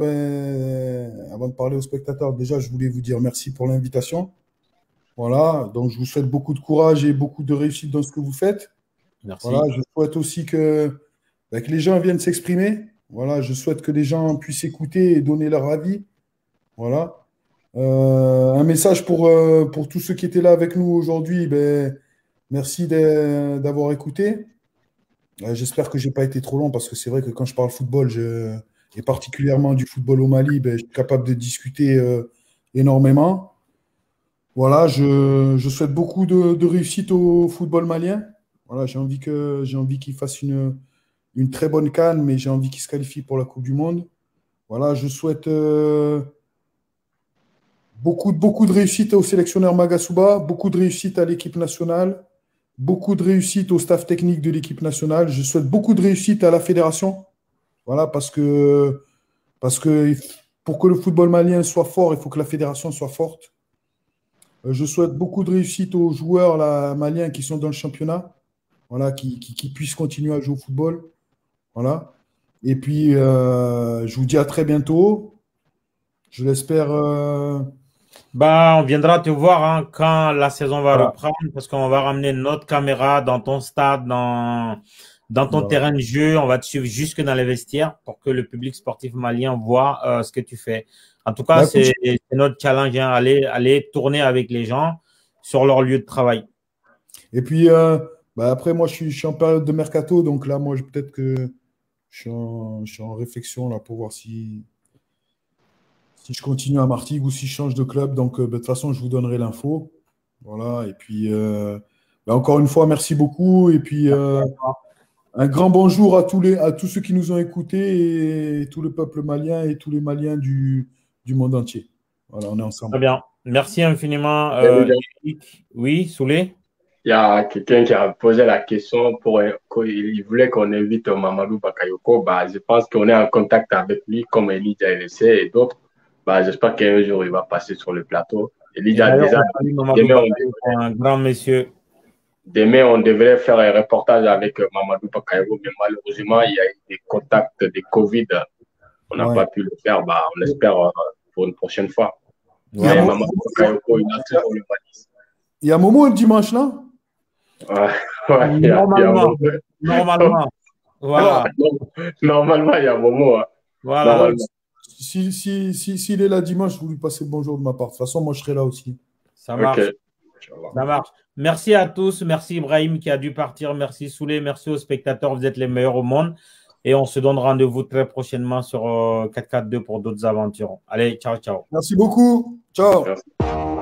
de parler aux spectateurs, déjà, je voulais vous dire merci pour l'invitation. Voilà, donc je vous souhaite beaucoup de courage et beaucoup de réussite dans ce que vous faites. Merci. Voilà, je souhaite aussi que les gens viennent s'exprimer. Voilà, je souhaite que les gens puissent écouter et donner leur avis. Voilà. Un message pour tous ceux qui étaient là avec nous aujourd'hui. Merci d'avoir écouté. J'espère que je n'ai pas été trop long parce que c'est vrai que quand je parle football, et particulièrement du football au Mali, je suis capable de discuter énormément. Voilà, je souhaite beaucoup de réussite au football malien. Voilà, j'ai envie qu'il fasse une très bonne CAN, mais j'ai envie qu'il se qualifie pour la Coupe du Monde. Voilà, je souhaite beaucoup de réussite au sélectionneur Magasuba, beaucoup de réussite à l'équipe nationale, beaucoup de réussite au staff technique de l'équipe nationale. Je souhaite beaucoup de réussite à la fédération. Voilà, parce que pour que le football malien soit fort, il faut que la fédération soit forte. Je souhaite beaucoup de réussite aux joueurs là, maliens qui sont dans le championnat, voilà, qui puissent continuer à jouer au football. Voilà. Et puis, je vous dis à très bientôt. Je l'espère. Bah, on viendra te voir hein, quand la saison va Voilà. reprendre parce qu'on va ramener notre caméra dans ton stade, dans ton Voilà. terrain de jeu. On va te suivre jusque dans les vestiaires pour que le public sportif malien voit ce que tu fais. En tout cas, Bah, c'est notre challenge, hein, aller tourner avec les gens sur leur lieu de travail. Et puis, après, moi, je suis en période de mercato. Donc là, moi, peut-être que je suis en réflexion là, pour voir si je continue à Martigues ou si je change de club. Donc, de toute façon, je vous donnerai l'info. Voilà. Et puis, encore une fois, merci beaucoup. Et puis, un grand bonjour à tous ceux qui nous ont écoutés et tout le peuple malien et tous les Maliens du monde entier. Voilà, on est ensemble. Très bien. Merci infiniment, Eric. Oui, Soulé? Il y a quelqu'un qui a posé la question il voulait qu'on invite Mamadou Bakayoko. Bah, je pense qu'on est en contact avec lui, comme Elijah LC et d'autres. Bah, j'espère qu'un jour, il va passer sur le plateau. Elijah, déjà, un grand monsieur. Demain, on devrait faire un reportage avec Mamadou Bakayoko, mais malheureusement, il y a eu des contacts de Covid. On n'a pas pu le faire. Bah, on espère pour une prochaine fois. Ouais. Mamadou Bakayoko, il a toujours le Mali. Il y a Momo le dimanche, là? Ouais, Normalement. Voilà. Normalement, il y a Momo. Hein. Voilà. S'il est là dimanche, vous lui passez le bonjour de ma part. De toute façon, moi, je serai là aussi. Ça marche. Okay. Ça marche. Merci à tous. Merci Ibrahim qui a dû partir. Merci Soulé. Merci aux spectateurs. Vous êtes les meilleurs au monde. Et on se donne rendez-vous très prochainement sur 442 pour d'autres aventures. Allez, ciao, ciao. Merci beaucoup. Ciao. Merci.